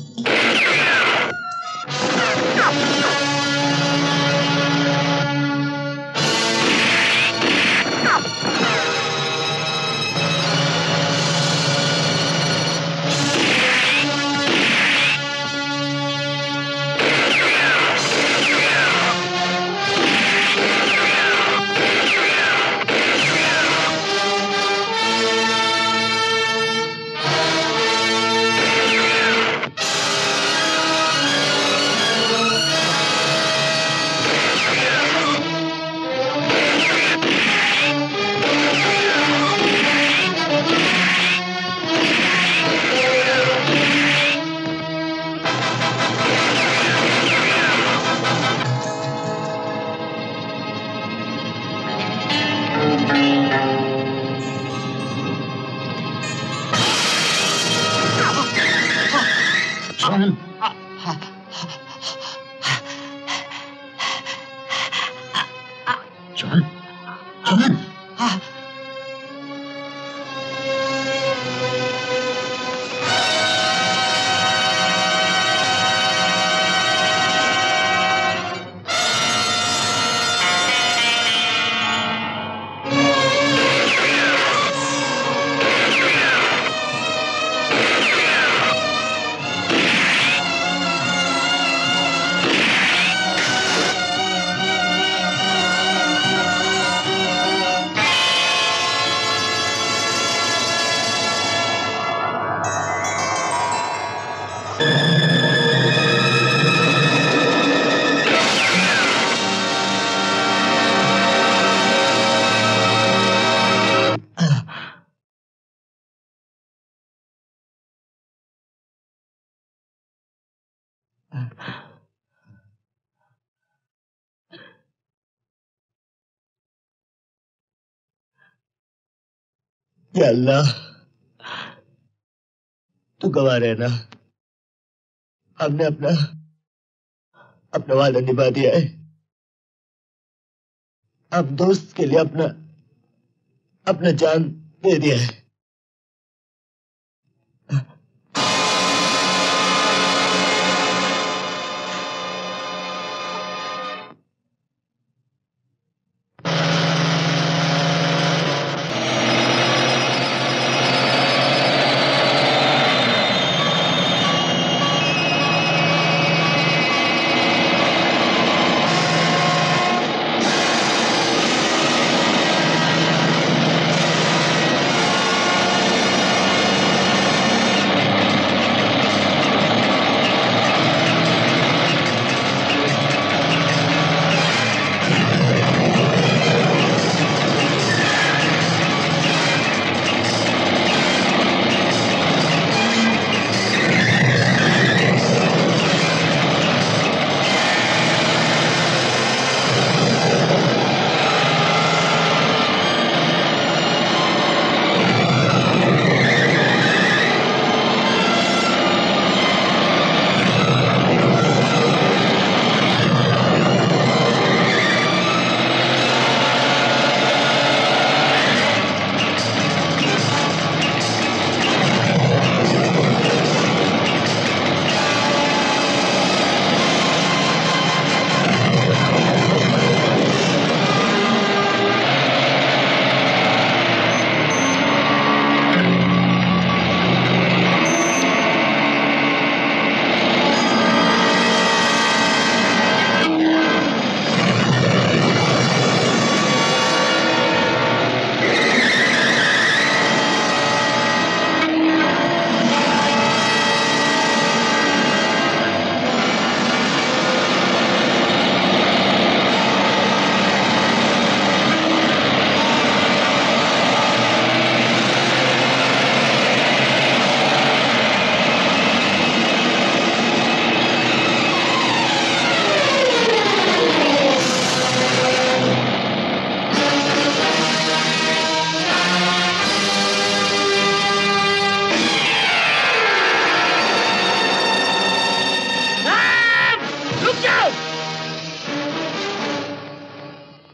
[SPEAKER 10] या अल्लाह, तू गवाह रहना, हमने अपना अपना वादा निभा दिया है। अब दोस्त के लिए अपना अपना जान दे दिया है।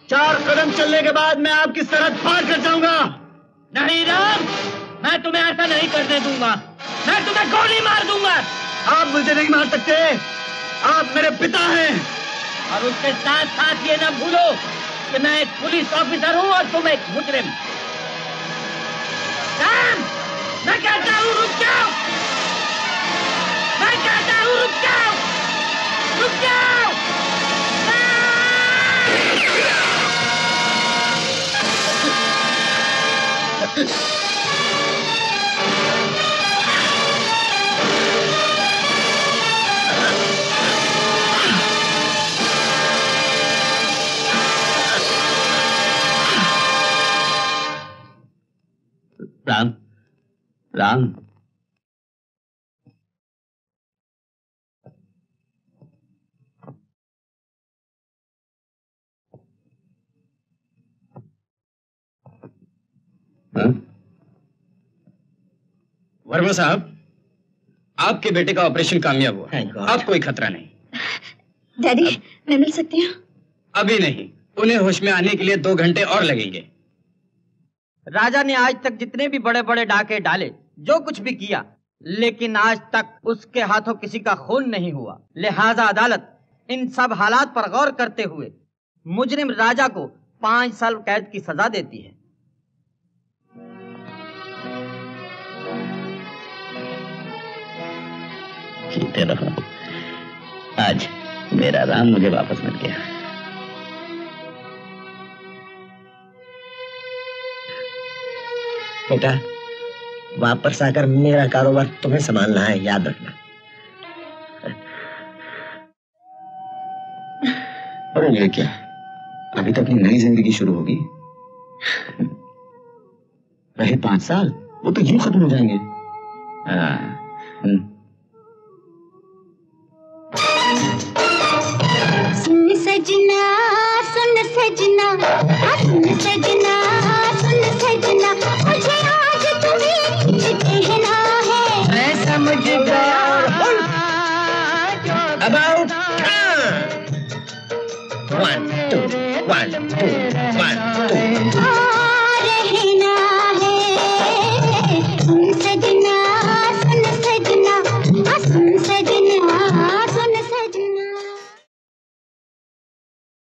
[SPEAKER 6] चार कदम चलने के बाद मैं आपकी सरहद पार कर जाऊंगा।
[SPEAKER 3] नहीं राम, मैं तुम्हें ऐसा नहीं करने दूंगा। मैं तुम्हें गोली मार दूंगा।
[SPEAKER 6] आप मुझे नहीं मार सकते, आप मेरे पिता हैं।
[SPEAKER 3] और उसके साथ साथ ये ना भूलो कि मैं एक पुलिस ऑफिसर हूँ और तुम एक मुजरिम। राम, मैं कहता हूँ रुक जाओ। मैं कहता हूँ रुक जाओ, रुक जाओ।
[SPEAKER 2] राम, राम,
[SPEAKER 1] वर्मा साहब, आपके बेटे का ऑपरेशन कामयाब हुआ। अब कोई खतरा नहीं।
[SPEAKER 4] डैडी, मैं मिल सकती हूँ?
[SPEAKER 1] अभी नहीं, उन्हें होश में आने के लिए दो घंटे और लगेंगे।
[SPEAKER 8] राजा ने आज तक जितने भी बड़े बड़े डाके डाले, जो कुछ भी किया, लेकिन आज तक उसके हाथों किसी का खून नहीं हुआ। लिहाजा अदालत इन सब हालात पर गौर करते हुए मुजरिम राजा को पांच साल कैद की सजा देती है।
[SPEAKER 2] जीते रहो। आज मेरा राम मुझे वापस मिल गया।
[SPEAKER 12] बेटा, वापस आकर मेरा कारोबार तुम्हें संभालना है, याद रखना।
[SPEAKER 6] अरे ये क्या, अभी तो अपनी नई जिंदगी शुरू होगी। रहे पांच साल, वो तो यूं खत्म हो जाएंगे। हाँ।
[SPEAKER 15] सुन सजना, सुन सजना, सुन सजना, सुन सजना, मुझे आज तुम्हें कुछ कहना है।
[SPEAKER 3] मैं समझ गया।
[SPEAKER 12] About time. One, two, one, two, one, two.